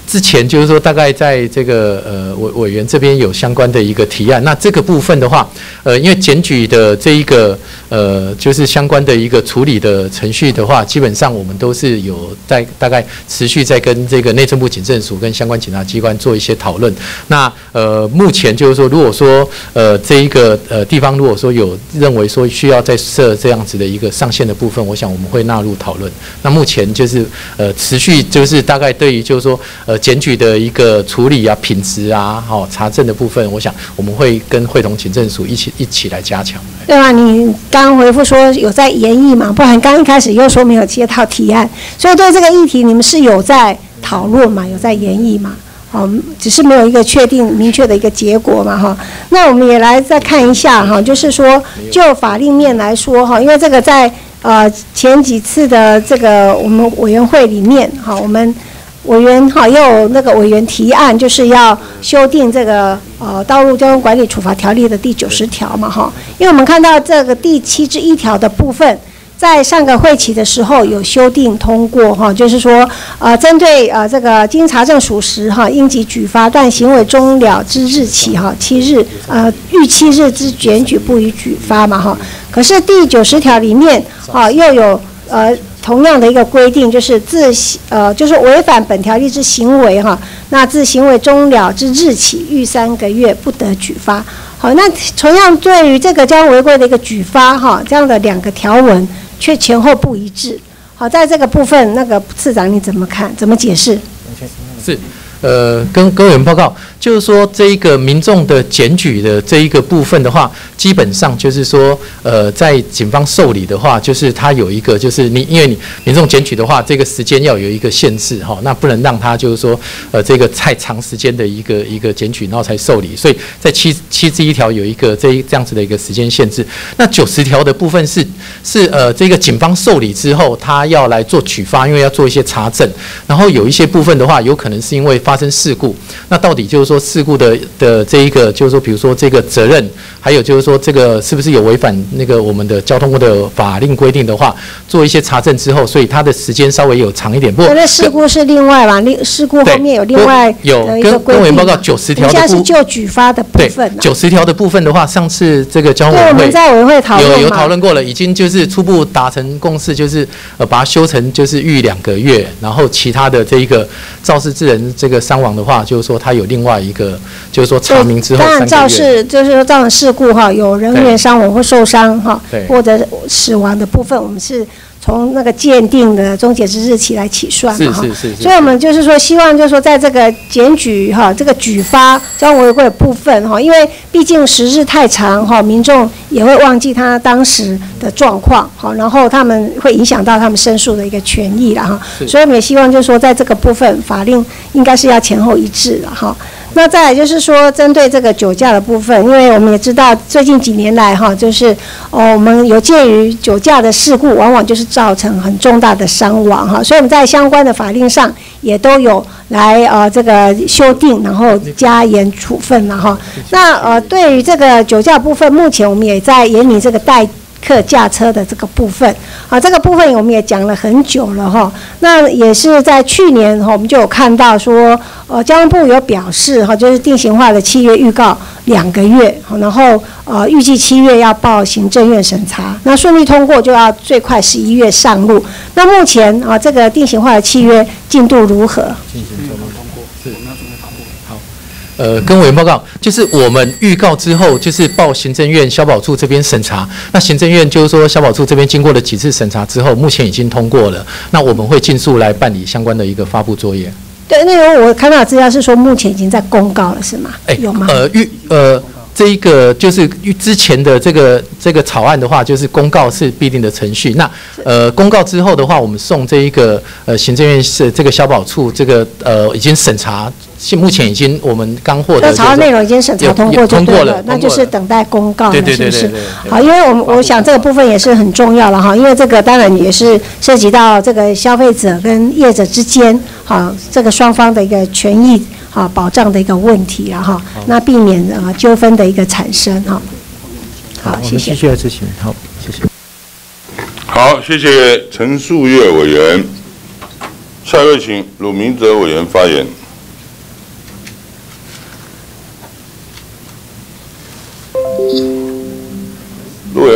之前就是说，大概在这个呃委委员这边有相关的一个提案。那这个部分的话，呃，因为检举的这一个呃，就是相关的一个处理的程序的话，基本上我们都是有在大概持续在跟这个内政部警政署跟相关检察机关做一些讨论。那呃，目前就是说，如果说呃这一个呃地方如果说有认为说需要再设这样子的一个上限的部分，我想我们会纳入讨论。那目前就是呃持续就是大概对于就是说呃。检举的一个处理啊、品质啊、好、哦、查证的部分，我想我们会跟会同警政署一起一起来加强。 对吧？你刚刚回复说有在研议嘛，不然刚一开始又说没有接到提案，所以对这个议题你们是有在讨论嘛，有在研议嘛？哦，只是没有一个确定明确的一个结果嘛，哈。那我们也来再看一下哈，就是说就法令面来说哈，因为这个在呃前几次的这个我们委员会里面哈，我们。委员哈也有那个委员提案，就是要修订这个呃道路交通管理处罚条例的第九十条嘛哈，因为我们看到这个第七之一条的部分，在上个会期的时候有修订通过哈，就是说呃针对呃这个经查证属实哈，应即举发，但行为终了之日起哈七日呃逾七日之检举不予举发嘛哈，可是第九十条里面哈又有呃。同样的一个规定，就是自呃，就是违反本条例之行为哈，那自行为终了之日起，逾三个月不得举发。好，那同样对于这个交通违规的一个举发哈，这样的两个条文却前后不一致。好，在这个部分，那个次长你怎么看？怎么解释？ 是。呃，跟各位报告，就是说这一个民众的检举的这一个部分的话，基本上就是说，呃，在警方受理的话，就是他有一个，就是你因为你民众检举的话，这个时间要有一个限制哈，那不能让他就是说，呃，这个太长时间的一个一个检举，然后才受理，所以在七七之一条有一个这一这样子的一个时间限制。那九十条的部分是是呃这个警方受理之后，他要来做举发，因为要做一些查证，然后有一些部分的话，有可能是因为发生事故，那到底就是说事故的的这一个，就是说，比如说这个责任，还有就是说这个是不是有违反那个我们的交通部的法令规定的话，做一些查证之后，所以它的时间稍微有长一点。不过， 那事故是另外吧？另事故后面有另外有跟跟委员报告九十条的部分， 现在是就举发的部分。 九十条的部分的话，上次这个交通委员会我们在委员会讨论有有讨论过了，已经就是初步达成共识，就是呃把它修成就是逾两个月，然后其他的这一个肇事致人这个伤亡的话，就是说它有另外一个，就是说查明之后三个月。 当然肇事就是说造成事故哈，有人员伤亡或受伤哈，或者死亡的部分，我们是从那个鉴定的终结之日起来起算嘛哈。所以我们就是说希望就是说在这个检举哈，这个举发交通违规的部分哈，因为毕竟时日太长哈，民众也会忘记他当时的状况哈，然后他们会影响到他们申诉的一个权益了哈。所以我们也希望就是说在这个部分法令应该是要前后一致了哈。那再来就是说，针对这个酒驾的部分，因为我们也知道最近几年来哈，就是哦，我们有鉴于酒驾的事故，往往就是造成很重大的伤亡哈，所以我们在相关的法令上也都有来呃这个修订，然后加严处分了哈。那呃对于这个酒驾部分，目前我们也在研拟这个代客驾车的这个部分啊，这个部分我们也讲了很久了哈。那也是在去年哈，我们就有看到说，呃，交通部有表示哈，就是定型化的契约预告两个月，然后呃预计七月要报行政院审查，那顺利通过就要最快十一月上路。那目前啊，这个定型化的契约进度如何？ 进行通过，是。好。呃，跟委员报告，就是我们预告之后，就是报行政院消保处这边审查。那行政院就是说，消保处这边经过了几次审查之后，目前已经通过了。那我们会尽速来办理相关的一个发布作业。 对，那个我看到资料是说，目前已经在公告了，是吗？哎，有吗？ 呃，预呃。这一个就是之前的这个这个草案的话，就是公告是必定的程序。那呃公告之后的话，我们送这一个呃行政院是这个消保处这个呃已经审查，现目前已经我们刚获得。 草案内容已经审查通过就对了，那就是等待公告了，是不是？好，因为我们我想这个部分也是很重要了哈，因为这个当然也是涉及到这个消费者跟业者之间好这个双方的一个权益。好，保障的一个问题了哈，那避免呃纠纷的一个产生哈。好，谢谢。 继续来执行，好，谢谢。 好，谢谢陈树月委员。下一位请鲁明哲委员发言。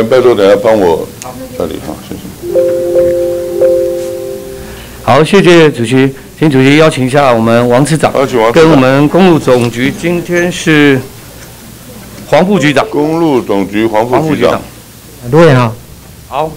拜托等下帮我处理好，谢谢。 好，谢谢主席，请主席邀请一下我们王次长跟我们公路总局，今天是黄副局长。 公路总局黄副局长。 卢委员好。 好。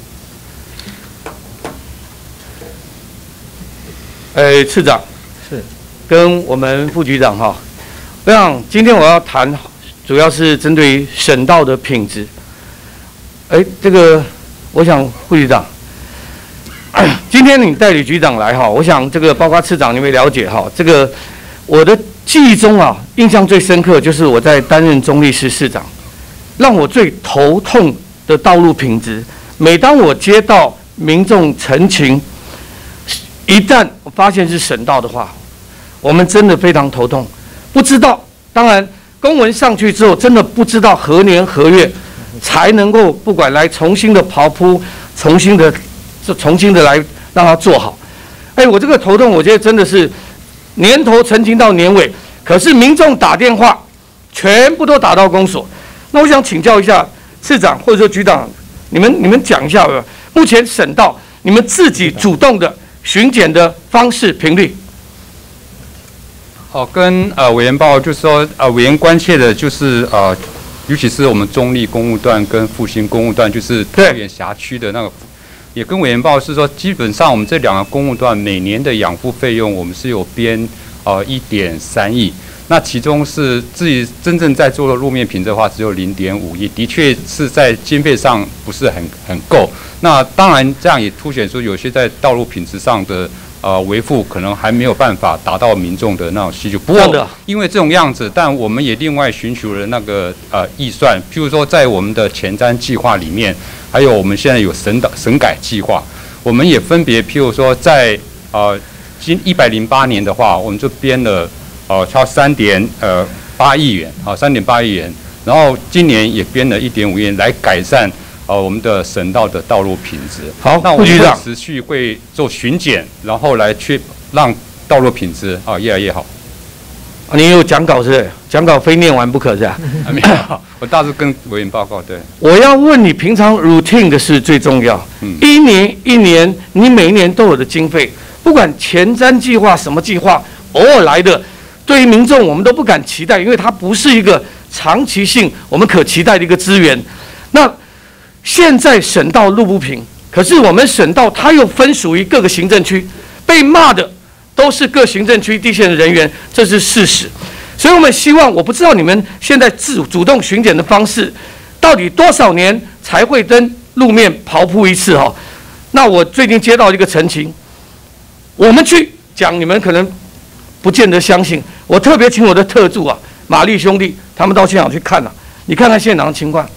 呃，次长是跟我们副局长哈，我想今天我要谈，主要是针对于省道的品质。哎，这个我想副局长。今天你代理局长来哈，我想这个包括次长你会了解哈，这个我的记忆中啊，印象最深刻就是我在担任中坜市市长，让我最头痛的道路品质。每当我接到民众陈情，一旦我发现是省道的话，我们真的非常头痛，不知道。当然公文上去之后，真的不知道何年何月才能够不管来重新的刨铺，重新的。就重新的来让它做好，哎，我这个头痛，我觉得真的是年头澄清到年尾，可是民众打电话全部都打到公所。那我想请教一下市长或者说局长，你们你们讲一下，目前省道你们自己主动的巡检的方式频率。 好，跟呃委员报就是说，呃委员关切的就是呃，尤其是我们中坜公路段跟复兴公路段，就是桃园辖区的那个。也跟委员报是说，基本上我们这两个公路段每年的养护费用，我们是有编呃一点三亿，那其中是自己真正在做的路面品质的话，只有零点五亿，的确是在经费上不是很很够。那当然这样也凸显出有些在道路品质上的呃维护可能还没有办法达到民众的那种需求。不过因为这种样子，但我们也另外寻求了那个呃预算，譬如说在我们的前瞻计划里面。还有我们现在有省导省改计划，我们也分别，譬如说在呃今一百零八年的话，我们就编了呃超三点呃八亿元啊，三点八亿元，然后今年也编了一点五亿元来改善呃我们的省道的道路品质。 好， 那我们会持续会做巡检，然后来去让道路品质啊越来越好。 你有讲稿是不是？讲稿非念完不可是吧？ 没有，我大致跟委员报告。对， 我要问你，平常 routine 的事最重要。嗯，一年一年，你每一年都有的经费，不管前瞻计划什么计划，偶尔来的，对于民众我们都不敢期待，因为它不是一个长期性我们可期待的一个资源。那现在省道路不平，可是我们省道它又分属于各个行政区，被骂的。都是各行政区地线的人员，这是事实。所以我们希望，我不知道你们现在自主动巡检的方式，到底多少年才会跟路面刨铺一次哈？那我最近接到一个陈情，我们去讲，你们可能不见得相信。我特别请我的特助啊，马力兄弟，他们到现场去看了、啊，你看看现场的情况。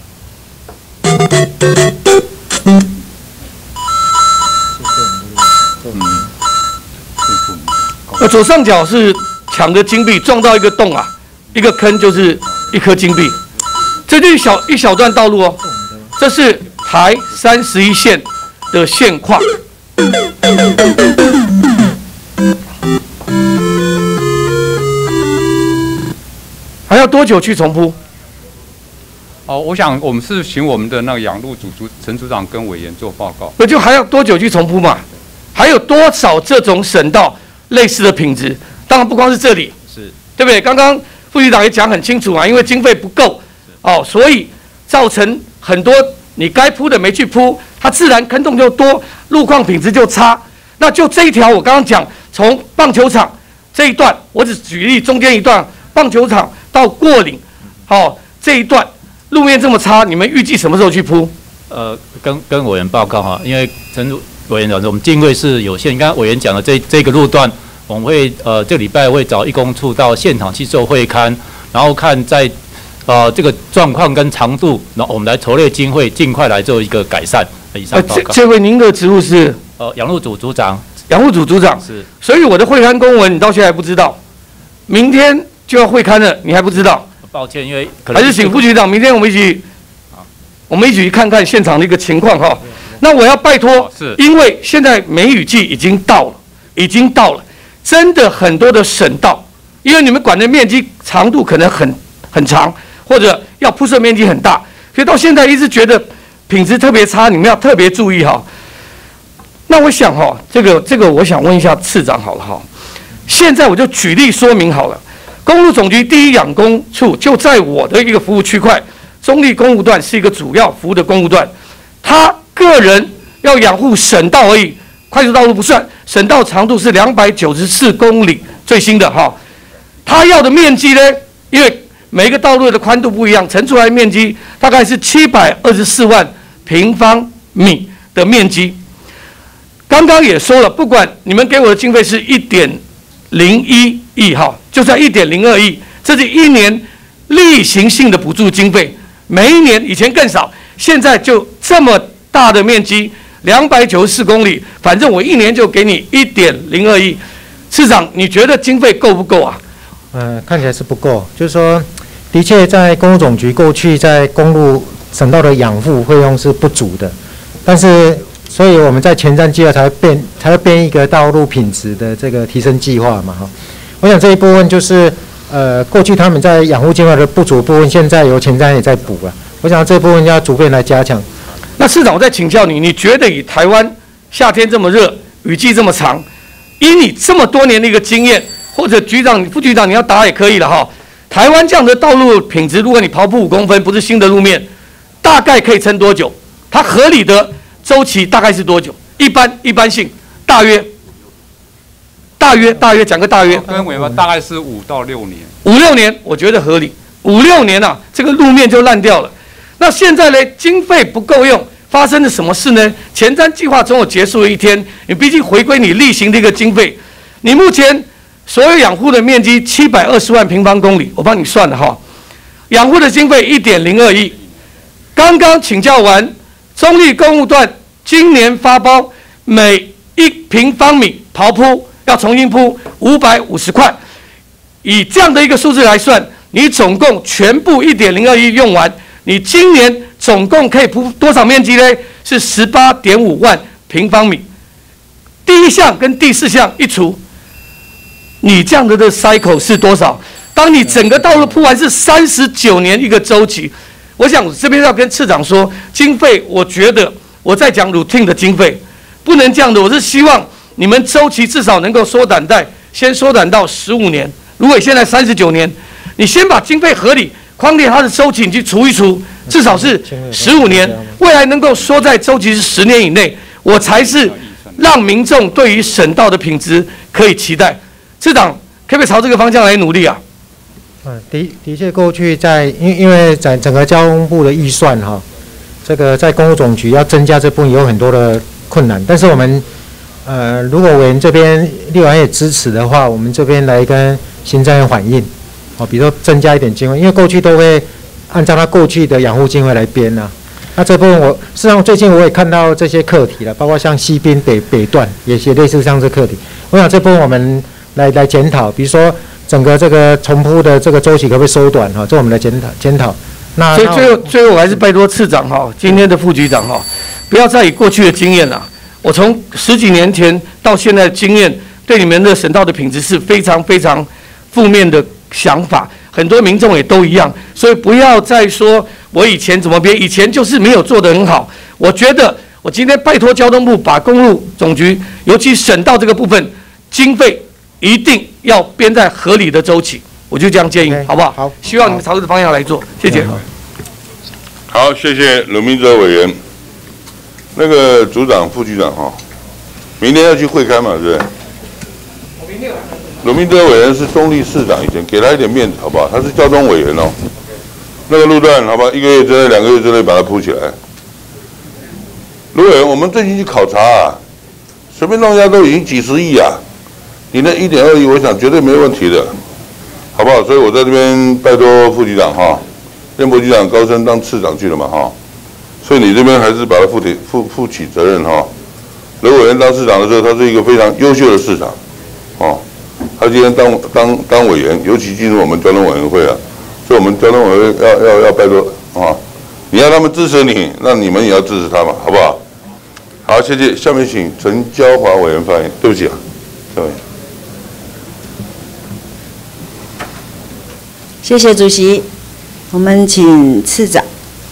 呃，左上角是抢的金币撞到一个洞啊，一个坑就是一颗金币，这就是一小一小段道路哦，这是台三十一线的现况。还要多久去重铺？ 哦，我想我们是请我们的那个养路组组陈组长跟委员做报告。 那就还要多久去重铺嘛？还有多少这种省道？类似的品质，当然不光是这里， 是对不对？刚刚副局长也讲很清楚嘛，因为经费不够，哦，所以造成很多你该铺的没去铺，它自然坑洞就多，路况品质就差。那就这一条，我刚刚讲，从棒球场这一段，我只举例中间一段，棒球场到过岭，哦，这一段路面这么差，你们预计什么时候去铺？ 呃，跟跟委员报告哈，因为陈委员讲，我们经费是有限。刚刚委员讲的这这个路段，我们会呃这个礼拜会找义工处到现场去做会勘，然后看在呃这个状况跟长度，然后我们来筹列经费，尽快来做一个改善。以上报告。 这这位您的职务是？ 呃，养路组组长。 养路组组长是。 所以我的会勘公文你到现在还不知道，明天就要会勘了，你还不知道？ 抱歉，因为可能还是请副局长，明天我们一起，我们一起去看看现场的一个情况哈。那我要拜托，因为现在梅雨季已经到了，已经到了，真的很多的省道，因为你们管的面积长度可能很很长，或者要铺设面积很大，所以到现在一直觉得品质特别差，你们要特别注意哈。那我想哈，这个这个，我想问一下次长好了哈。现在我就举例说明好了。公路总局第一养工处就在我的一个服务区块，中立公路段是一个主要服务的公路段，他个人要养护省道而已，快速道路不算。省道长度是两百九十四公里，最新的哈。他要的面积呢，因为每一个道路的宽度不一样，乘出来的面积大概是七百二十四万平方米的面积。刚刚也说了，不管你们给我的经费是一点零一亿哈，就算一点零二亿，这是一年例行性的补助经费，每一年以前更少，现在就这么大的面积，两百九十四公里，反正我一年就给你一点零二亿。市长，你觉得经费够不够啊？ 呃，看起来是不够，就是说，的确在公路总局过去在公路省道的养护费用是不足的，但是。所以我们在前瞻计划才会变，才会变一个道路品质的这个提升计划嘛，哈。我想这一部分就是，呃，过去他们在养护计划的不足部分，现在由前瞻也在补了。我想这部分要逐渐来加强。 那市长，我再请教你，你觉得以台湾夏天这么热，雨季这么长，以你这么多年的一个经验，或者局长、副局长你要答也可以了哈。台湾这样的道路品质，如果你刨铺五公分，不是新的路面，大概可以撑多久？它合理的周期大概是多久？一般一般性，大约，大约大约讲个大约。 跟委员大概是五到六年。 五六年，我觉得合理。五六年啊，这个路面就烂掉了。那现在呢，经费不够用，发生了什么事呢？前瞻计划总有结束的一天，你毕竟回归你例行的一个经费。你目前所有养护的面积七百二十万平方公里，我帮你算了哈。养护的经费一点零二亿。刚刚请教完。中立公路段今年发包，每一平方米刨铺要重新铺五百五十块，以这样的一个数字来算，你总共全部一点零二亿用完，你今年总共可以铺多少面积呢？是十八点五万平方米。第一项跟第四项一除，你这样的的 cycle 是多少？当你整个道路铺完是三十九年一个周期。我想这边要跟次长说，经费我觉得我在讲 routine 的经费，不能这样的。我是希望你们周期至少能够缩短在，先缩短到十五年。如果现在三十九年，你先把经费合理框列它的周期，你去除一除，至少是十五年，未来能够缩在周期是十年以内，我才是让民众对于省道的品质可以期待。次长可不可以朝这个方向来努力啊？ 嗯，的的确，过去在因因为在整个交通部的预算哈，这个在公路总局要增加这部分有很多的困难，但是我们呃，如果委员这边立委也支持的话，我们这边来跟行政院反映，哦，比如说增加一点经费，因为过去都会按照他过去的养护经费来编呐、啊。那这部分我事实上最近我也看到这些课题了，包括像西滨北北段也也类似像这课题，我想这部分我们来来检讨，比如说。整个这个重铺的这个周期可不可以缩短哈？这我们来检讨检讨。那所以最后最后我还是拜托次长哈，今天的副局长哈，不要再以过去的经验了。我从十几年前到现在的经验，对你们的省道的品质是非常非常负面的想法，很多民众也都一样。所以不要再说我以前怎么编，以前就是没有做得很好。我觉得我今天拜托交通部把公路总局，尤其省道这个部分经费。一定要编在合理的周期，我就这样建议， okay, 好不好？好，希望你们朝这个方向来做，谢谢。 好，谢谢鲁明哲委员。那个组长、副局长哈，明天要去会开嘛，对不对？我明天。鲁明哲委员是中立市长，以前给他一点面子，好不好？他是交通委员哦。那个路段，好吧，一个月之内、两个月之内把它铺起来。卢委员，我们最近去考察啊，随便弄一下都已经几十亿啊。你那一点二亿，我想绝对没问题的，好不好？所以我在这边拜托副局长哈，练博局长高升当次长去了嘛哈，所以你这边还是把他负起负负起责任哈。刘委员当市长的时候，他是一个非常优秀的市长，哦，他今天当当当委员，尤其进入我们交通委员会啊，所以我们交通委员会要要要拜托啊，你要他们支持你，那你们也要支持他嘛，好不好？好，谢谢。下面请陈椒华委员发言。对不起啊，下面。 谢谢主席，我们请次长。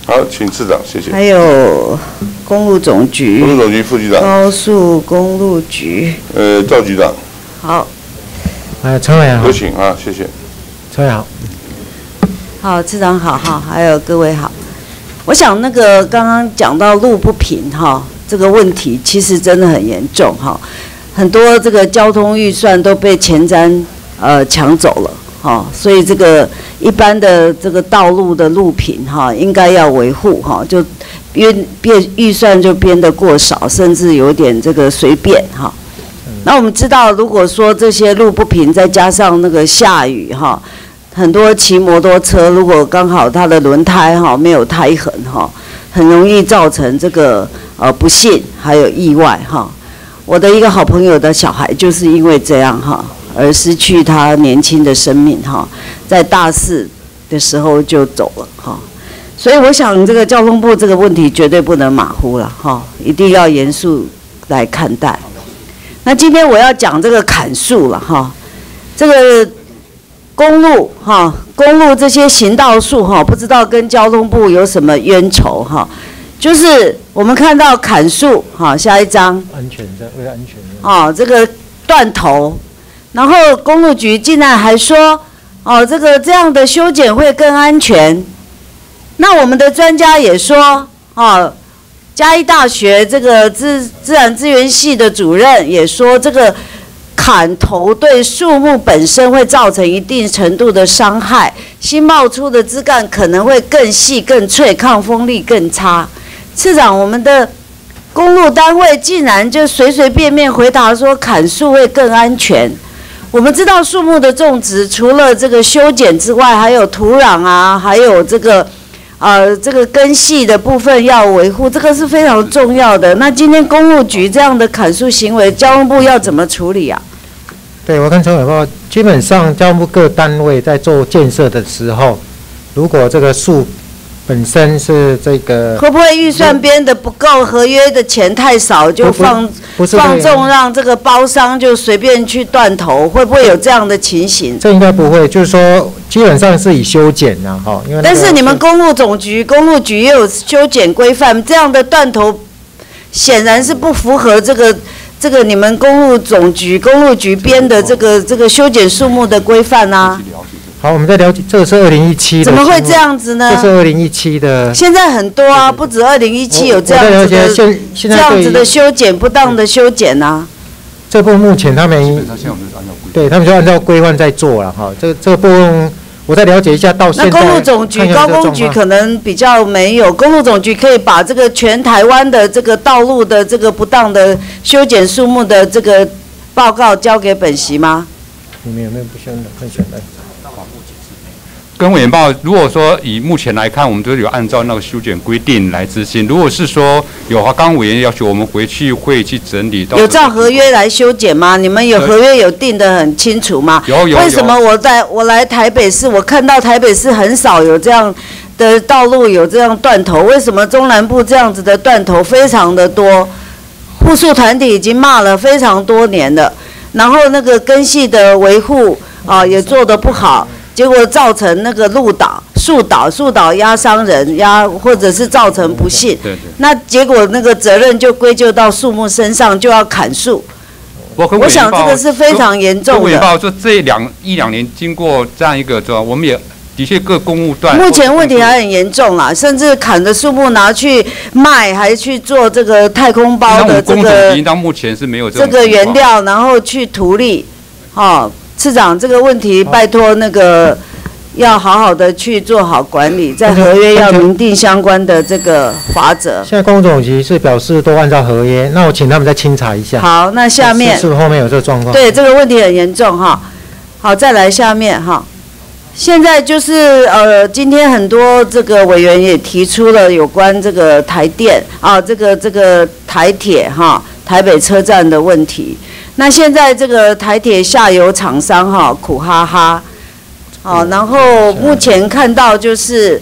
好，请次长，谢谢。 还有公路总局。 公路总局副局长。 高速公路局。 呃，赵局长。 好。 呃，陈委员好。 有请啊，谢谢。 陈委员好。 好，次长好哈，还有各位好。我想那个刚刚讲到路不平哈，这个问题其实真的很严重哈，很多这个交通预算都被前瞻呃抢走了。哈，所以这个一般的这个道路的路平哈，应该要维护哈，就编编预算就编得过少，甚至有点这个随便哈。那我们知道，如果说这些路不平，再加上那个下雨哈，很多骑摩托车如果刚好它的轮胎哈没有胎痕哈，很容易造成这个呃不幸还有意外哈。我的一个好朋友的小孩就是因为这样哈。而失去他年轻的生命哈，在大四的时候就走了哈，所以我想这个交通部这个问题绝对不能马虎了哈，一定要严肃来看待。那今天我要讲这个砍树了哈，这个公路哈，公路这些行道树哈，不知道跟交通部有什么冤仇哈，就是我们看到砍树哈，下一张。 安全的，为了安全的。 哦，这个断头。然后公路局竟然还说，哦，这个这样的修剪会更安全。那我们的专家也说，哦，嘉义大学这个自自然资源系的主任也说，这个砍头对树木本身会造成一定程度的伤害，新冒出的枝干可能会更细、更脆，抗风力更差。次长，我们的公路单位竟然就随随便便回答说砍树会更安全。我们知道树木的种植，除了这个修剪之外，还有土壤啊，还有这个，呃，这个根系的部分要维护，这个是非常重要的。那今天公路局这样的砍树行为，交通部要怎么处理啊？ 对，我跟陈委报告，基本上交通部各单位在做建设的时候，如果这个树本身是这个， 会不会预算编的不够，合约的钱太少，就放放纵让这个包商就随便去断头，会不会有这样的情形？ 这应该不会，就是说基本上是以修剪呐，哈，因为、那个、 但是你们公路总局、公路局也有修剪规范，这样的断头显然是不符合这个这个你们公路总局、公路局编的这个这个修剪树木的规范啊。 好，我们再了解，这个是二零一七的。 怎么会这样子呢？ 这是二零一七的。 现在很多啊，不止二零一七有这样子的这样子的修剪，不当的修剪啊。 这部分目前他们对他们就按照规范在做了哈。这这个部分我再了解一下，到现在。 那公路总局、高工局可能比较没有，公路总局可以把这个全台湾的这个道路的这个不当的修剪树木的这个报告交给本席吗？ 你们有没有不相的分享的？ 跟委员报，如果说以目前来看，我们都有按照那个修剪规定来执行。如果是说有华冈委员要求我们回去会去整理， 有照合约来修剪吗？你们有合约有定得很清楚吗？ 有有。 为什么我在我来台北市，我看到台北市很少有这样的道路有这样断头？为什么中南部这样子的断头非常的多？护树团体已经骂了非常多年了，然后那个根系的维护啊也做得不好。结果造成那个路倒、树倒、树倒压伤人，压或者是造成不幸。 对对。 那结果那个责任就归咎到树木身上，就要砍树。 我我想这个是非常严重的。 委员报说这两一两年经过这样一个，我们也的确各公务段。 目前问题还很严重啦，甚至砍的树木拿去卖，还去做这个太空包的这个。 到目前是没有这个原料，然后去图利，哦。次长，这个问题拜托那个要好好的去做好管理，在合约要明定相关的这个法则。 现在公总局是表示都按照合约，那我请他们再清查一下。 好，那下面是不是后面有这个状况？ 对，这个问题很严重哈。好，再来下面哈。现在就是呃，今天很多这个委员也提出了有关这个台电啊，这个这个台铁哈，台北车站的问题。那现在这个台铁下游厂商哈苦哈哈，好，然后目前看到就是，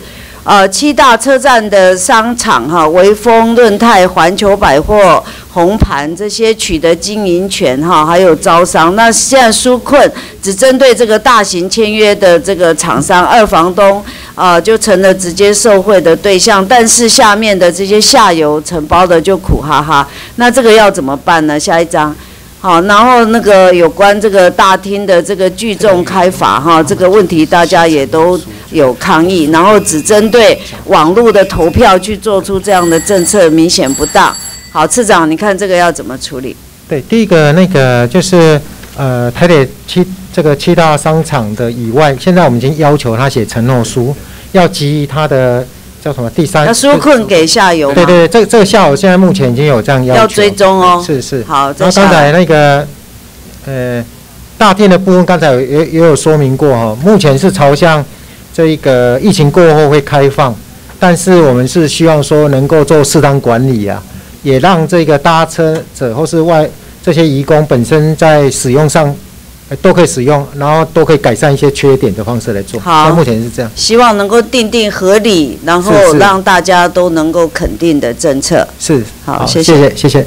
呃七大车站的商场哈，微风、润泰、环球百货、红盘这些取得经营权哈，还有招商。那现在纾困只针对这个大型签约的这个厂商，二房东呃就成了直接受惠的对象，但是下面的这些下游承包的就苦哈哈。那这个要怎么办呢？下一张。好，然后那个有关这个大厅的这个聚众开罚哈，这个问题大家也都有抗议，然后只针对网络的投票去做出这样的政策，明显不当。好，次长，你看这个要怎么处理？ 对，第一个那个就是呃台北七这个七大商场的以外，现在我们已经要求他写承诺书，要基他的。叫什么？第三， 要纾困给下游。 对对对，这这个下游现在目前已经有这样要求。 要追踪哦。 是是。 好， 然后刚才那个，呃，大厅的部分，刚才也也也有说明过哈，目前是朝向这一个疫情过后会开放，但是我们是希望说能够做适当管理啊，也让这个搭车者或是外这些移工本身在使用上。都可以使用，然后都可以改善一些缺点的方式来做。 好， 目前是这样。 希望能够定定合理，然后让大家都能够肯定的政策。 是， 好， 谢谢谢，谢谢。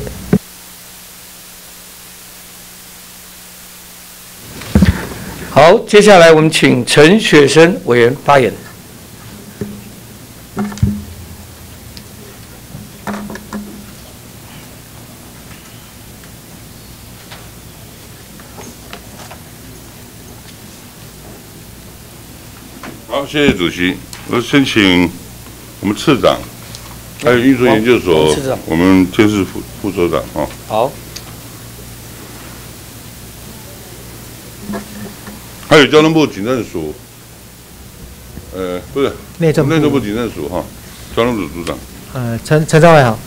好，接下来我们请陈雪生委员发言。 好，谢谢主席。我先请我们次长，还有运输研究所我们监事副副所长啊。 好。 还有交通部警政署，呃，不是内政部内政部警政署哈，交通组组长。 呃，陈陈兆伟好。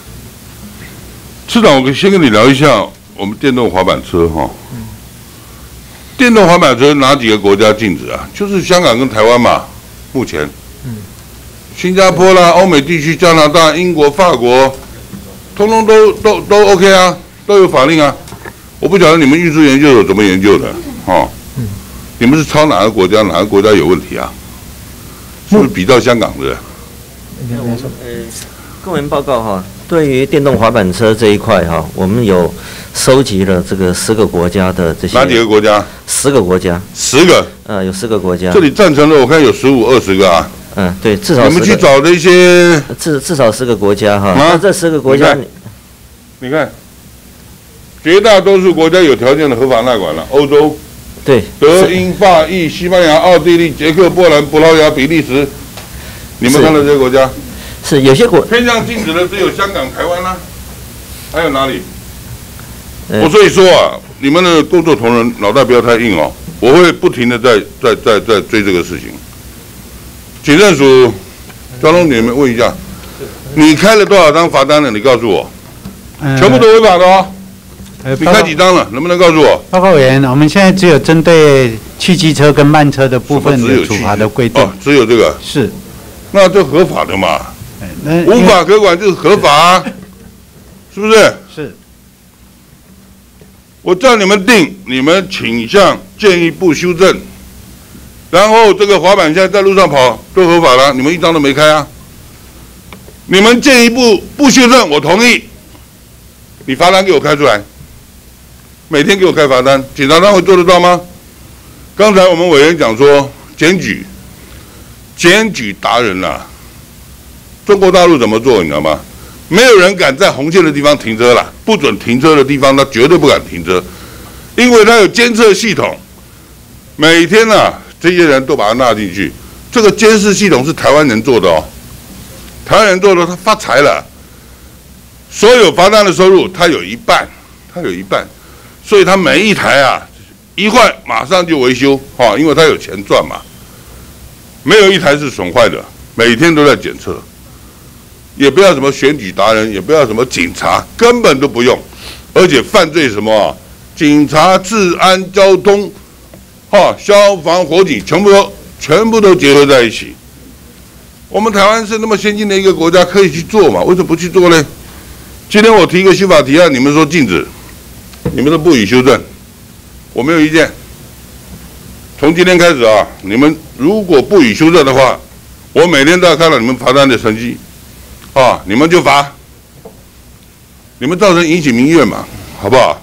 次长，我先跟你聊一下我们电动滑板车哈。嗯电动滑板车哪几个国家禁止啊？就是香港跟台湾嘛，目前。嗯。新加坡啦、欧美地区、加拿大、英国、法国，通通都都都 OK 啊，都有法令啊。我不晓得你们运输研究所怎么研究的，哦。嗯。你们是抄哪个国家？哪个国家有问题啊？是不是比较香港的？ 呃，公文报告哈，对于电动滑板车这一块哈，我们有。收集了这个十个国家的这些哪几个国家？ 十个国家， 十个。 呃，有十个国家。 这里赞成的我看有十五、二十个啊。 嗯，对，至少。 你们去找的一些至至少十个国家哈。那这十个国家， 你看，绝大多数国家有条件的合法纳管了，欧洲。 对。 德、英、法、意、西班牙、奥地利、捷克、波兰、葡萄牙、比利时，你们看到这些国家？ 是有些国偏向禁止的只有香港、台湾啦，还有哪里？我所以说啊，你们的工作同仁脑袋不要太硬哦，我会不停的在在在在追这个事情。警政署交通你们问一下，你开了多少张罚单了？你告诉我，全部都违法的哦。你开几张了？能不能告诉我？ 报告委员，我们现在只有针对汽机车跟慢车的部分的处罚的规定， 哦，只有这个是， 那就合法的嘛。无法可管就是合法啊，是不是？ 是。 我叫你们定，你们倾向建议不修正，然后这个滑板现在在路上跑都合法了，你们一张都没开啊。你们建议不不修正，我同意，你罚单给我开出来，每天给我开罚单，检察官会做得到吗？刚才我们委员讲说检举，检举达人啊，中国大陆怎么做你知道吗？没有人敢在红线的地方停车了，不准停车的地方他绝对不敢停车，因为他有监测系统，每天啊这些人都把它纳进去，这个监视系统是台湾人做的哦，台湾人做的他发财了，所有罚单的收入他有一半，他有一半，所以他每一台啊一坏马上就维修啊，因为他有钱赚嘛，没有一台是损坏的，每天都在检测。也不要什么选举达人，也不要什么警察，根本都不用。而且犯罪什么啊？警察、治安、交通，哈、消防、火警，全部都全部都结合在一起。我们台湾是那么先进的一个国家，可以去做嘛？为什么不去做呢？今天我提一个修法提案，你们说禁止，你们都不予修正，我没有意见。从今天开始啊，你们如果不予修正的话， 我每天都要看到你们罚单的成绩，啊，你们就罚，你们造成引起民怨嘛，好不好？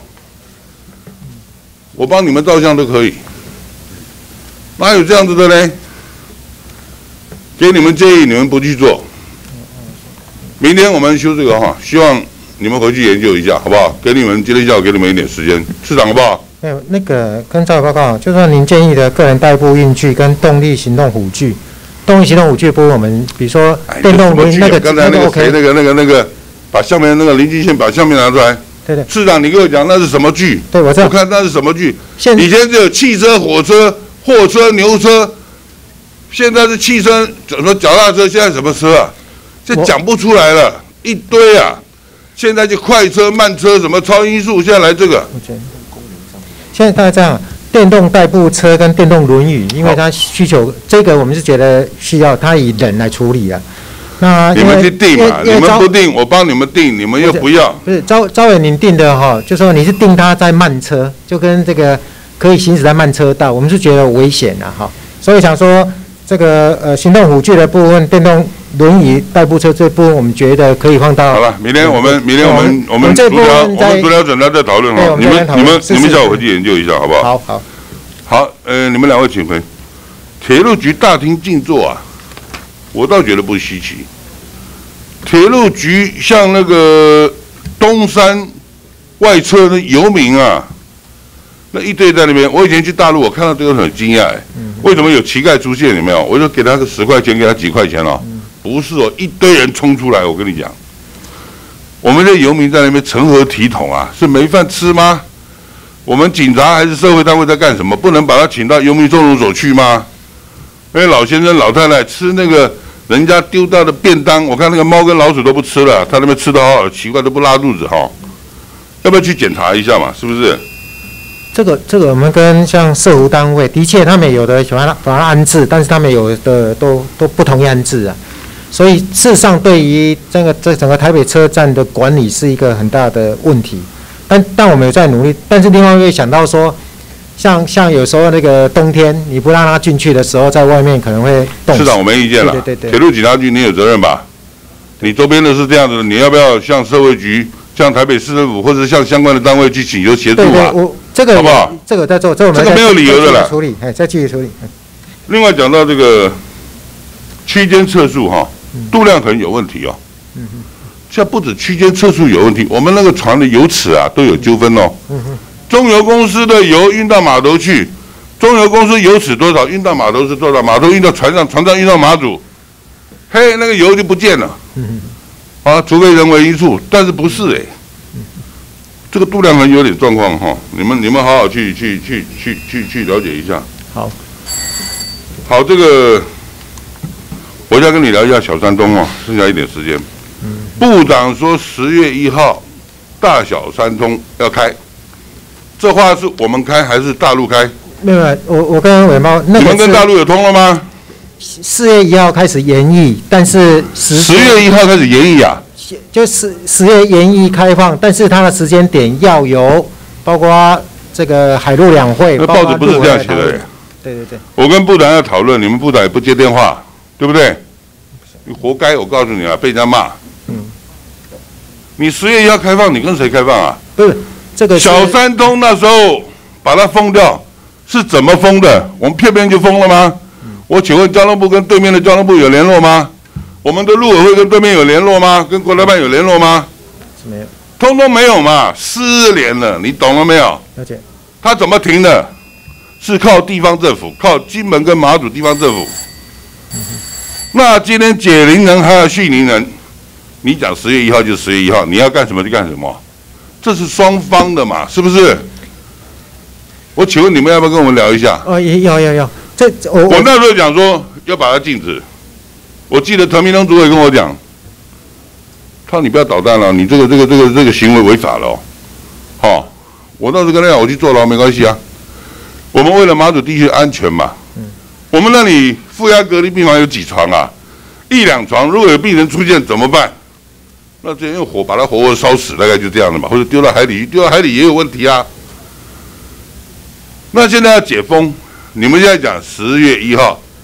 我帮你们照相都可以，哪有这样子的呢？给你们建议，你们不去做。明天我们修这个哈，希望你们回去研究一下，好不好？给你们今天下午给你们一点时间，市长好不好？ 没有那个跟赵报告，就说您建议的个人代步运具跟动力行动辅具，动力行动辅具部分我们比如说电动轮那个刚才那个谁那个那个那个把下面那个零件线把下面拿出来。 对对。 市长，你给我讲那是什么具？ 对，我知道。 我看那是什么具？以前只有汽车、火车、货车、牛车，现在是汽车，怎么脚踏车？现在什么车啊？这讲不出来了，一堆啊！现在就快车、慢车，什么超音速，现在来这个。 现在大概这样，电动代步车跟电动轮椅，因为它需求这个我们是觉得需要它以人来处理啊。那你们去定嘛，你们不定，我帮你们定，你们又不要。 不是招招委您定的哈，就说你是定它在慢车，就跟这个可以行驶在慢车道，我们是觉得危险的哈，所以想说这个呃行动辅具的部分，电动轮椅代步车这部分，我们觉得可以放到。 好了，明天我们明天我们我们足疗我们足疗诊疗再讨论哈，你们你们你们下午回去研究一下好不好？ 好好好，呃，你们两位请回。铁路局大厅静坐啊。我倒觉得不稀奇。铁路局像那个东山外侧的游民啊，那一堆在那边。我以前去大陆，我看到这个很惊讶，哎，为什么有乞丐出现？有没有？我就给他个十块钱，给他几块钱哦。不是哦，一堆人冲出来，我跟你讲，我们的游民在那边成何体统啊？是没饭吃吗？我们警察还是社会单位在干什么？不能把他请到游民收容所去吗？因为老先生、老太太吃那个人家丢掉的便当，我看那个猫跟老鼠都不吃了，他那边吃的好好，奇怪都不拉肚子哈。要不要去检查一下嘛？是不是？ 这个这个我们跟像社福单位，的确他们有的喜欢把它安置，但是他们有的都都不同意安置啊。所以事实上，对于这个这整个台北车站的管理是一个很大的问题。但但我们有在努力，但是另外会想到说，像像有时候那个冬天你不让他进去的时候，在外面可能会冻死。 市长，我没意见了。 对对对。 铁路警察局你有责任吧？你周边的是这样子，你要不要向社会局、向台北市政府，或者向相关的单位去请求协助啊？ 对对，我这个好不好？ 这个在做，这个我们这个没有理由的了。 处理，哎，再继续处理。 另外讲到这个区间测速哈，度量衡有问题哦。嗯哼。现在不止区间测速有问题，我们那个船的油尺啊都有纠纷哦。嗯哼。中油公司的油运到码头去，中油公司油尺多少，运到码头是多少，码头运到船上，船上运到马祖，嘿，那个油就不见了。嗯哼。啊，除非人为因素，但是不是哎、欸。这个度量衡有点状况哈，你们你们好好去去去去去去了解一下。 好。 好，这个我要跟你聊一下小山东哦，剩下一点时间。嗯。部长说十月一号大小三通要开，这话是我们开还是大陆开？ 没有，我我跟伟茂那个你们跟大陆有通了吗？ 四月一号开始研议，但是十十月一号开始研议啊。 就十十月研议开放，但是它的时间点要由包括这个海陆两会。 那报纸不是这样写的。 对对对。 我跟部长要讨论，你们部长也不接电话，对不对？你活该，我告诉你啊，被人家骂。嗯。你十月一号开放，你跟谁开放啊？ 不是这个小三通那时候把它封掉，是怎么封的？我们片面就封了吗？嗯、我请问交通部跟对面的交通部有联络吗？我们的陆委会跟对面有联络吗？跟国台办有联络吗？ 没有， 通通没有嘛，失联了，你懂了没有？ 了解。 他怎么停的？是靠地方政府，靠金门跟马祖地方政府。嗯、那今天解铃人还要系铃人，你讲十月一号就十月一号，你要干什么就干什么，这是双方的嘛，是不是？我请问你们要不要跟我们聊一下？ 哦，要要要，这我我那时候讲说要把它禁止。我记得陈明通主委跟我讲，他说你不要捣蛋了，你这个这个这个这个行为违法了哦。好、哦，我当时跟他讲，我去坐牢没关系啊。我们为了马祖地区的安全嘛，嗯、我们那里负压隔离病房有几床啊？一两床，如果有病人出现怎么办？那这用火把它活活烧死，大概就这样的嘛，或者丢到海里去，丢到海里也有问题啊。那现在要解封，你们现在讲十月一号。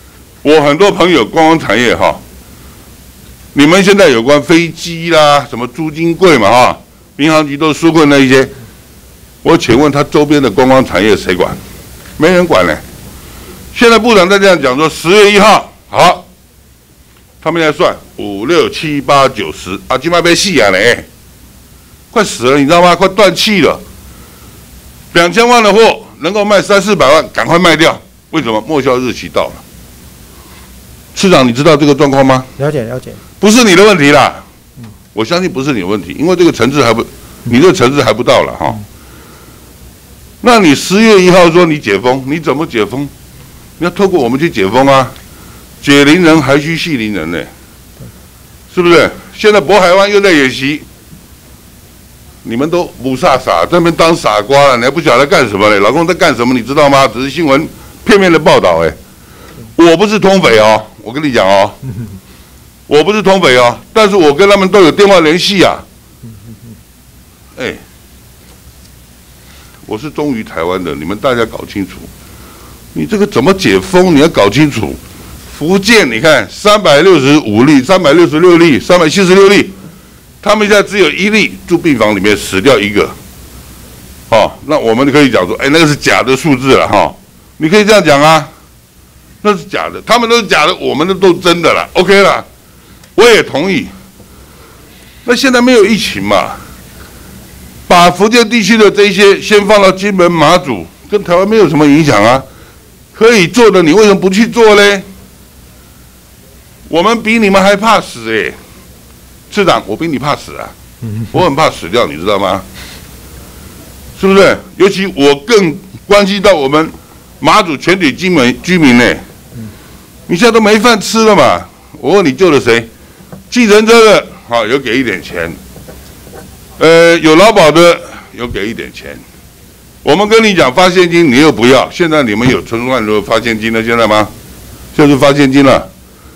我很多朋友观光产业哈，你们现在有关飞机啦，什么租金贵嘛哈，民航局都纾困那一些，我请问他周边的观光产业谁管？没人管呢。现在部长在这样讲说，十月一号好，他们在算五六七八九十啊，今麦被戏啊嘞，快死了，你知道吗？快断气了。两千万的货能够卖三四百万，赶快卖掉。为什么？末销日期到了。市长，你知道这个状况吗？ 了解了解， 不是你的问题啦，我相信不是你的问题，因为这个层次还不，你这个层次还不到了哈。那你十月一号说你解封，你怎么解封？你要透过我们去解封啊，解铃人还须系铃人呢，是不是？现在渤海湾又在演习，你们都不傻傻，在那边当傻瓜了，你还不晓得干什么嘞？老公在干什么，你知道吗？只是新闻片面的报道哎。我不是通匪哦，我跟你讲哦，我不是通匪哦，但是我跟他们都有电话联系啊。哎，我是忠于台湾的，你们大家搞清楚，你这个怎么解封，你要搞清楚。福建你看三百六十五例、三百六十六例、三百七十六例，他们现在只有一例住病房里面死掉一个。哦，那我们可以讲说，哎，那个是假的数字了哈、哦，你可以这样讲啊。那是假的，他们都是假的，我们的都真的啦 ，OK 啦，我也同意。那现在没有疫情嘛，把福建地区的这一些先放到金门、马祖，跟台湾没有什么影响啊。可以做的，你为什么不去做嘞？我们比你们还怕死哎、欸，市长，我比你怕死啊，我很怕死掉，你知道吗？是不是？尤其我更关系到我们马祖全体居民居民呢、欸。你现在都没饭吃了嘛？我问你救了谁？计程车的，好有给一点钱，呃，有劳保的有给一点钱。我们跟你讲发现金，你又不要。现在你们有存款的发现金了，现在吗？就是发现金了。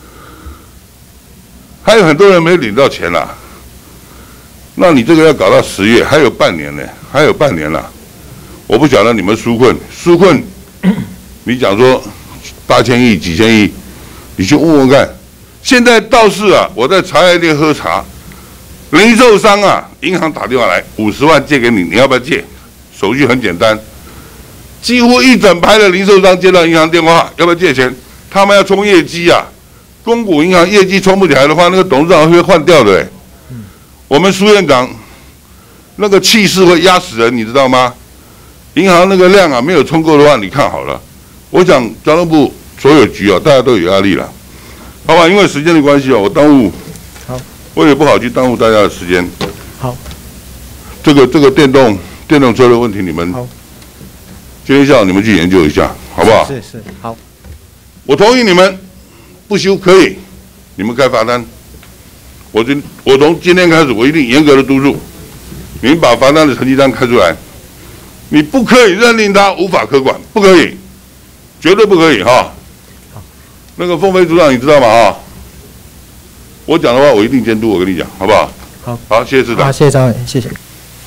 还有很多人没有领到钱啦。那你这个要搞到十月，还有半年呢，还有半年了。我不晓得你们纾困，纾困，你讲说八千亿、几千亿。你去问问看，现在倒是啊，我在茶叶店喝茶，零售商啊，银行打电话来，五十万借给你，你要不要借？手续很简单，几乎一整排的零售商接到银行电话，要不要借钱？他们要冲业绩啊，公股银行业绩冲不起来的话，那个董事长会换掉的、欸。我们苏院长那个气势会压死人，你知道吗？银行那个量啊，没有冲够的话，你看好了。我想交通部。所有局啊，大家都有压力了，好吧？因为时间的关系啊，我耽误， 好， 我也不好去耽误大家的时间。 好， 这个这个电动电动车的问题，你们好， 今天下午你们去研究一下，好不好？ 是是，好。 我同意你们不修可以，你们开罚单。我今我从今天开始，我一定严格的督促，你们把罚单的成绩单开出来，你不可以认定他无法可管，不可以，绝对不可以哈。那个凤飞组长，你知道吗？啊，我讲的话我一定监督，我跟你讲，好不好？ 好， 好，谢谢市长。 好，谢谢张委员，谢谢。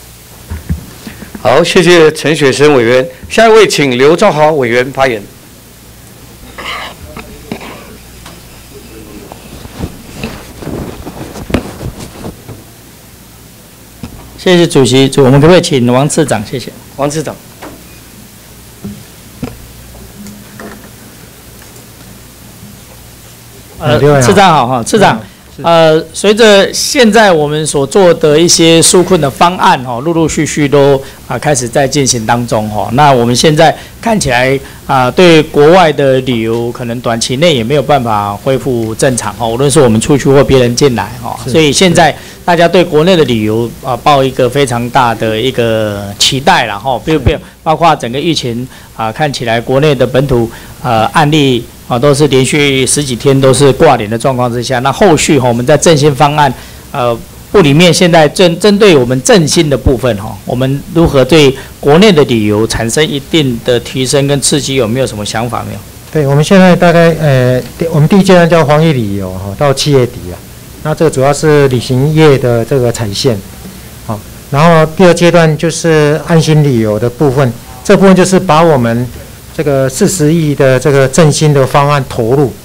好，谢谢陈雪生委员。下一位，请刘兆豪委员发言。 谢谢主席，主我们可不可以请王次长？谢谢。 王次长。 呃，次长好哈，次长，呃，随着现在我们所做的一些纾困的方案哈，陆陆续续都啊开始在进行当中哈。那我们现在看起来啊，对国外的旅游可能短期内也没有办法恢复正常哈，无论是我们出去或别人进来哈，所以现在大家对国内的旅游啊抱一个非常大的一个期待了哈，比如比如包括整个疫情啊，看起来国内的本土呃案例。啊，都是连续十几天都是挂脸的状况之下，那后续哈，我们在振兴方案，呃，部里面现在针针对我们振兴的部分哈，我们如何对国内的旅游产生一定的提升跟刺激，有没有什么想法没有？ 对，我们现在大概呃，我们第一阶段叫防疫旅游哈，到七月底了，那这个主要是旅行业的这个踩线，好，然后第二阶段就是安心旅游的部分，这部分就是把我们这个四十亿的这个振兴的方案投入，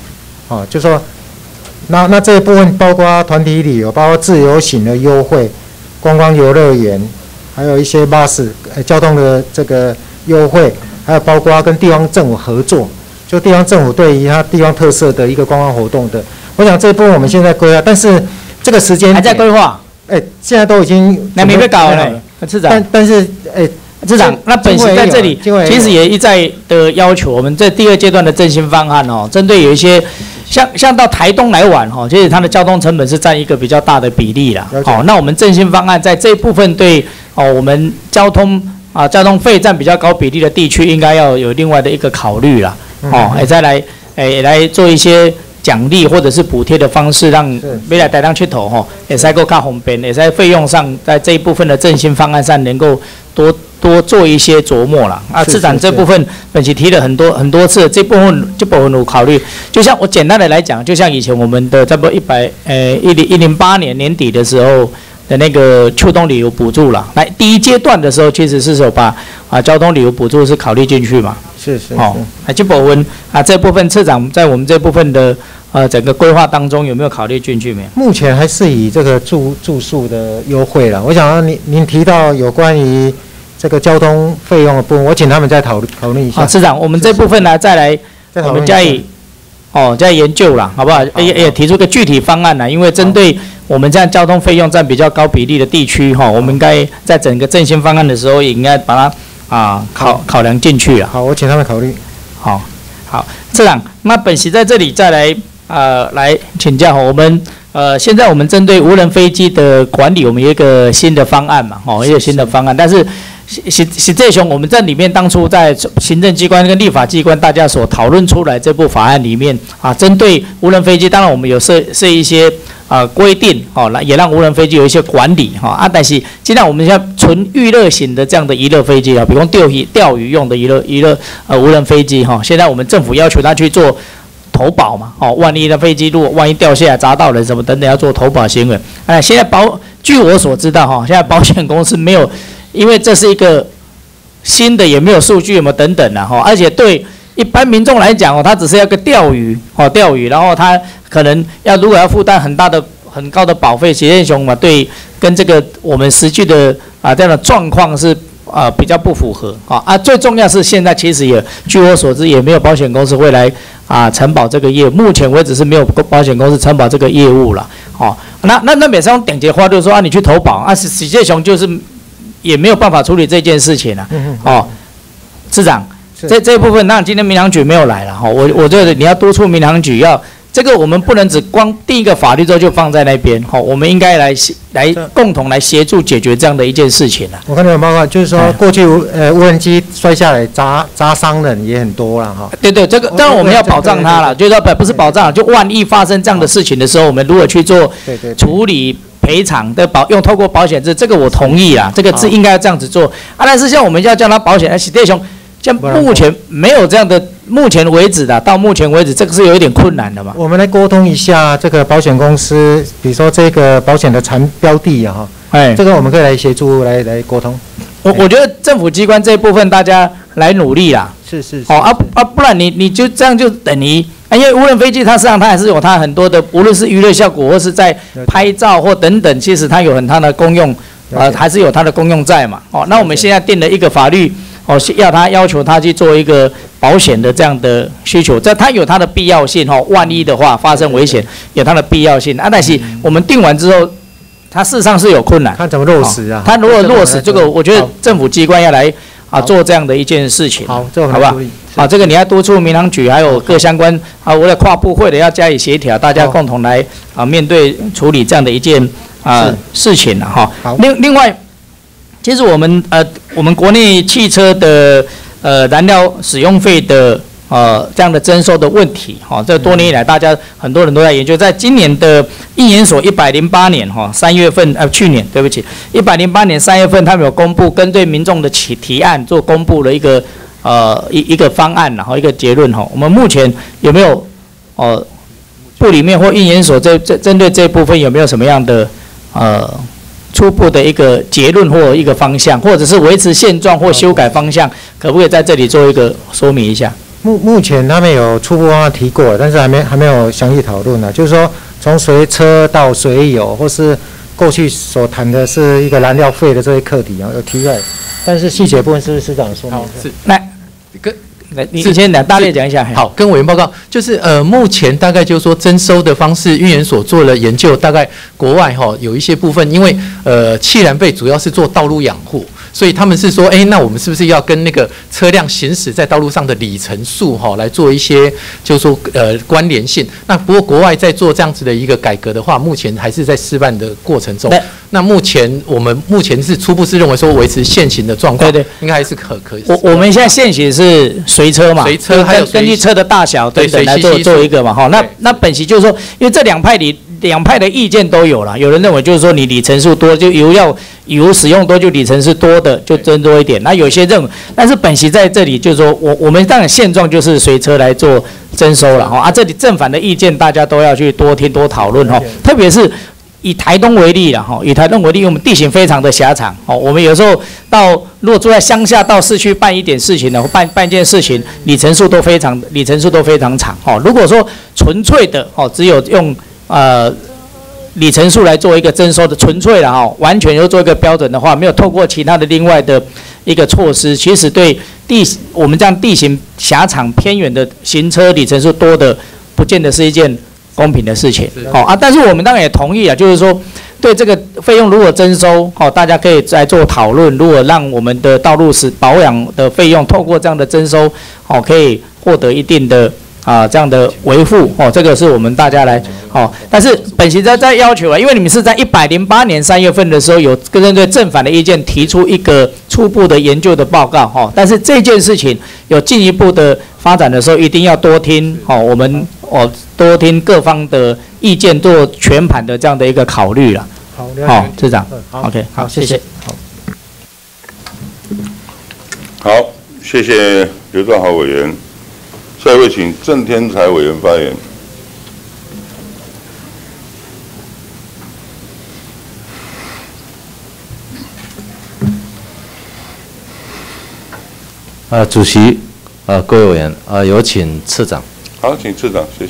哦，就说那那这一部分包括团体旅游，包括自由行的优惠、观光游乐园，还有一些巴士呃交通的这个优惠，还有包括跟地方政府合作，就地方政府对于它地方特色的一个观光活动的，我想这一部分我们现在规划，但是这个时间还在规划。 哎，现在都已经那没被搞了，市长。 但但是，哎， 市长，那本席在这里其实也一再的要求，我们在第二阶段的振兴方案哦，针对有一些像像到台东来玩哦，其实它的交通成本是占一个比较大的比例啦。好，那我们振兴方案在这一部分对哦，我们交通啊交通费占比较高比例的地区，应该要有另外的一个考虑啦。哦，哎，再来哎来做一些奖励或者是补贴的方式，让未来台当去投吼，也是够较方便，也在费用上，在这一部分的振兴方案上能够多多做一些琢磨啦。啊，市长这部分本期提了很多很多次，这部分这部分我考虑。就像我简单的来讲，就像以前我们的差不多一百呃一零一零八年年底的时候的那个秋冬旅游补助啦，来第一阶段的时候，其实是有把啊交通旅游补助是考虑进去嘛。 是是哦，啊，这部分啊这部分市长在我们这部分的呃整个规划当中有没有考虑进去没有？ 目前还是以这个住住宿的优惠啦。我想要您您提到有关于这个交通费用的部分，我请他们再讨论讨论一下。 啊，市长，我们这部分呢再来我们加以哦再研究啦，好不好？也也提出个具体方案啦，因为针对我们这样交通费用占比较高比例的地区哈，我们应该在整个振兴方案的时候也应该把它。啊，考考量进去了。 好，我请他们考虑。 好，好，市长，那本席在这里再来呃来请教我们呃现在我们针对无人飞机的管理，我们有一个新的方案嘛，哦，一个新的方案，但是实实际上我们在里面当初在行政机关跟立法机关大家所讨论出来这部法案里面啊，针对无人飞机，当然我们有设设一些。啊，规定哦，来也让无人飞机有一些管理哈啊，但是既然我们现在纯娱乐型的这样的娱乐飞机啊，比如钓鱼钓鱼用的娱乐娱乐呃无人飞机哈，现在我们政府要求他去做投保嘛，哦，万一的飞机如果万一掉下来砸到人什么等等，要做投保行为。哎，现在保据我所知道哈，现在保险公司没有，因为这是一个新的，也没有数据嘛等等的哈，而且对。一般民众来讲哦，他只是要个钓鱼哦，钓鱼，然后他可能要如果要负担很大的、很高的保费，实际上嘛，对跟这个我们实际的啊这样的状况是啊比较不符合啊啊。最重要是现在其实也据我所知也没有保险公司会来啊承保这个业务，目前为止是没有保险公司承保这个业务了哦。那那那每次用顶级话就是说啊，你去投保啊，实实际上就是也没有办法处理这件事情了哦，市长。这这一部分，那今天民航局没有来了哈，我我觉得你要督促民航局要这个，我们不能只光定一个法律之后就放在那边哈，我们应该来来共同来协助解决这样的一件事情啊。 我看你有报告，就是说过去呃无人机摔下来砸砸伤人也很多了哈。 对对，这个当然我们要保障它了，就是说不不是保障，就万一发生这样的事情的时候，我们如何去做处理赔偿的保用透过保险制，这个我同意啦，这个是应该要这样子做啊。但是像我们要叫它保险，哎，史弟兄。像目前没有这样的，目前为止的，到目前为止，这个是有一点困难的嘛。 我们来沟通一下这个保险公司，比如说这个保险的产标的啊，哈，哎，这个我们可以来协助来来沟通。 我我觉得政府机关这一部分大家来努力啦。 是是。 哦啊啊，不然你你就这样就等于，因为无人飞机它实际上它还是有它很多的，无论是娱乐效果或是在拍照或等等，其实它有很它的功用，呃，还是有它的功用在嘛。哦，那我们现在定了一个法律。哦，要他要求他去做一个保险的这样的需求，这他有他的必要性哈。万一的话发生危险，有它的必要性啊。但是我们定完之后，它事实上是有困难。 看怎么落实啊？ 他如果落实这个，我觉得政府机关要来啊做这样的一件事情。 好，这好不好？好，这个你要督促民航局还有各相关啊，为了跨部会的要加以协调，大家共同来啊面对处理这样的一件啊事情了哈。另另外。其实我们呃，我们国内汽车的呃燃料使用费的呃这样的征收的问题，哈、哦，这多年以来大家很多人都在研究，在今年的一研所一百零八年哈三月份呃去年对不起一百零八年三月份他们有公布针对民众的提提案做公布了一个呃一一个方案，然后一个结论哈，我们目前有没有呃部里面或一研所这这针对这部分有没有什么样的呃？初步的一个结论或一个方向，或者是维持现状或修改方向，可不可以在这里做一个说明一下？ 目目前他们有初步方案提过，但是还没还没有详细讨论呢。就是说，从随车到随油，或是过去所谈的是一个燃料费的这些课题啊，有提出来，但是细节部分是不是市长说明？ 是来， 跟来，你先来大略讲一下。 好，跟委员报告，就是呃，目前大概就是说征收的方式，运研所做了研究，大概国外哈有一些部分，因为呃，汽燃费主要是做道路养护。所以他们是说，哎，那我们是不是要跟那个车辆行驶在道路上的里程数哈、哦、来做一些，就是说呃关联性？那不过国外在做这样子的一个改革的话，目前还是在示范的过程中。那目前我们目前是初步是认为说维持现行的状况，对对，应该还是可可以。 我我们现在现行是随车嘛， 随车还有根据车的大小等等来做做一个嘛哈。那那本席就是说，因为这两派里两派的意见都有了，有人认为就是说你里程数多就油要油使用多就里程是多的就增多一点，那有些认为，但是本席在这里就是说我我们当然现状就是随车来做征收了哈啊，这里正反的意见大家都要去多听多讨论哈，特别是以台东为例了哈，以台东为例，因为我们地形非常的狭长哦，我们有时候到如果住在乡下到市区办一点事情呢，办办一件事情，里程数都非常里程数都非常长哦。如果说纯粹的哦，只有用呃里程数来做一个征收的纯粹了哈，完全就做一个标准的话，没有透过其他的另外的一个措施，其实对地我们这样地形狭长偏远的行车里程数多的，不见得是一件公平的事情，好、哦、啊，但是我们当然也同意啊，就是说，对这个费用如果征收，好、哦，大家可以来做讨论。如果让我们的道路是保养的费用透过这样的征收，好、哦，可以获得一定的啊这样的维护，哦，这个是我们大家来，哦，但是本席在在要求啊，因为你们是在一百零八年三月份的时候有针对正反的意见提出一个初步的研究的报告，哈、哦，但是这件事情有进一步的发展的时候，一定要多听，哦，我们。哦，多听各方的意见，做全盘的这样的一个考虑了。 好， 好，市长。 好 ，OK， 好，谢谢。好， 好，谢谢刘兆豪委员。下一位，请郑天才委员发言。 啊，主席，啊，各位委员，啊，有请次长。 好，请次长，谢谢。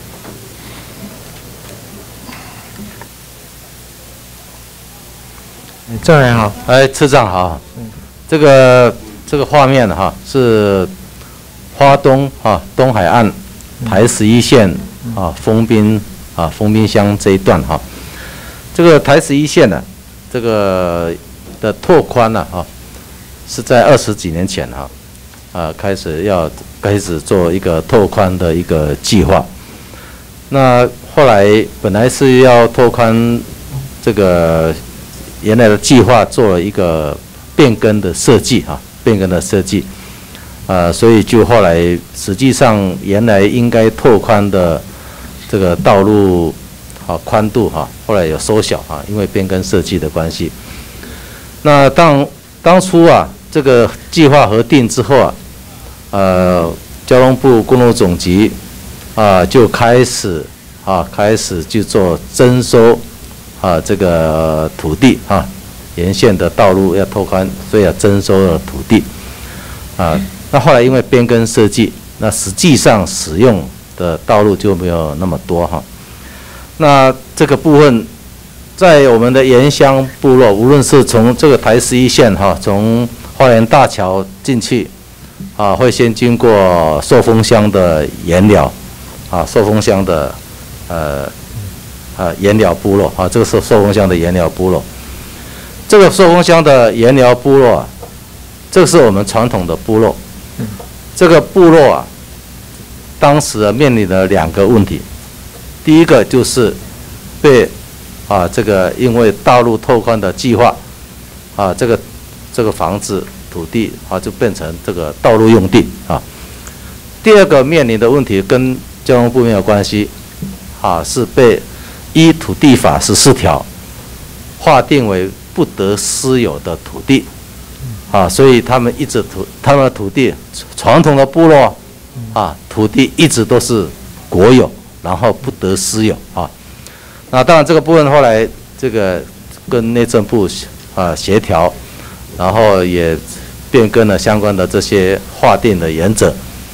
郑委员好， 哎，次长好。这个这个画面哈是花东啊东海岸台十一线啊丰滨啊丰滨乡这一段哈，这个台十一线呢，这个的拓宽呢哈是在二十几年前哈啊开始要。开始做一个拓宽的一个计划，那后来本来是要拓宽这个原来的计划做了一个变更的设计啊，变更的设计，啊，所以就后来实际上原来应该拓宽的这个道路啊宽度哈，后来有缩小啊，因为变更设计的关系。那当当初啊这个计划核定之后啊。呃，交通部公路总局啊、呃、就开始啊开始就做征收啊这个土地啊沿线的道路要拓宽，所以要征收了土地啊。那后来因为变更设计，那实际上使用的道路就没有那么多哈。那这个部分在我们的沿乡部落，无论是从这个台十一线哈，从花莲大桥进去。啊，会先经过寿丰乡的盐寮，啊，寿丰乡的呃呃盐寮部落啊，这个是寿丰乡的盐寮部落。这个寿丰乡的盐寮部落啊，这个是我们传统的部落。这个部落啊，当时面临了两个问题，第一个就是被啊这个因为道路拓宽的计划啊，这个这个房子。土地啊，就变成这个道路用地啊。第二个面临的问题跟交通部没有关系，啊，是被依土地法十四条划定为不得私有的土地，啊，所以他们一直土他们的土地传统的部落啊，土地一直都是国有，然后不得私有啊。那当然这个部分后来这个跟内政部啊协调，然后也变更了相关的这些划定的原则，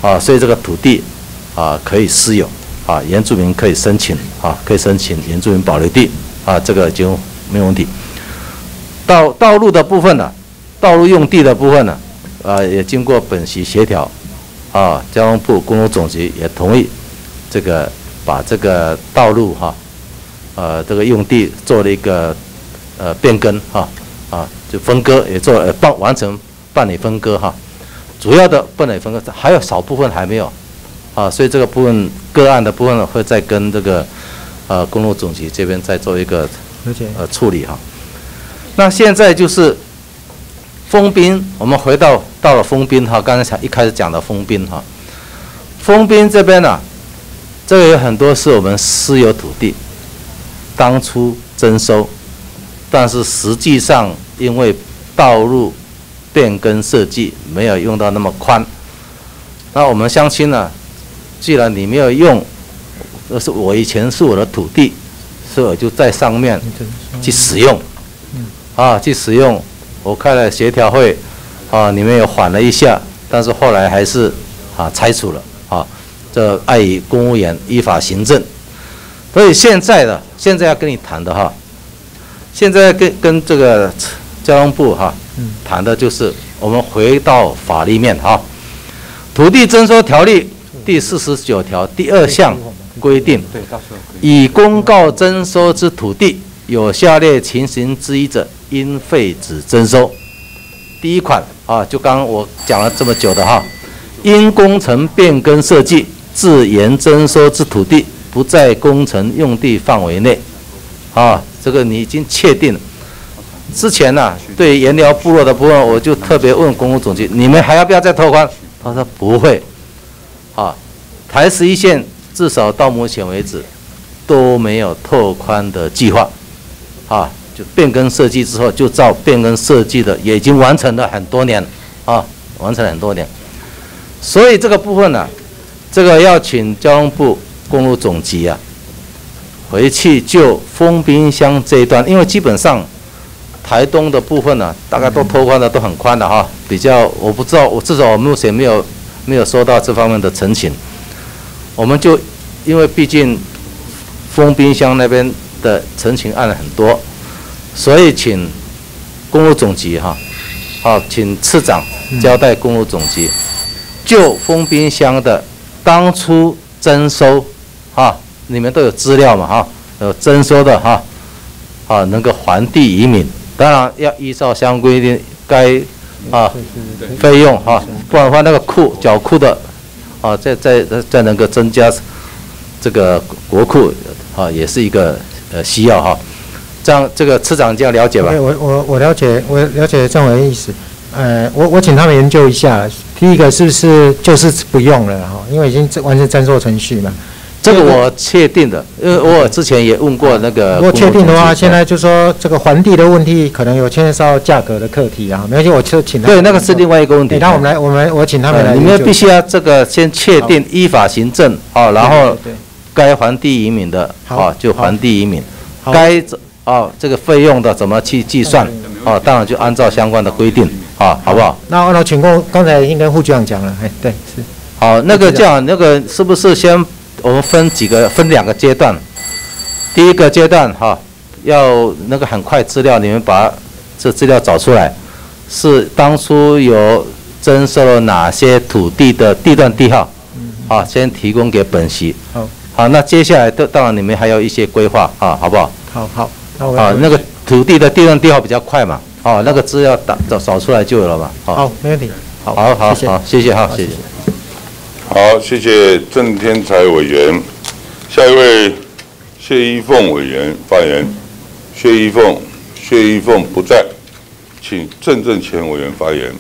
啊，所以这个土地啊可以私有啊，原住民可以申请啊，可以申请原住民保留地啊，这个就没有问题。道道路的部分呢，道路用地的部分呢，啊也经过本席协调，啊，交通部公路总局也同意这个把这个道路哈，呃这个用地做了一个呃变更哈，啊就分割也做了办完成办理分割哈。主要的办理分割，还有少部分还没有，啊，所以这个部分个案的部分呢，会再跟这个呃公路总局这边再做一个呃处理哈。那现在就是丰滨，我们回到到了丰滨哈，刚才一开始讲的丰滨哈，丰滨这边呢、啊，这个有很多是我们私有土地，当初征收，但是实际上因为道路变更设计没有用到那么宽，那我们乡亲呢，既然你没有用，而是我以前是我的土地，所以我就在上面去使用，啊，去使用。我开了协调会，啊，你们有缓了一下，但是后来还是啊拆除了，啊，这碍于公务员依法行政，所以现在的现在要跟你谈的哈，现在跟跟这个交通部哈。谈的就是我们回到法律面哈，土地征收条例第四十九条第二项规定，以公告征收之土地有下列情形之一者，应废止征收。第一款啊，就刚刚我讲了这么久的哈，因工程变更设计自原征收之土地不在工程用地范围内，啊，这个你已经确定了。之前呢、啊，对盐寮部落的部分，我就特别问公路总局，你们还要不要再拓宽？他说不会。啊，台十一线至少到目前为止都没有拓宽的计划。啊，就变更设计之后，就照变更设计的，也已经完成了很多年，啊，完成了很多年。所以这个部分呢、啊，这个要请交通部公路总局啊，回去就丰滨乡这一段，因为基本上。台东的部分呢、啊，大概都拓宽的都很宽的哈，比较我不知道，我至少我目前没有没有收到这方面的陈情。我们就因为毕竟丰滨乡那边的陈情案很多，所以请公路总局哈，好，请次长交代公路总局，就丰滨乡的当初征收哈，你们都有资料嘛哈，有征收的哈，啊能够还地于民。当然要依照相关规定，该啊费用哈，不然的话那个库缴库的啊，再再再能够增加这个国库啊，也是一个呃需要哈。这样这个次长这样了解吧？ 对，我我我了解，我了解政委的意思。呃，我我请他们研究一下。第一个是不是就是不用了哈？因为已经完成征收程序嘛。 这个我确定的，因为我之前也问过那个。 如果确定的话，现在就说这个还地的问题，可能有牵涉到价格的课题啊。没关系，我就请他们。 对，那个是另外一个问题。 那我们来，我们我请他们来。 你们必须要这个先确定依法行政啊，然后该还地于民的啊就还地于民，该啊这个费用的怎么去计算啊？当然就按照相关的规定啊，好不好？ 那那请问刚才已经跟副局长讲了，哎，对是。 好，那个这样，那个是不是先？我们分几个，分两个阶段。第一个阶段哈，要那个很快资料，你们把这资料找出来，是当初有征收了哪些土地的地段地号，啊，先提供给本席。 好， 好，那接下来的当然你们还有一些规划啊，好不好？ 好好，那我啊，那个土地的地段地号比较快嘛，哦，那个资料打找找出来就有了嘛。 好，没问题。 好，好好好，谢谢哈，谢谢。 好，谢谢郑天才委员。下一位谢依凤委员发言。谢依凤，谢依凤不在，请郑正乾委员发言。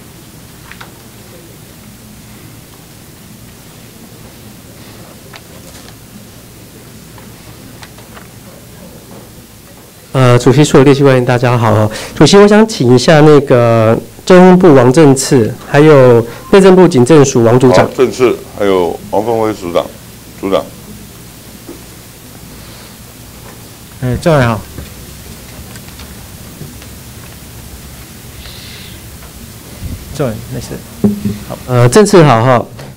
呃，主席、所有列席官员，大家好。主席，我想请一下那个交通部王正次，还有内政部警政署王组长。 正次，还有王凤辉署长，组长。 哎，政委好。政委，没事。 好，呃，正次好哈。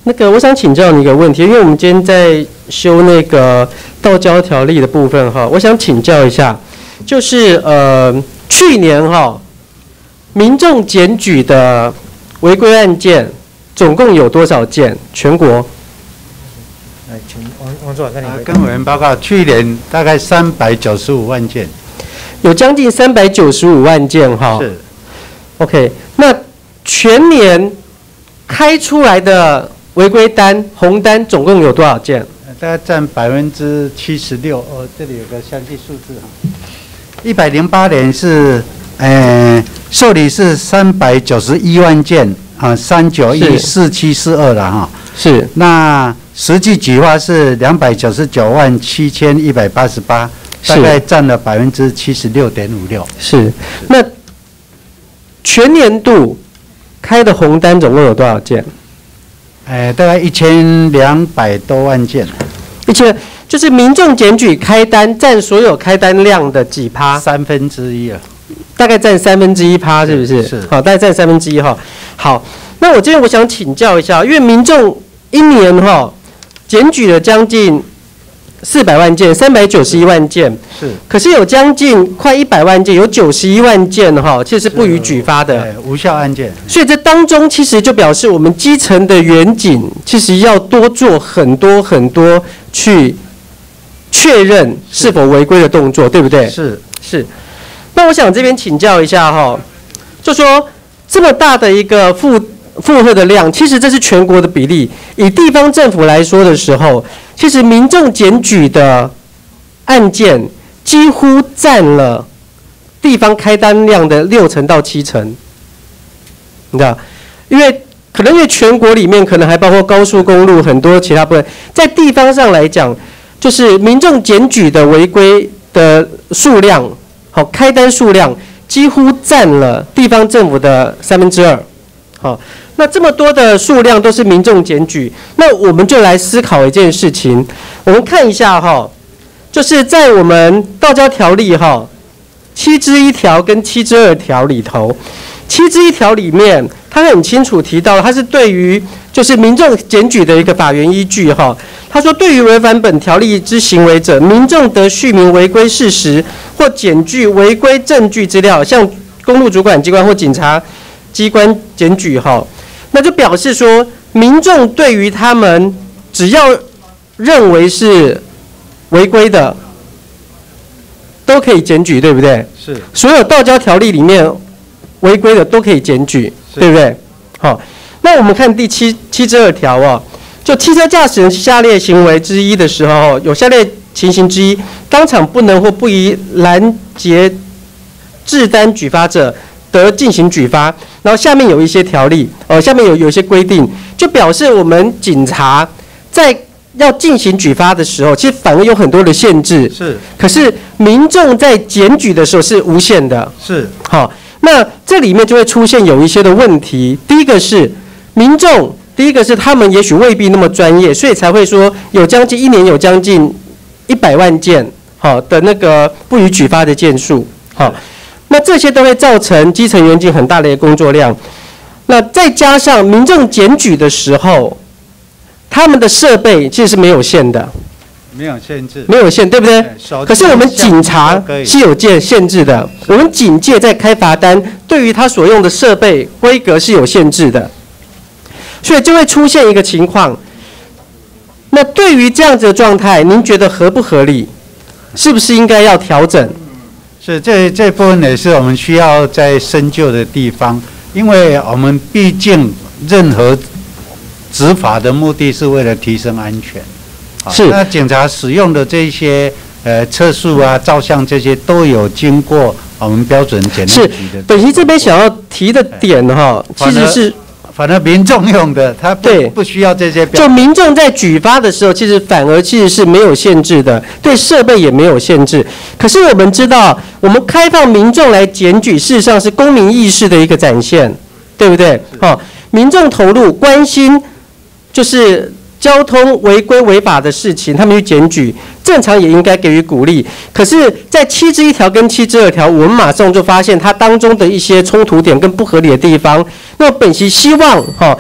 那个我想请教你一个问题，因为我们今天在修那个道交条例的部分哈，我想请教一下，就是呃去年哈民众检举的违规案件总共有多少件？全国？ 来，请王王主管跟你跟委员报告，去年大概三百九十五万件， 有将近三百九十五万件哈。是。OK， 那全年开出来的违规单、红单总共有多少件？ 大概占百分之七十六。哦，这里有个详细数字哈。一百零八年是，呃，受理是三百九十一万件啊，三九一四七四二了哈。是。那实际举发是两百九十九万七千一百八十八，大概占了百分之七十六点五六。是。那全年度开的红单总共有多少件？哎，大概一千两百多万件。一千，就是民众检举开单占所有开单量的几趴？三分之一啊。大概占三分之一趴，是不是？是。好，大概占三分之一哈。好，那我这边我想请教一下，因为民众一年哈检举了将近四百万件，三百九十一万件，是。可是有将近快一百万件，有九十一万件哈，其实是不予举发的，无效案件。所以这当中其实就表示我们基层的员警其实要多做很多很多去确认是否违规的动作，对不对？是是。那我想这边请教一下哈，就说这么大的一个负负荷的量，其实这是全国的比例。以地方政府来说的时候，其实民众检举的案件几乎占了地方开单量的六成到七成，你知道？因为可能因为全国里面可能还包括高速公路很多其他部分，在地方上来讲，就是民众检举的违规的数量，好，开单数量几乎占了地方政府的三分之二，好。那这么多的数量都是民众检举，那我们就来思考一件事情。我们看一下哈，就是在我们道交条例哈七之一条跟七之二条里头，七之一条里面它很清楚提到，它是对于就是民众检举的一个法源依据哈。他说，对于违反本条例之行为者，民众得续明违规事实或检具违规证据资料，向公路主管机关或警察机关检举哈。那就表示说，民众对于他们只要认为是违规的，都可以检举，对不对？是。所有道交条例里面违规的都可以检举，对不对？好，那我们看第七七之二条哦，就汽车驾驶人下列行为之一的时候，有下列情形之一，当场不能或不宜拦截制单举发者，得进行举发。然后下面有一些条例，呃，下面有有一些规定，就表示我们警察在要进行举发的时候，其实反而有很多的限制。是。可是民众在检举的时候是无限的。是。好，那这里面就会出现有一些的问题。第一个是民众，第一个是他们也许未必那么专业，所以才会说有将近一年有将近一百万件好的那个不予举发的件数。好。那这些都会造成基层员警很大的一个工作量。那再加上民众检举的时候，他们的设备其实是没有限的，没有限制，没有限，对不对？可是我们警察是有限限制的，我们警界在开罚单，对于他所用的设备规格是有限制的，所以就会出现一个情况。那对于这样子的状态，您觉得合不合理？是不是应该要调整？ 是，这这部分也是我们需要在深究的地方，因为我们毕竟任何执法的目的是为了提升安全。是。那警察使用的这些呃测速啊、照相这些都有经过我们标准检验局的。是。本席这边想要提的点哈，其实是。反正民众用的，他不不需要这些标准。就民众在举发的时候，其实反而其实是没有限制的，对设备也没有限制。可是我们知道，我们开放民众来检举，事实上是公民意识的一个展现，对不对？好，民众投入关心，就是交通违规违法的事情，他们去检举，正常也应该给予鼓励。可是，在七之一条跟七之二条，我们马上就发现它当中的一些冲突点跟不合理的地方。那本席希望哈，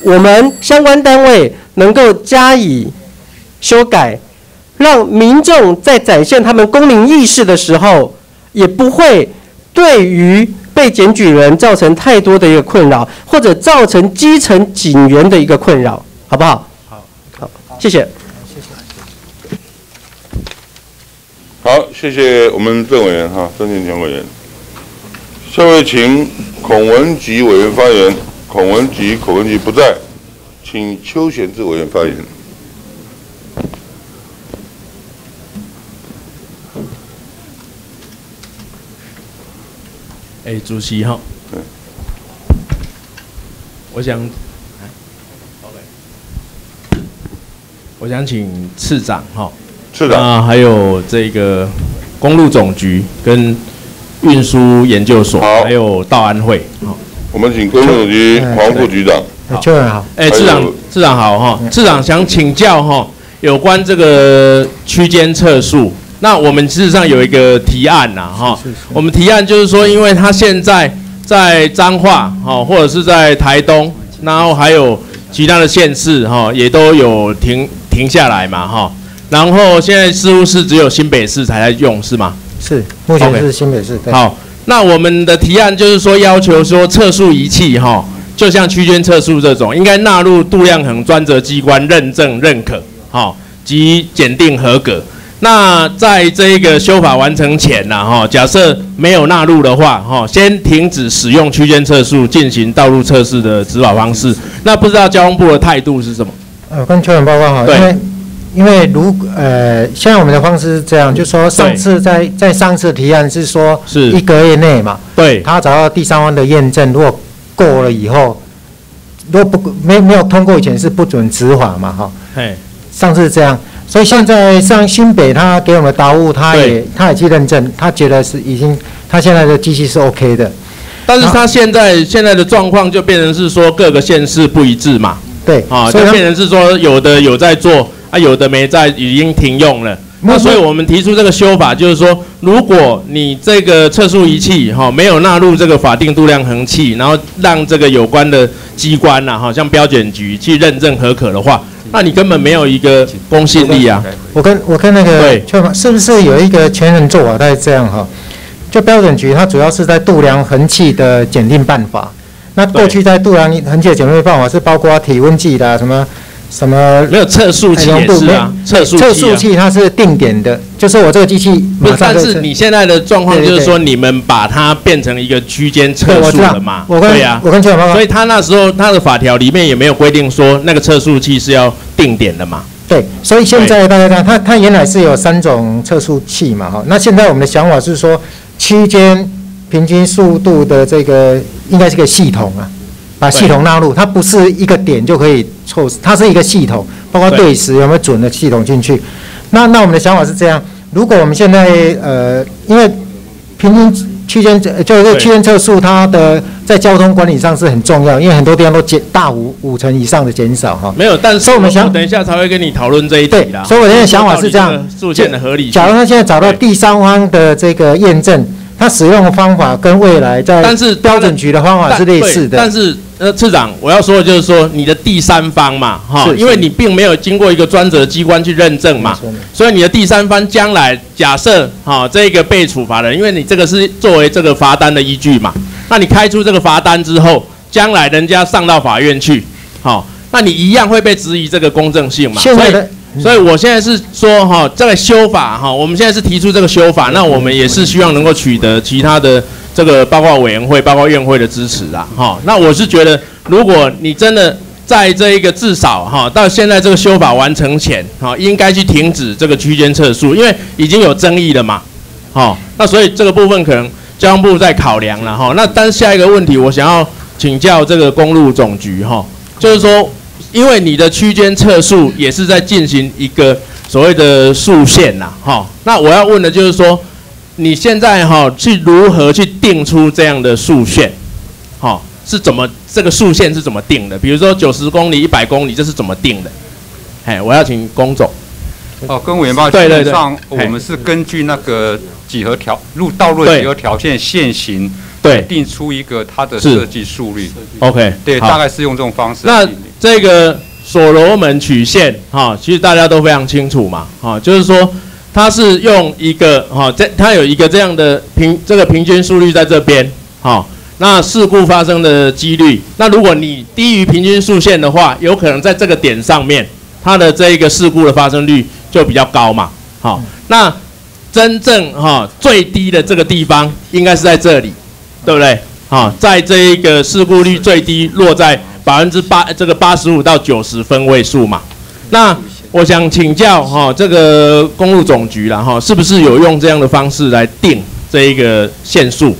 我们相关单位能够加以修改，让民众在展现他们公民意识的时候，也不会对于被检举人造成太多的一个困扰，或者造成基层警员的一个困扰，好不好？好，好，谢谢。 好，谢谢我们郑委员哈，郑建强委员。下位请孔文吉委员发言。孔文吉、孔文吉不在，请邱显智委员发言。 哎，主席哈，我想，我想请次长哈， 次长啊，还有这个公路总局跟运输研究所，还有道安会，好， 我们请公路总局黄副局长。 邱委员好。 哎，次长，次长好哈，次长想请教哈，有关这个区间测速。那我们事实上有一个提案呐，哈，我们提案就是说，因为他现在在彰化，哈，或者是在台东，然后还有其他的县市，哈，也都有停停下来嘛，哈，然后现在似乎是只有新北市才在用，是吗？ 是，目前是新北市。对。 好，那我们的提案就是说，要求说测速仪器，哈，就像区间测速这种，应该纳入度量衡专责机关认证认可，哈，及检定合格。那在这个修法完成前呐，哈，假设没有纳入的话，哈，先停止使用区间测速进行道路测试的执法方式。那不知道交通部的态度是什么？ 呃，跟邱委员报告哈，因为因为如呃，现在我们的方式是这样，就是说上次在在上次提案是说是一个月内嘛， 对， 他找到第三方的验证，如果过了以后，如果不没没有通过以前是不准执法嘛，哈， 哎， 上次是这样。所以现在上新北，他给我们的答复，他也他也去认证，他觉得是已经，他现在的机器是 OK 的。 但是他现在现在的状况就变成是说各个县市不一致嘛， 对， 啊，就变成是说有的有在做啊，有的没在，已经停用了。那所以我们提出这个修法，就是说，如果你这个测速仪器哈没有纳入这个法定度量衡器，然后让这个有关的机关呐，哈，像标检局去认证合可的话，那你根本没有一个公信力啊！ 我跟我跟那个对， 是不是有一个前人做法？大概这样哈，就标准局它主要是在度量衡器的检定办法。那过去在度量衡器的检定办法是包括体温计的什么什么没有测速器也是啊，测速器、啊、 测速器它是定点的，就是我这个机器不是，但是你现在的状况就是说你们把它变成一个区间测速了嘛？ 我跟对呀、啊， 我跟邱委员报告， 所以他那时候他的法条里面也没有规定说那个测速器是要定点的嘛？ 对，所以现在大家看，它它原来是有三种测速器嘛，哈，那现在我们的想法是说区间平均速度的这个应该是个系统啊。把系统纳入，它不是一个点就可以凑，它是一个系统，包括对时有没有准的系统进去。那那我们的想法是这样：如果我们现在呃，因为平均区间就是区间测速，它的在交通管理上是很重要，因为很多地方都减大五五成以上的减少哈。 没有，但是我们想等一下才会跟你讨论这一题啦。 所以我现在想法是这样： 速限的合理性。 假如他现在找到第三方的这个验证。它使用的方法跟未来在但是标准局的方法是类似的， 但是呃，次长，我要说的就是说，你的第三方嘛，哈，因为你并没有经过一个专责机关去认证嘛，所以你的第三方将来假设哈，这个被处罚的人，因为你这个是作为这个罚单的依据嘛，那你开出这个罚单之后，将来人家上到法院去，好，那你一样会被质疑这个公正性嘛，所以。所以我现在是说哈，这个修法哈，我们现在是提出这个修法，那我们也是希望能够取得其他的这个包括委员会、包括院会的支持啦，哈。那我是觉得，如果你真的在这一个至少哈，到现在这个修法完成前，哈，应该去停止这个区间测速，因为已经有争议了嘛，好，那所以这个部分可能交通部在考量了哈。那但是下一个问题，我想要请教这个公路总局哈，就是说。因为你的区间测速也是在进行一个所谓的速限呐，哈。那我要问的就是说，你现在哈去如何去定出这样的速限，哈，是怎么这个速限是怎么定的？比如说九十公里、一百公里，这是怎么定的？哎，我要请龚总。 哦，跟委员报告，基本上我们是根据那个几何条路道路的几何条线现行对， 定出一个它的是设计速率。 OK， 对， 好大概是用这种方式。 那这个所罗门曲线哈，其实大家都非常清楚嘛，哈，就是说它是用一个哈，这它有一个这样的平这个平均速率在这边，哈，那事故发生的几率，那如果你低于平均数线的话，有可能在这个点上面，它的这一个事故的发生率就比较高嘛，好，那真正哈最低的这个地方应该是在这里，对不对？好，在这一个事故率最低落在百分之八这个八十五到九十分位数嘛，那我想请教哈这个公路总局啦哈，是不是有用这样的方式来定这一个限速？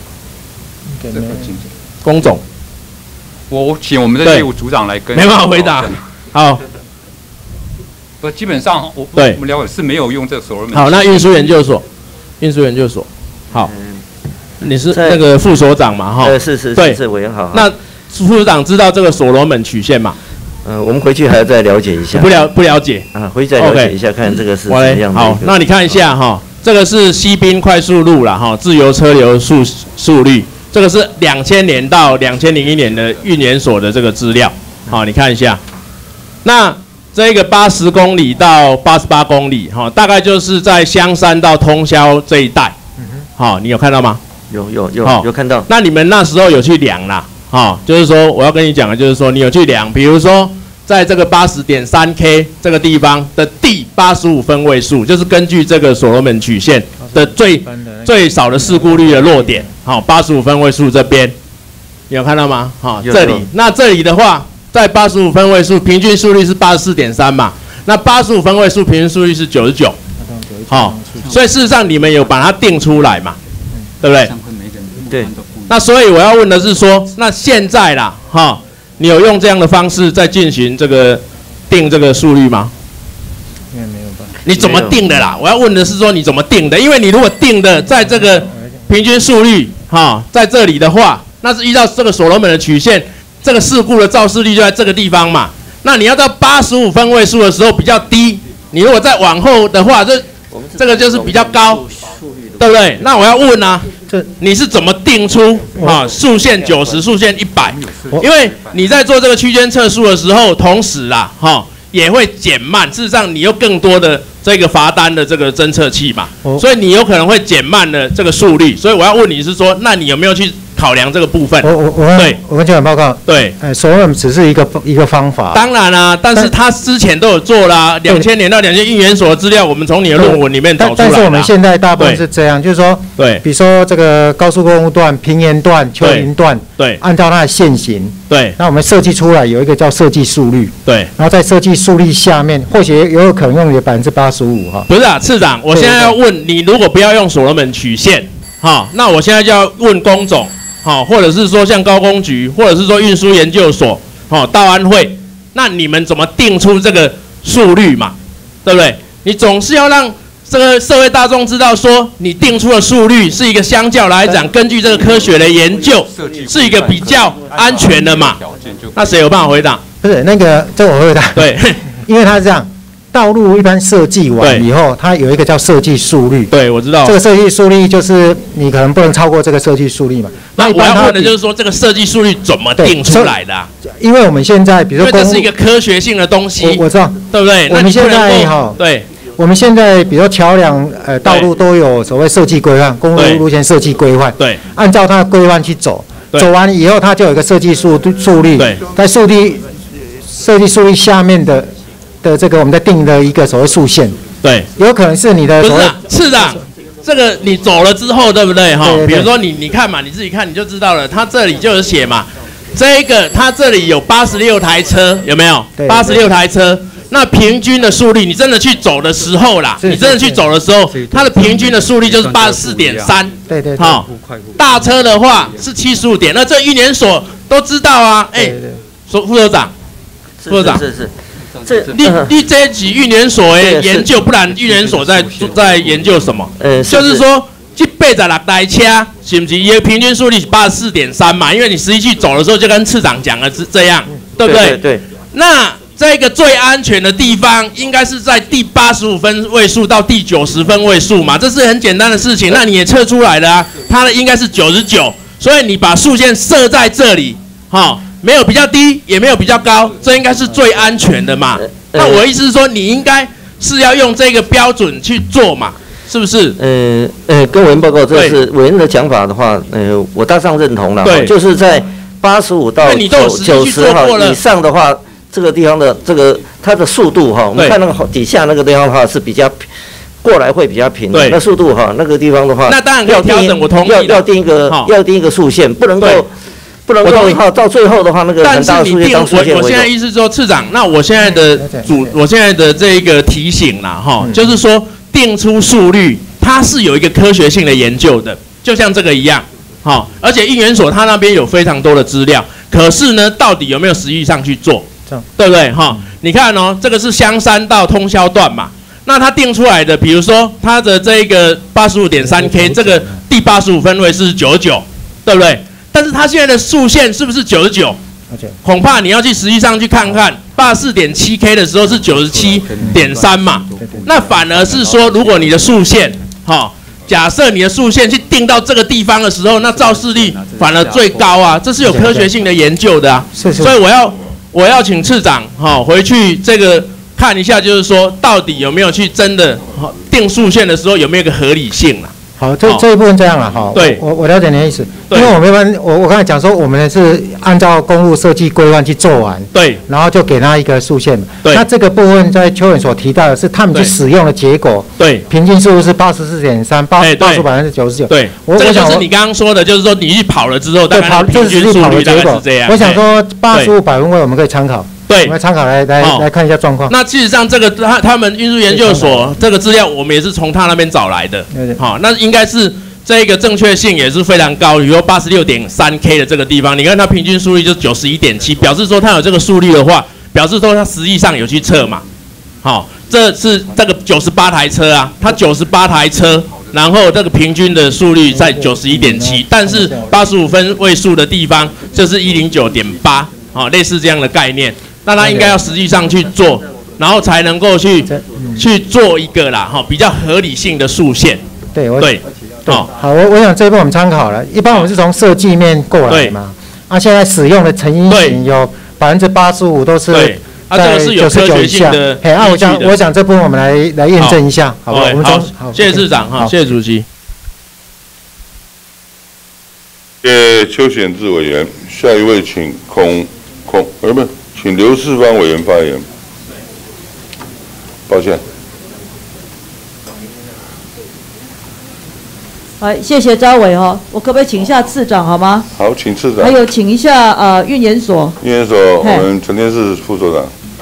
龚总， 我请我们的业务组长来跟。 没办法回答。好。 不，基本上我对我们了解是没有用这个所罗门。 好，那运输研究所，运输研究所，好，你是那个副所长嘛？哈， 呃，是是是是委员好。 那副所长知道这个所罗门曲线吗？ 呃，我们回去还要再了解一下。 不了不了解啊，回去再了解一下，看这个是什么样的。 好，那你看一下哈，这个是西滨快速路啦哈，自由车流速速率，这个是两千年到两千零一年的运研所的这个资料，好，你看一下。那这个八十公里到八十八公里，哈，大概就是在香山到通霄这一带，好，你有看到吗？ 有有有有看到。 那你们那时候有去量啦，哈，就是说我要跟你讲的，就是说你有去量，比如说在这个八十点三 K 这个地方的第八十五分位数，就是根据这个所罗门曲线的最最少的事故率的落点，好，八十五分位数这边，有看到吗？好，这里，那这里的话。在八十五分位数，平均速率是八十四点三嘛，那八十五分位数平均速率是九十九，好，所以事实上你们有把它定出来嘛，对不对？ 对。 那所以我要问的是说，那现在啦，哈，你有用这样的方式在进行这个定这个速率吗？ 因为没有办法。 你怎么定的啦？我要问的是说你怎么定的？因为你如果定的在这个平均速率哈，在这里的话，那是依照这个所罗门的曲线。这个事故的肇事率就在这个地方嘛，那你要到八十五分位数的时候比较低，你如果再往后的话，这这个就是比较高，对不对？那我要问啊，这你是怎么定出啊速线九十、速线一百？因为你在做这个区间测速的时候，同时啦，哈也会减慢，事实上你有更多的这个罚单的这个侦测器嘛，所以你有可能会减慢了这个速率。所以我要问你是说，那你有没有去考量这个部分？ 我我我对， 我跟监管报告。 对， 呃，所罗门只是一个一个方法。 当然啦、啊，但是他之前都有做啦，两千年到两千运研所的资料，我们从你的论文里面找出来。 但但是我们现在大部分是这样，就是说， 对， 比如说这个高速公路段、平原段、丘陵段， 对， 按照它的线型， 对， 那我们设计出来有一个叫设计速率， 对， 然后在设计速率下面，或许也有可能用你的百分之八十五哈。 不是啊，次长，我现在要问你，如果不要用所罗门曲线，哈，那我现在就要问龚总。好，或者是说像高工局，或者是说运输研究所，好，道安会，那你们怎么定出这个速率嘛？对不对？你总是要让这个社会大众知道说，你定出的速率是一个相较来讲，根据这个科学的研究，是一个比较安全的嘛？那谁有办法回答？ 不是那个，这我回答。 对， 因为它是这样。道路一般设计完以后，它有一个叫设计速率。 对，我知道。 这个设计速率就是你可能不能超过这个设计速率嘛。 那我要问的就是说，这个设计速率怎么定出来的、啊？ 因为我们现在，比如说， 因为这是一个科学性的东西。 我我知道， 对不对？ 我们现在哈， 对， 我们现在比如说桥梁、呃道路都有所谓设计规范，公路路线设计规范。 对， 按照它的规范去走，走完以后，它就有一个设计速速率。 对， 在速率设计速率下面的。的这个我们在定的一个所谓速线， 对， 有可能是你的所谓。 不是啊，次长，这个你走了之后，对不对哈？比如说你你看嘛，你自己看你就知道了，它这里就有写嘛，这个它这里有八十六台车，有没有？八十六台车，那平均的速率，你真的去走的时候啦，你真的去走的时候，它的平均的速率就是八十四点三， 对对， 好，大车的话是七十五点，那这运研所都知道啊，哎，所副所长，副所长是是。 这你你这几运研所诶研究，不然运研所在在研究什么？呃，就是说，这八十六台车是不是也平均速率八十四点三嘛？因为你实际去走的时候，就跟次长讲的是这样，对不对？ 对对。 那这个最安全的地方，应该是在第八十五分位数到第九十分位数嘛，这是很简单的事情。那你也测出来了啊，它的应该是九十九。 所以你把速线设在这里，哈，没有比较低，也没有比较高，这应该是最安全的嘛。那我的意思是说，你应该是要用这个标准去做嘛，是不是？ 呃呃，跟委员报告，这是委员的讲法的话，呃，我大上认同了。 对， 就是在八十五到九十哈以上的话，这个地方的这个它的速度哈，我们看那个底下那个地方的话是比较过来会比较平的，那速度哈，那个地方的话， 那当然可以调整，我同意。 要要定一个要定一个速线，不能够。不能够哈，到最后的话，那个很大的数据当出现。 我我现在意思说，次长，那我现在的主，我现在的这个提醒啦，哈，就是说定出速率，它是有一个科学性的研究的，就像这个一样，好，而且应研所它那边有非常多的资料，可是呢，到底有没有实际上去做，对不对？哈，你看哦，这个是香山到通霄段嘛，那它定出来的，比如说它的这个八十五点三 K， 这个第八十五分位是九十九，对不对？但是它现在的速线是不是九十九？恐怕你要去实际上去看看，八十四点七 K 的时候是九十七点三嘛。那反而是说，如果你的速线，哈，假设你的速线去定到这个地方的时候，那肇事率反而最高啊，这是有科学性的研究的啊。所以我要我要请次长哈回去这个看一下，就是说到底有没有去真的定速线的时候有没有一个合理性啊？ 好，这这一部分这样了哈。对，我我了解你的意思，因为我们一般我我刚才讲说，我们是按照公路设计规范去做完， 对， 然后就给他一个速线。对，那这个部分在邱委所提到的是他们去使用的结果， 对， 平均速度是八十四点三，八八十百分之九十九。 对， 我这个就是你刚刚说的，就是说你去跑了之后，大概平均速率大概是这样。 我想说八十五百分位我们可以参考。 对， 我们参考来来、哦、来看一下状况。 那事实上，这个他他们运输研究所这个资料，我们也是从他那边找来的。好、哦，那应该是这个正确性也是非常高，比如说八十六点三 K 的这个地方，你看它平均速率就是九十一点七，表示说它有这个速率的话，表示说它实际上有去测嘛。好、哦，这是这个九十八台车啊，它九十八台车，然后这个平均的速率在九十一点七，但是八十五分位数的地方就是一零九点八，好，类似这样的概念。那他应该要实际上去做，然后才能够去去做一个啦，哈，比较合理性的速线。 对，我对， 好，好，我我想这一步我们参考了，一般我们是从设计面过来嘛，啊，现在使用的成因型有百分之八十五都是在九十九以下。哎，啊，我想我想这部分我们来来验证一下，好不好？我们好，谢谢市长哈，谢谢主席。 谢谢邱显智委员，下一位请孔孔，呃不。请刘世芳委员发言。抱歉。 好，谢谢招委哦，我可不可以请一下次长好吗？ 好，请次长。 还有请一下呃运研所。 运研所，我们陈天士副所长。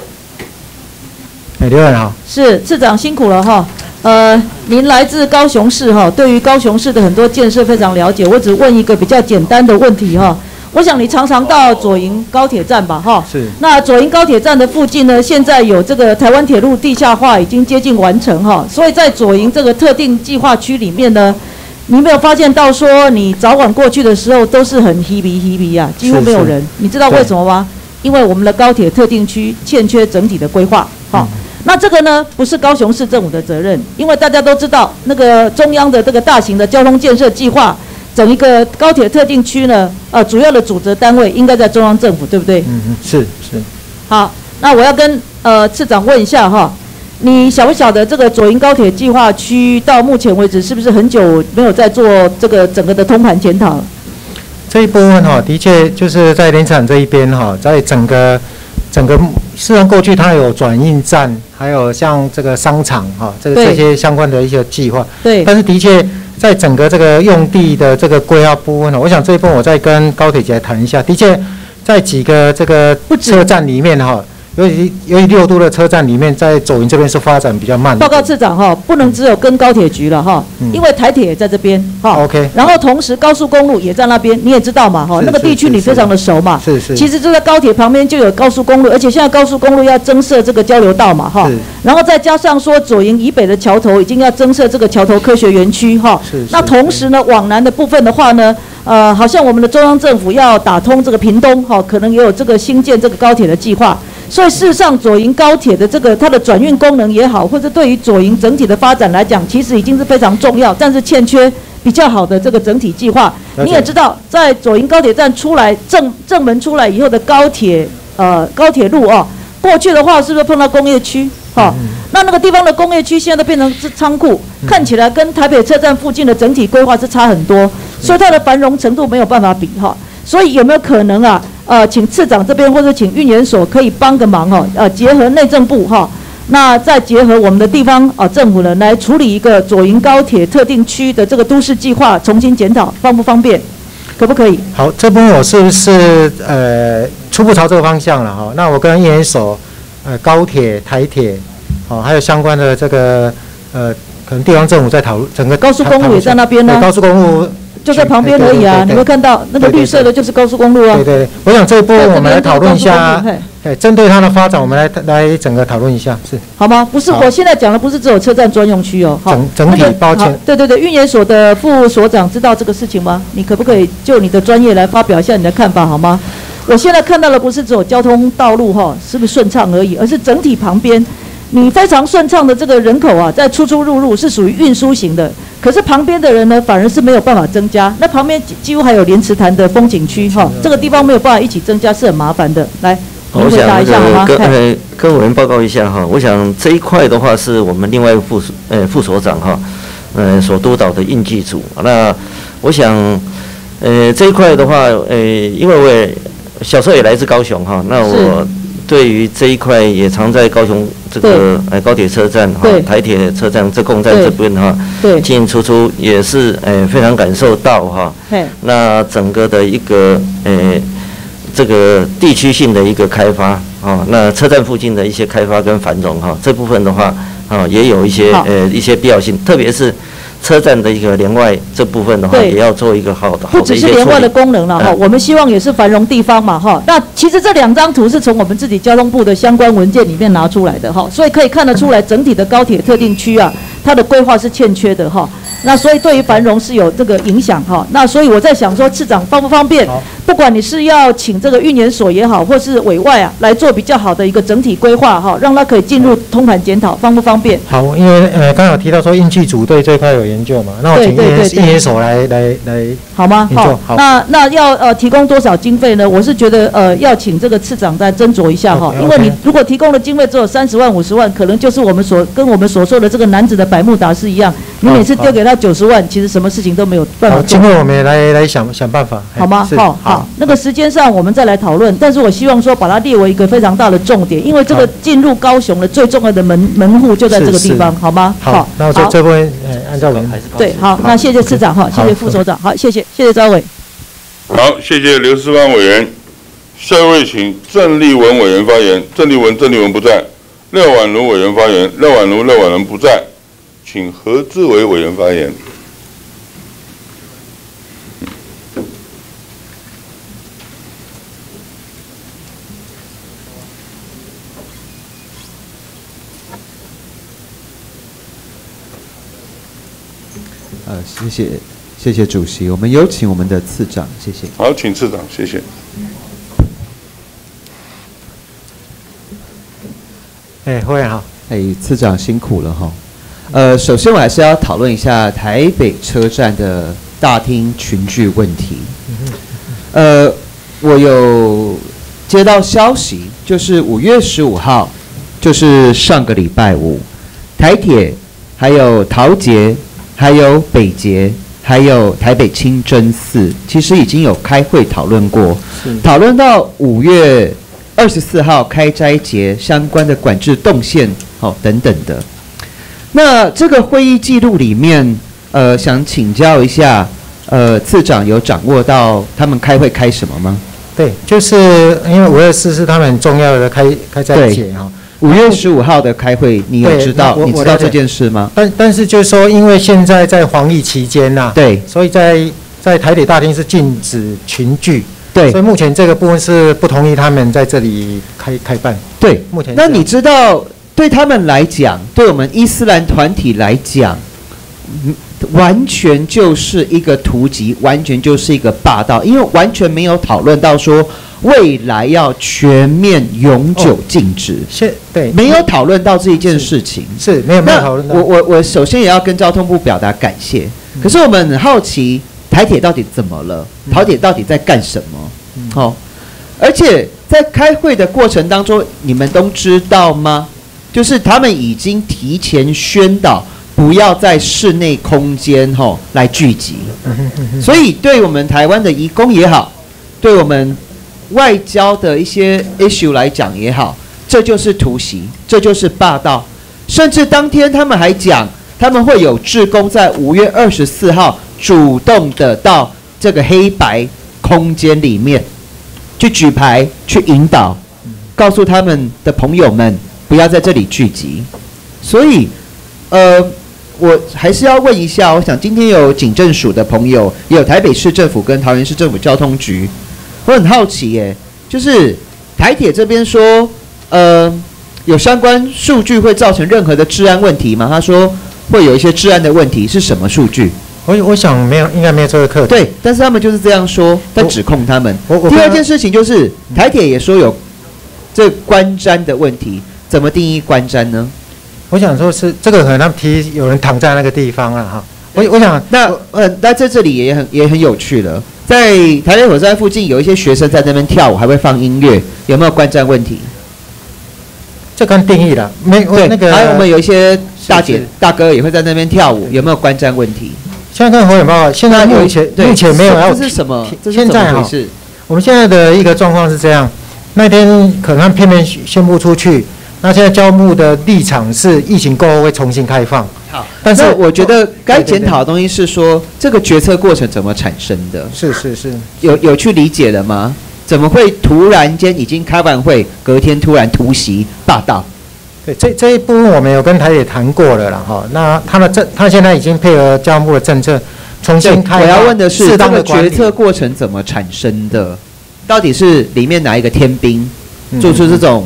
哎，刘委员好。 是次长辛苦了哈。呃，您来自高雄市哈，对于高雄市的很多建设非常了解。我只问一个比较简单的问题哈。我想你常常到左营高铁站吧，哈。是。那左营高铁站的附近呢，现在有这个台湾铁路地下化已经接近完成哈，所以在左营这个特定计划区里面呢，你没有发现到说你早晚过去的时候都是很稀微稀微啊，几乎没有人。是是你知道为什么吗？因为我们的高铁特定区欠缺整体的规划，哈。嗯、那这个呢，不是高雄市政府的责任，因为大家都知道那个中央的这个大型的交通建设计划。整一个高铁特定区呢，呃，主要的组织单位应该在中央政府，对不对？ 嗯嗯，是是。 好，那我要跟呃次长问一下哈，你晓不晓得这个左营高铁计划区到目前为止是不是很久没有在做这个整个的通盘检讨？ 这一部分哈，的确就是在联产这一边哈，在整个整个，虽然过去它有转运站，还有像这个商场哈，这个这些相关的一些计划， 对， 但是的确。在整个这个用地的这个规划部分呢，我想这一部分我再跟高铁局来谈一下。的确，在几个这个车站里面哈，尤其由于六都的车站里面，在左营这边是发展比较慢的。 报告次长哈，不能只有跟高铁局了哈，嗯、因为台铁也在这边哈。OK。然后同时高速公路也在那边，你也知道嘛哈，那个地区你非常的熟嘛。是是。其实就在高铁旁边就有高速公路，而且现在高速公路要增设这个交流道嘛哈。然后再加上说左营以北的桥头已经要增设这个桥头科学园区哈。是。那同时呢，往南的部分的话呢，呃，好像我们的中央政府要打通这个屏东哈，可能也有这个新建这个高铁的计划。所以事实上，左营高铁的这个它的转运功能也好，或者对于左营整体的发展来讲，其实已经是非常重要，但是欠缺比较好的这个整体计划。 了解你也知道，在左营高铁站出来正正门出来以后的高铁呃高铁路哦，过去的话是不是碰到工业区？哈、哦，那那个地方的工业区现在都变成是仓库，看起来跟台北车站附近的整体规划是差很多，所以它的繁荣程度没有办法比哈。所以有没有可能啊？呃，请次长这边或者请运研所可以帮个忙哦，呃，结合内政部哈，那再结合我们的地方啊、呃、政府呢，来处理一个左营高铁特定区的这个都市计划重新检讨，方不方便？可不可以？ 好，这边我是不是呃初步朝这个方向了哈？那我跟运研所、呃高铁、台铁，哦，还有相关的这个呃可能地方政府在讨论整个高速公路也在那边呢、啊， 高速公路。 就在旁边而已啊，你会看到那个绿色的就是高速公路啊。 对对，我想这一部分我们来讨论一下，哎，针对它的发展，我们来来整个讨论一下，是好吗？不是，我现在讲的不是只有车站专用区哦， 整整体抱歉。 对对对，运研所的副所长知道这个事情吗？你可不可以就你的专业来发表一下你的看法好吗？我现在看到的不是只有交通道路哈，是不是顺畅而已，而是整体旁边。你非常顺畅的这个人口啊，在出出入入是属于运输型的，可是旁边的人呢，反而是没有办法增加。那旁边几乎还有莲池潭的风景区哈，这个地方没有办法一起增加，是很麻烦的。来，您回答一下好吗？ 跟呃跟委员报告一下哈，我想这一块的话是我们另外副呃副所长哈，呃所督导的应技组。那我想呃这一块的话，呃因为我也小时候也来自高雄哈，那我对于这一块也常在高雄这个呃高铁车站哈、台铁车站这共站这边哈，进进出出也是呃非常感受到哈。那整个的一个呃这个地区性的一个开发啊，那车站附近的一些开发跟繁荣哈，这部分的话啊也有一些呃一些必要性，特别是车站的一个连外这部分的话，也要做一个好的好的一些处理。 不只是连外的功能了哈，我们希望也是繁荣地方嘛哈。那其实这两张图是从我们自己交通部的相关文件里面拿出来的哈，所以可以看得出来整体的高铁特定区啊，它的规划是欠缺的哈。那所以对于繁荣是有这个影响哈。那所以我在想说，次长方不方便？不管你是要请这个运研所也好，或是委外啊来做比较好的一个整体规划哈，让它可以进入通盘检讨，方不方便？ 好，因为呃刚刚有提到说应技组对这一块有研究嘛，那我请运研所来来来好吗？ 好， 好，那那要呃提供多少经费呢？我是觉得呃要请这个次长再斟酌一下哈，因为你如果提供的经费只有三十万、五十万，可能就是我们所跟我们所说的这个男子的百慕达是一样，你每次丢给他九十万，其实什么事情都没有办法做。 经费我们也来来想想办法， 好吗？好好，那个时间上我们再来讨论，但是我希望说把它列为一个非常大的重点，因为这个进入高雄的最重要的门门户就在这个地方，好吗？ 好，那我这这部分呃按照我们对，好，那谢谢次长哈，谢谢副所长，好，谢谢，谢谢招委。 好，谢谢刘世芳委员。下一位请郑丽文委员发言。郑丽文，郑丽文不在。廖婉如委员发言。廖婉如，廖婉如不在。请何志伟委员发言。 呃，谢谢，谢谢主席。我们有请我们的次长，谢谢。 好，请次长，谢谢。 哎，会好。 哎，次长辛苦了哈。呃，首先我还是要讨论一下台北车站的大厅群聚问题。呃，我有接到消息，就是五月十五号，就是上个礼拜五，台铁还有桃捷。还有北捷，还有台北清真寺，其实已经有开会讨论过，讨论到五月二十四号开斋节相关的管制动线，哦等等的。那这个会议记录里面，呃，想请教一下，呃，次长有掌握到他们开会开什么吗？ 对，就是因为五月四是他们很重要的开开斋节哈。 五月十五号的开会，你有知道？你知道这件事吗？ 但但是就是说，因为现在在防疫期间呐， 对， 所以在在台北大厅是禁止群聚， 对， 所以目前这个部分是不同意他们在这里开开办。 对， 目前那你知道，对他们来讲，对我们伊斯兰团体来讲，完全就是一个突击，完全就是一个霸道，因为完全没有讨论到说。未来要全面永久禁止， 是、哦，对， 没有讨论到这一件事情， 是，是没有没有讨论到。 我我我首先也要跟交通部表达感谢， 可是我们很好奇，台铁到底怎么了？台铁到底在干什么？哦，而且在开会的过程当中，你们都知道吗？就是他们已经提前宣导不要在室内空间吼、哦、来聚集，所以对我们台湾的移工也好，对我们外交的一些 issue 来讲也好，这就是突袭，这就是霸道。甚至当天他们还讲，他们会有志工在五月二十四号主动的到这个黑白空间里面去举牌、去引导，告诉他们的朋友们不要在这里聚集。所以，呃，我还是要问一下，我想今天有警政署的朋友，也有台北市政府跟桃园市政府交通局，我很好奇耶，就是台铁这边说，呃，有相关数据会造成任何的治安问题吗？他说会有一些治安的问题，是什么数据？ 我我想没有，应该没有这个课题。 对，但是他们就是这样说，在指控他们。第二件事情就是台铁也说有这观瞻的问题，怎么定义观瞻呢？ 我想说是这个可能他们提有人躺在那个地方啊哈。我我想那呃那在这里也很也很有趣了，在台北火车站附近有一些学生在那边跳舞，还会放音乐，有没有观瞻问题？ 这看定义了，没对那个。 还有我们有一些大姐大哥也会在那边跳舞，有没有观瞻问题？ 现在看火眼报告，现在目前目前没有要。 这是什么？这是现在哈，我们现在的一个状况是这样，那天可能片面宣布出去，那现在交木的立场是疫情过后会重新开放。 好，但是我觉得该检讨的东西是说这个决策过程怎么产生的？ 是是是， 有有去理解了吗？怎么会突然间已经开完会，隔天突然突袭霸道？ 对，这这一部分我们有跟台铁谈过了啦，哈。那他的政，他现在已经配合交通部的政策，重新开放。 我要问的是，这个决适当的管理策过程怎么产生的？到底是里面哪一个天兵做出这种？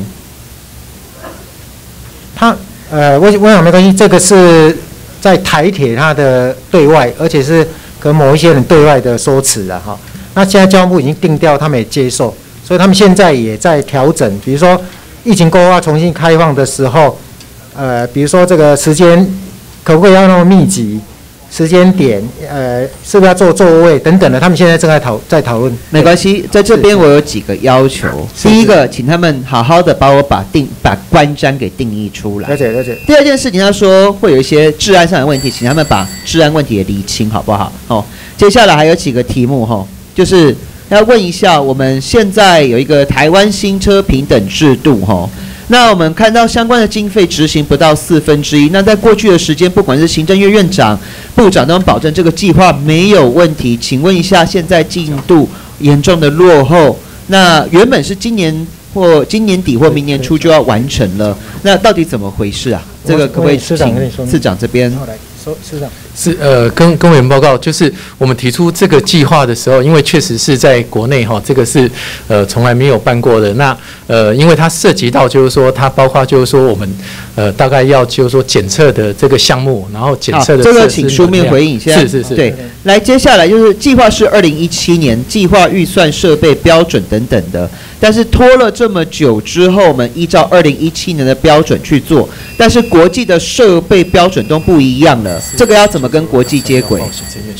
他呃，我我想没关系，这个是在台铁他的对外，而且是跟某一些人对外的说辞了哈。那现在交通部已经定调，他们也接受，所以他们现在也在调整，比如说。疫情过后要重新开放的时候，呃，比如说这个时间可不可以要那么密集，时间点，呃，是不是要坐座位等等的，他们现在正在讨在讨论。 没关系，在这边我有几个要求。第一个，请他们好好的把我把定把观瞻给定义出来。 了解了解。 第二件事情，他说会有一些治安上的问题，请他们把治安问题也厘清，好不好？哦，接下来还有几个题目哈、哦，就是。要问一下，我们现在有一个台湾新车平等制度哈，那我们看到相关的经费执行不到四分之一，那在过去的时间，不管是行政院院长、部长都能保证这个计划没有问题。请问一下，现在进度严重的落后，那原本是今年或今年底或明年初就要完成了，那到底怎么回事啊？这个可不可以请市长这边？ 市长是呃，跟跟委员报告，就是我们提出这个计划的时候，因为确实是在国内哈，这个是呃从来没有办过的。那呃，因为它涉及到就是说，它包括就是说我们呃大概要就是说检测的这个项目，然后检测的这个请书面回应一下。 是是是。 对，来接下来就是计划是二零一七年计划预算设备标准等等的，但是拖了这么久之后，我们依照二零一七年的标准去做，但是国际的设备标准都不一样了。这个要怎么跟国际接轨？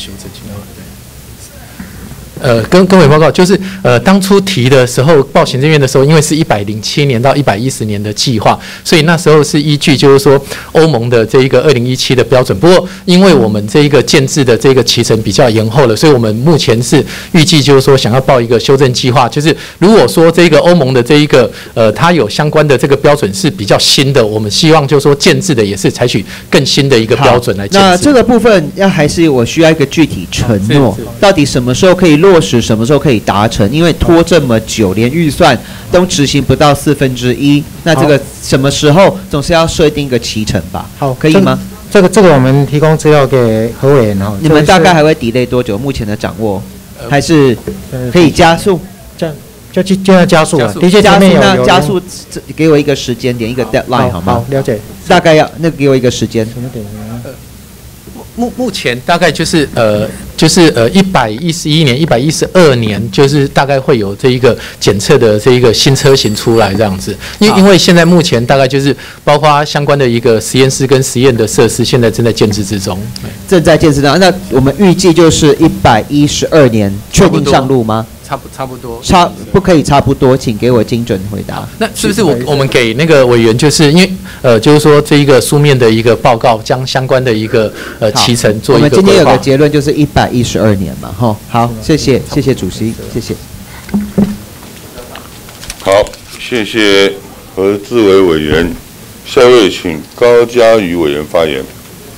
呃，跟跟委报告，就是呃，当初提的时候，报行政院的时候，因为是一百零七年到一百一十年的计划，所以那时候是依据就是说欧盟的这一个二零一七的标准。不过，因为我们这一个建制的这个期程比较延后了，所以我们目前是预计就是说想要报一个修正计划，就是如果说这个欧盟的这一个呃，它有相关的这个标准是比较新的，我们希望就是说建制的也是采取更新的一个标准来建制。 那这个部分要还是我需要一个具体承诺，到底什么时候可以落？落实什么时候可以达成？因为拖这么久，连预算都执行不到四分之一，那这个什么时候总是要设定一个期程吧？ 好， 可以吗？ 这个这个我们提供资料给何委员哈。 你们大概还会 delay 多久？目前的掌握还是可以加速？ 这样就就就要加速了。的确， 加速有那加速，给我一个时间点，一个 deadline 好吗？ 好，了解。 大概要那给我一个时间。什么点？ 目目前大概就是呃就是呃一百一十一年、一百一十二年，就是大概会有这一个检测的这一个新车型出来这样子。因因为现在目前大概就是包括相关的一个实验室跟实验的设施，现在正在建制之中。 正在建制当中。那我们预计就是一百一十二年确定上路吗？ 差不差不多， 差不可以差不多，请给我精准回答。 那是不是我我们给那个委员，就是因为呃，就是说这一个书面的一个报告，将相关的一个呃期程做一个规划。 我们今天有个结论，就是一百一十二年嘛，哈。好，谢谢，谢谢主席，谢谢。 好，谢谢何志伟委员。下一位请高嘉瑜委员发言。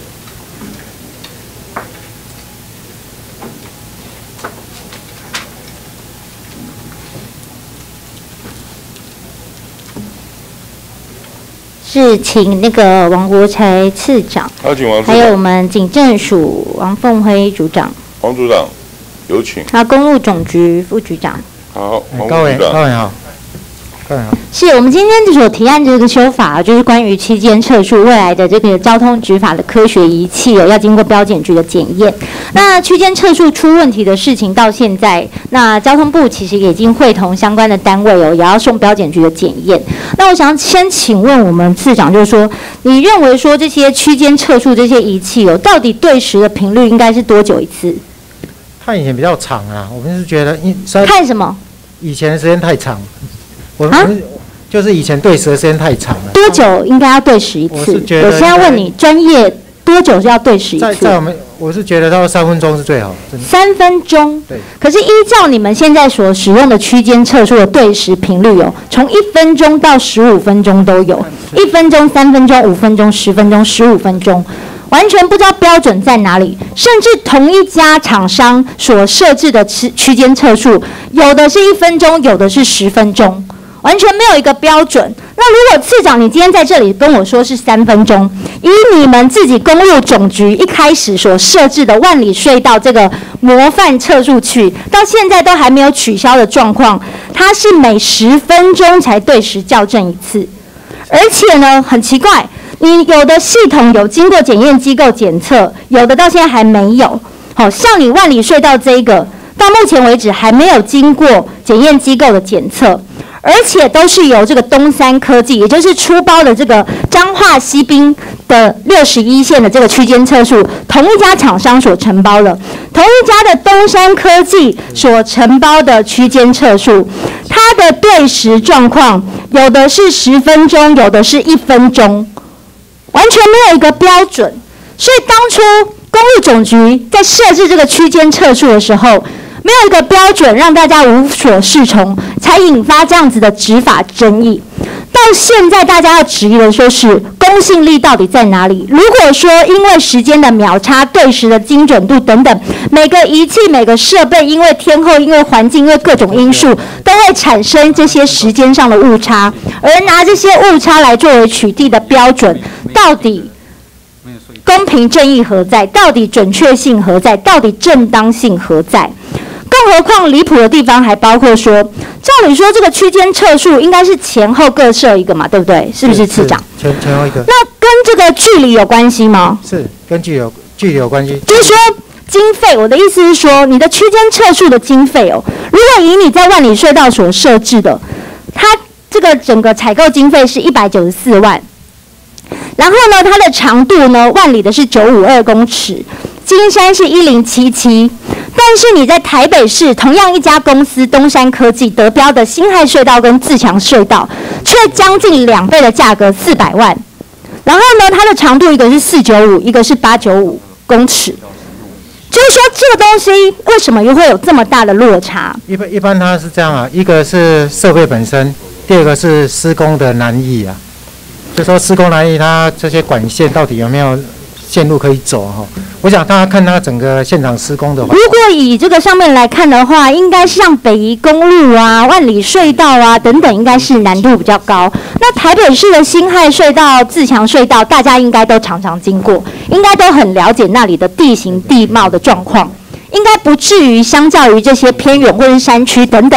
是请那个王国才次长， 好，请王。 还有我们警政署王凤辉组长。 王组长，有请。 那公路总局副局长。 好，王高委， 副局长。 高委好。高委好。 是我们今天所提案这个修法，就是关于区间测速未来的这个交通执法的科学仪器哦，要经过标检局的检验。那区间测速出问题的事情到现在，那交通部其实也已经会同相关的单位哦，也要送标检局的检验。那我想先请问我们次长，就是说，你认为说这些区间测速这些仪器哦，到底对时的频率应该是多久一次？ 看以前比较长啊，我们是觉得因看什么？ 以前的时间太长，我们、啊、就是以前对时的时间太长了。 多久应该要对时一次？我, 我现在问你，专业多久是要对时一次？ 在在我们，我是觉得到三分钟是最好。 三分钟。对。可是依照你们现在所使用的区间测速的对时频率哦，从一分钟到十五分钟都有，一分钟、三分钟、五分钟、十分钟、十五分钟。完全不知道标准在哪里，甚至同一家厂商所设置的区区间测速，有的是一分钟，有的是十分钟，完全没有一个标准。那如果次长你今天在这里跟我说是三分钟，以你们自己公路总局一开始所设置的万里隧道这个模范测速区，到现在都还没有取消的状况，它是每十分钟才对时校正一次，而且呢，很奇怪。你有的系统有经过检验机构检测，有的到现在还没有。好，像你万里隧道这一个，到目前为止还没有经过检验机构的检测，而且都是由这个东山科技，也就是出包的这个彰化西滨的六十一线的这个区间测速，同一家厂商所承包的，同一家的东山科技所承包的区间测速，它的对时状况有的是十分钟，有的是一分钟。完全没有一个标准，所以当初公路总局在设置这个区间测速的时候，没有一个标准，让大家无所适从，才引发这样子的执法争议。到现在大家要质疑的说是公信力到底在哪里？如果说因为时间的秒差、对时的精准度等等，每个仪器、每个设备，因为天候、因为环境、因为各种因素，都会产生这些时间上的误差，而拿这些误差来作为取缔的标准，到底公平正义何在？到底准确性何在？到底正当性何在？更何况离谱的地方还包括说，照理说这个区间测速应该是前后各设一个嘛，对不对？是不是次长？ 前前后一个。 那跟这个距离有关系吗？ 是跟距离有距离有关系。 就是说经费，我的意思是说，你的区间测速的经费哦，如果以你在万里隧道所设置的，它这个整个采购经费是一百九十四万，然后呢，它的长度呢，万里的是九五二公尺，金山是一零七七。但是你在台北市同样一家公司东山科技得标的辛亥隧道跟自强隧道，却将近两倍的价格四百万，然后呢，它的长度一个是四九五，一个是八九五公尺，就是说这个东西为什么又会有这么大的落差？ 一般一般它是这样啊，一个是设备本身，第二个是施工的难易啊，就说施工难易，它这些管线到底有没有线路可以走哈？我想大家看它整个现场施工的话， 如果以这个上面来看的话，应该像北宜公路啊、万里隧道啊等等，应该是难度比较高。那台北市的辛亥隧道、自强隧道，大家应该都常常经过，应该都很了解那里的地形地貌的状况，应该不至于相较于这些偏远或是山区等等，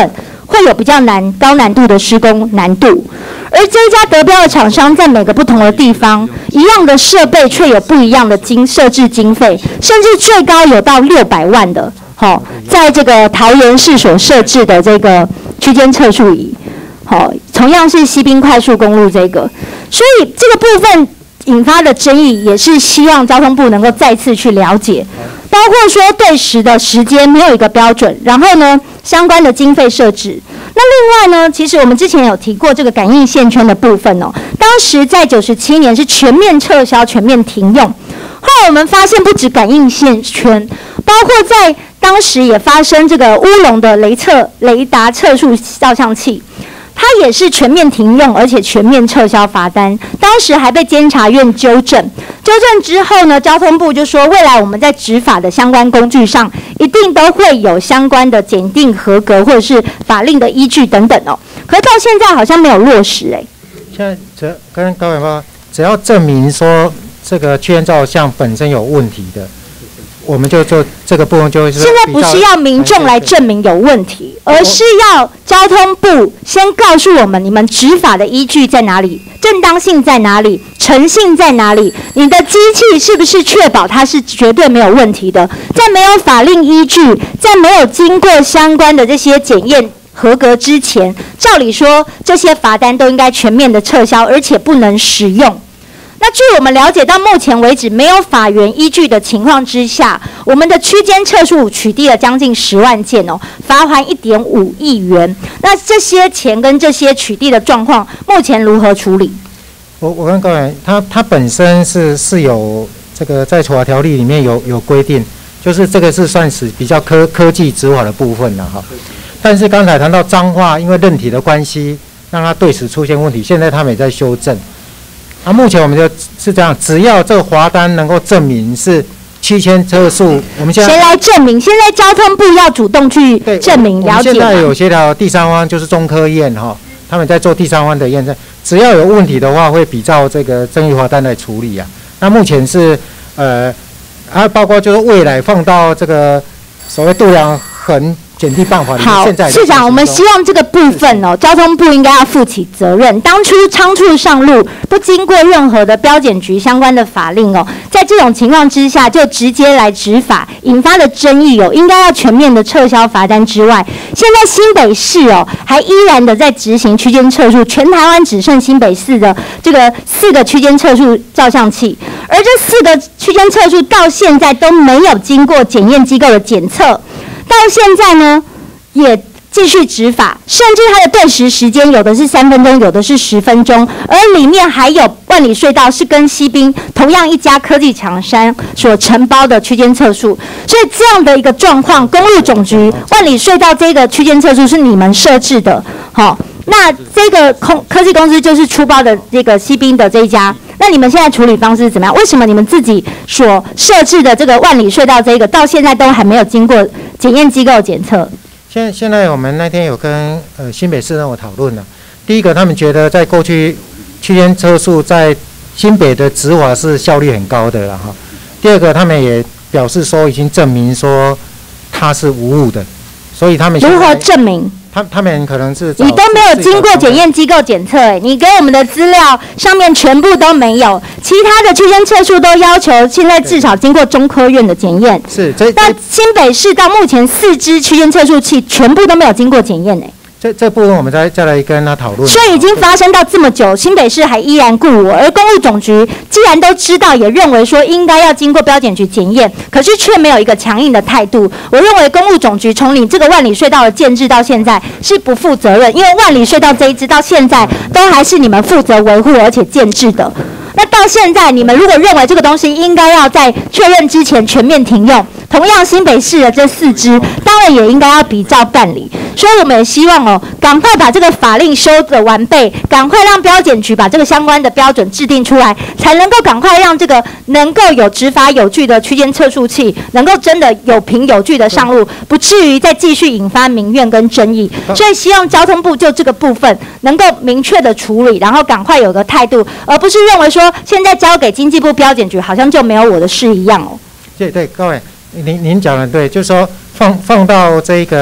会有比较难、高难度的施工难度。而这一家得标的厂商在每个不同的地方，一样的设备却有不一样的经设置经费，甚至最高有到六百万的。好、哦，在这个桃园市所设置的这个区间测速仪，好、哦，同样是西滨快速公路这个，所以这个部分引发的争议，也是希望交通部能够再次去了解，包括说对时的时间没有一个标准，然后呢相关的经费设置。那另外呢，其实我们之前有提过这个感应线圈的部分哦，当时在九十七年是全面撤销、全面停用。后来我们发现，不止感应线圈，包括在当时也发生这个乌龙的雷测雷达测速照相器。它也是全面停用，而且全面撤销罚单。当时还被监察院纠正，纠正之后呢，交通部就说，未来我们在执法的相关工具上，一定都会有相关的检定合格或者是法令的依据等等哦。可是到现在好像没有落实哎。 现在只跟高委报，只要证明说这个区间照相本身有问题的，我们就就这个部分就会是。 现在不是要民众来证明有问题，而是要交通部先告诉我们，你们执法的依据在哪里，正当性在哪里，诚信在哪里，你的机器是不是确保它是绝对没有问题的？在没有法令依据，在没有经过相关的这些检验合格之前，照理说这些罚单都应该全面的撤销，而且不能使用。那据我们了解，到目前为止没有法源依据的情况之下，我们的区间测速取缔了将近十万件哦，罚锾一点五亿元。那这些钱跟这些取缔的状况，目前如何处理？ 我我跟各位，它它本身是是有这个在处罚条例里面有有规定，就是这个是算是比较科科技执法的部分了哈。但是刚才谈到彰化，因为韧体的关系，让它对时出现问题，现在他们也在修正。啊，目前我们就是这样，只要这个罚单能够证明是区间测速，我们现在谁来证明？现在交通部要主动去证明，了解吗？ 我们现在有协调第三方，就是中科院哈，他们在做第三方的验证，只要有问题的话，会比照这个争议罚单来处理啊。那目前是呃，还包括就是未来放到这个所谓度量衡。检地办法好，市长，我们希望这个部分哦，交通部应该要负起责任。当初仓促上路，不经过任何的标检局相关的法令哦，在这种情况之下就直接来执法，引发的争议哦，应该要全面的撤销罚单之外，现在新北市哦还依然的在执行区间测速，全台湾只剩新北市的这个四个区间测速照相器，而这四个区间测速到现在都没有经过检验机构的检测。到现在呢，也继续执法，甚至它的对时时间有的是三分钟，有的是十分钟，而里面还有万里隧道是跟西滨同样一家科技厂商所承包的区间测速，所以这样的一个状况，公路总局万里隧道这个区间测速是你们设置的，好，那这个空科技公司就是出包的这个西滨的这一家。那你们现在处理方式是怎么样？为什么你们自己所设置的这个万里隧道这个到现在都还没有经过检验机构检测？ 现现在我们那天有跟呃新北市政府讨论了。第一个，他们觉得在过去区间测速在新北的执法是效率很高的了哈。第二个，他们也表示说已经证明说它是无误的，所以他们如何证明？ 他他们可能是你都没有经过检验机构检测，哎，你给我们的资料上面全部都没有，其他的区间测速都要求现在至少经过中科院的检验。 是，这但新北市到目前四支区间测速器全部都没有经过检验，哎。 这这部分我们再再来跟他讨论。 所以已经发生到这么久，新北市还依然故我，而公路总局既然都知道，也认为说应该要经过标检局检验，可是却没有一个强硬的态度。我认为公路总局从你这个万里隧道的建制到现在是不负责任，因为万里隧道这一支到现在都还是你们负责维护而且建制的。那到现在，你们如果认为这个东西应该要在确认之前全面停用，同样新北市的这四支，当然也应该要比照办理。所以我们也希望哦，赶快把这个法令修的完备，赶快让标检局把这个相关的标准制定出来，才能够赶快让这个能够有执法有据的区间测速器，能够真的有凭有据的上路，不至于再继续引发民怨跟争议。所以希望交通部就这个部分能够明确的处理，然后赶快有个态度，而不是认为说现在交给经济部标检局好像就没有我的事一样哦。 对对，各位，您您讲的对，就是说放放到这个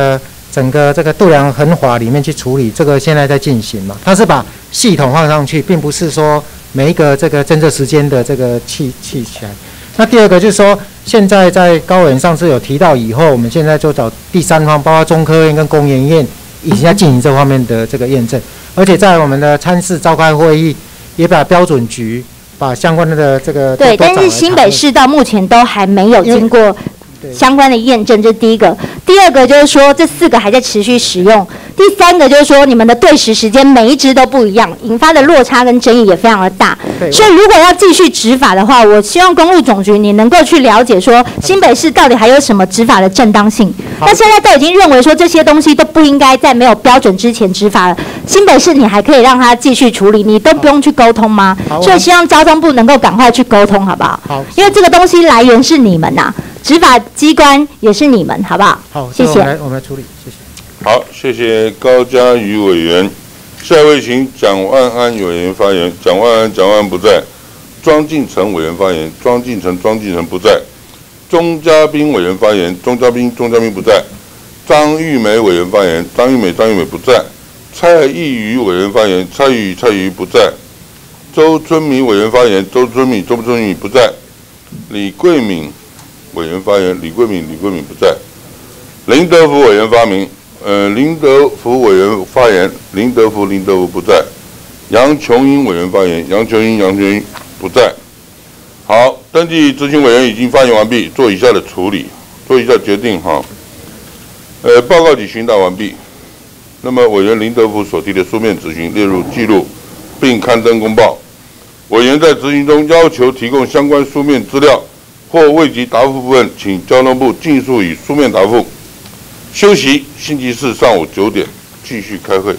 整个这个度量衡法里面去处理，这个现在在进行嘛。它是把系统放上去，并不是说每一个这个侦测时间的这个器器起来。那第二个就是说，现在在高委员上次有提到以后，我们现在就找第三方，包括中科院跟工研院，已经在进行这方面的这个验证，而且在我们的参事召开会议，也把标准局把相关的这个对，但是新北市到目前都还没有经过相关的验证，这是第一个。第二个就是说，这四个还在持续使用。第三个就是说，你们的对时时间每一支都不一样，引发的落差跟争议也非常的大。所以如果要继续执法的话，我希望公路总局你能够去了解说，新北市到底还有什么执法的正当性。那现在都已经认为说这些东西都不应该在没有标准之前执法了，新北市你还可以让他继续处理，你都不用去沟通吗？所以希望交通部能够赶快去沟通，好不好？好，因为这个东西来源是你们呐、执法机关也是你们，好不好？ 好， 谢谢。 我们来我们来处理，谢谢。 好，谢谢高嘉瑜委员。下一位请蒋万安委员发言。蒋万安，蒋万安不在。庄敬诚委员发言。庄敬诚，庄敬诚不在。钟嘉宾委员发言。钟嘉宾，钟嘉宾不在。张玉梅委员发言。张玉梅，张玉梅不在。蔡义瑜委员发言。蔡义瑜，蔡义瑜不在。周春米委员发言。周春米，周春米不在。李桂敏委员发言。李桂敏，李桂敏不在。林德福委员发明。呃，林德福委员发言，林德福，林德福不在。杨琼英委员发言，杨琼英，杨琼英不在。好，登记执行委员已经发言完毕，做以下的处理，做以下决定哈。呃，报告已询答完毕。那么，委员林德福所提的书面质询列入记录，并刊登公报。委员在质询中要求提供相关书面资料或未及答复部分，请交通部尽速以书面答复。休息，星期四上午九点继续开会。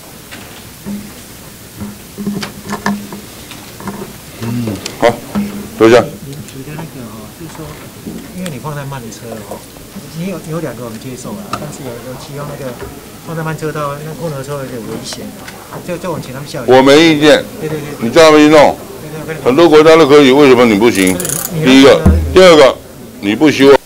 嗯，好，坐下。 你你的那个哈，就是说，因为你放在慢车哈，你有有两个我们接受了，但是有有其中那个放在慢车道，那空车车有点危险，就就我们请他们下来。 我没意见。 对对对。 你叫他们去弄，很多国家都可以，为什么你不行？第一个，第二个，你不修。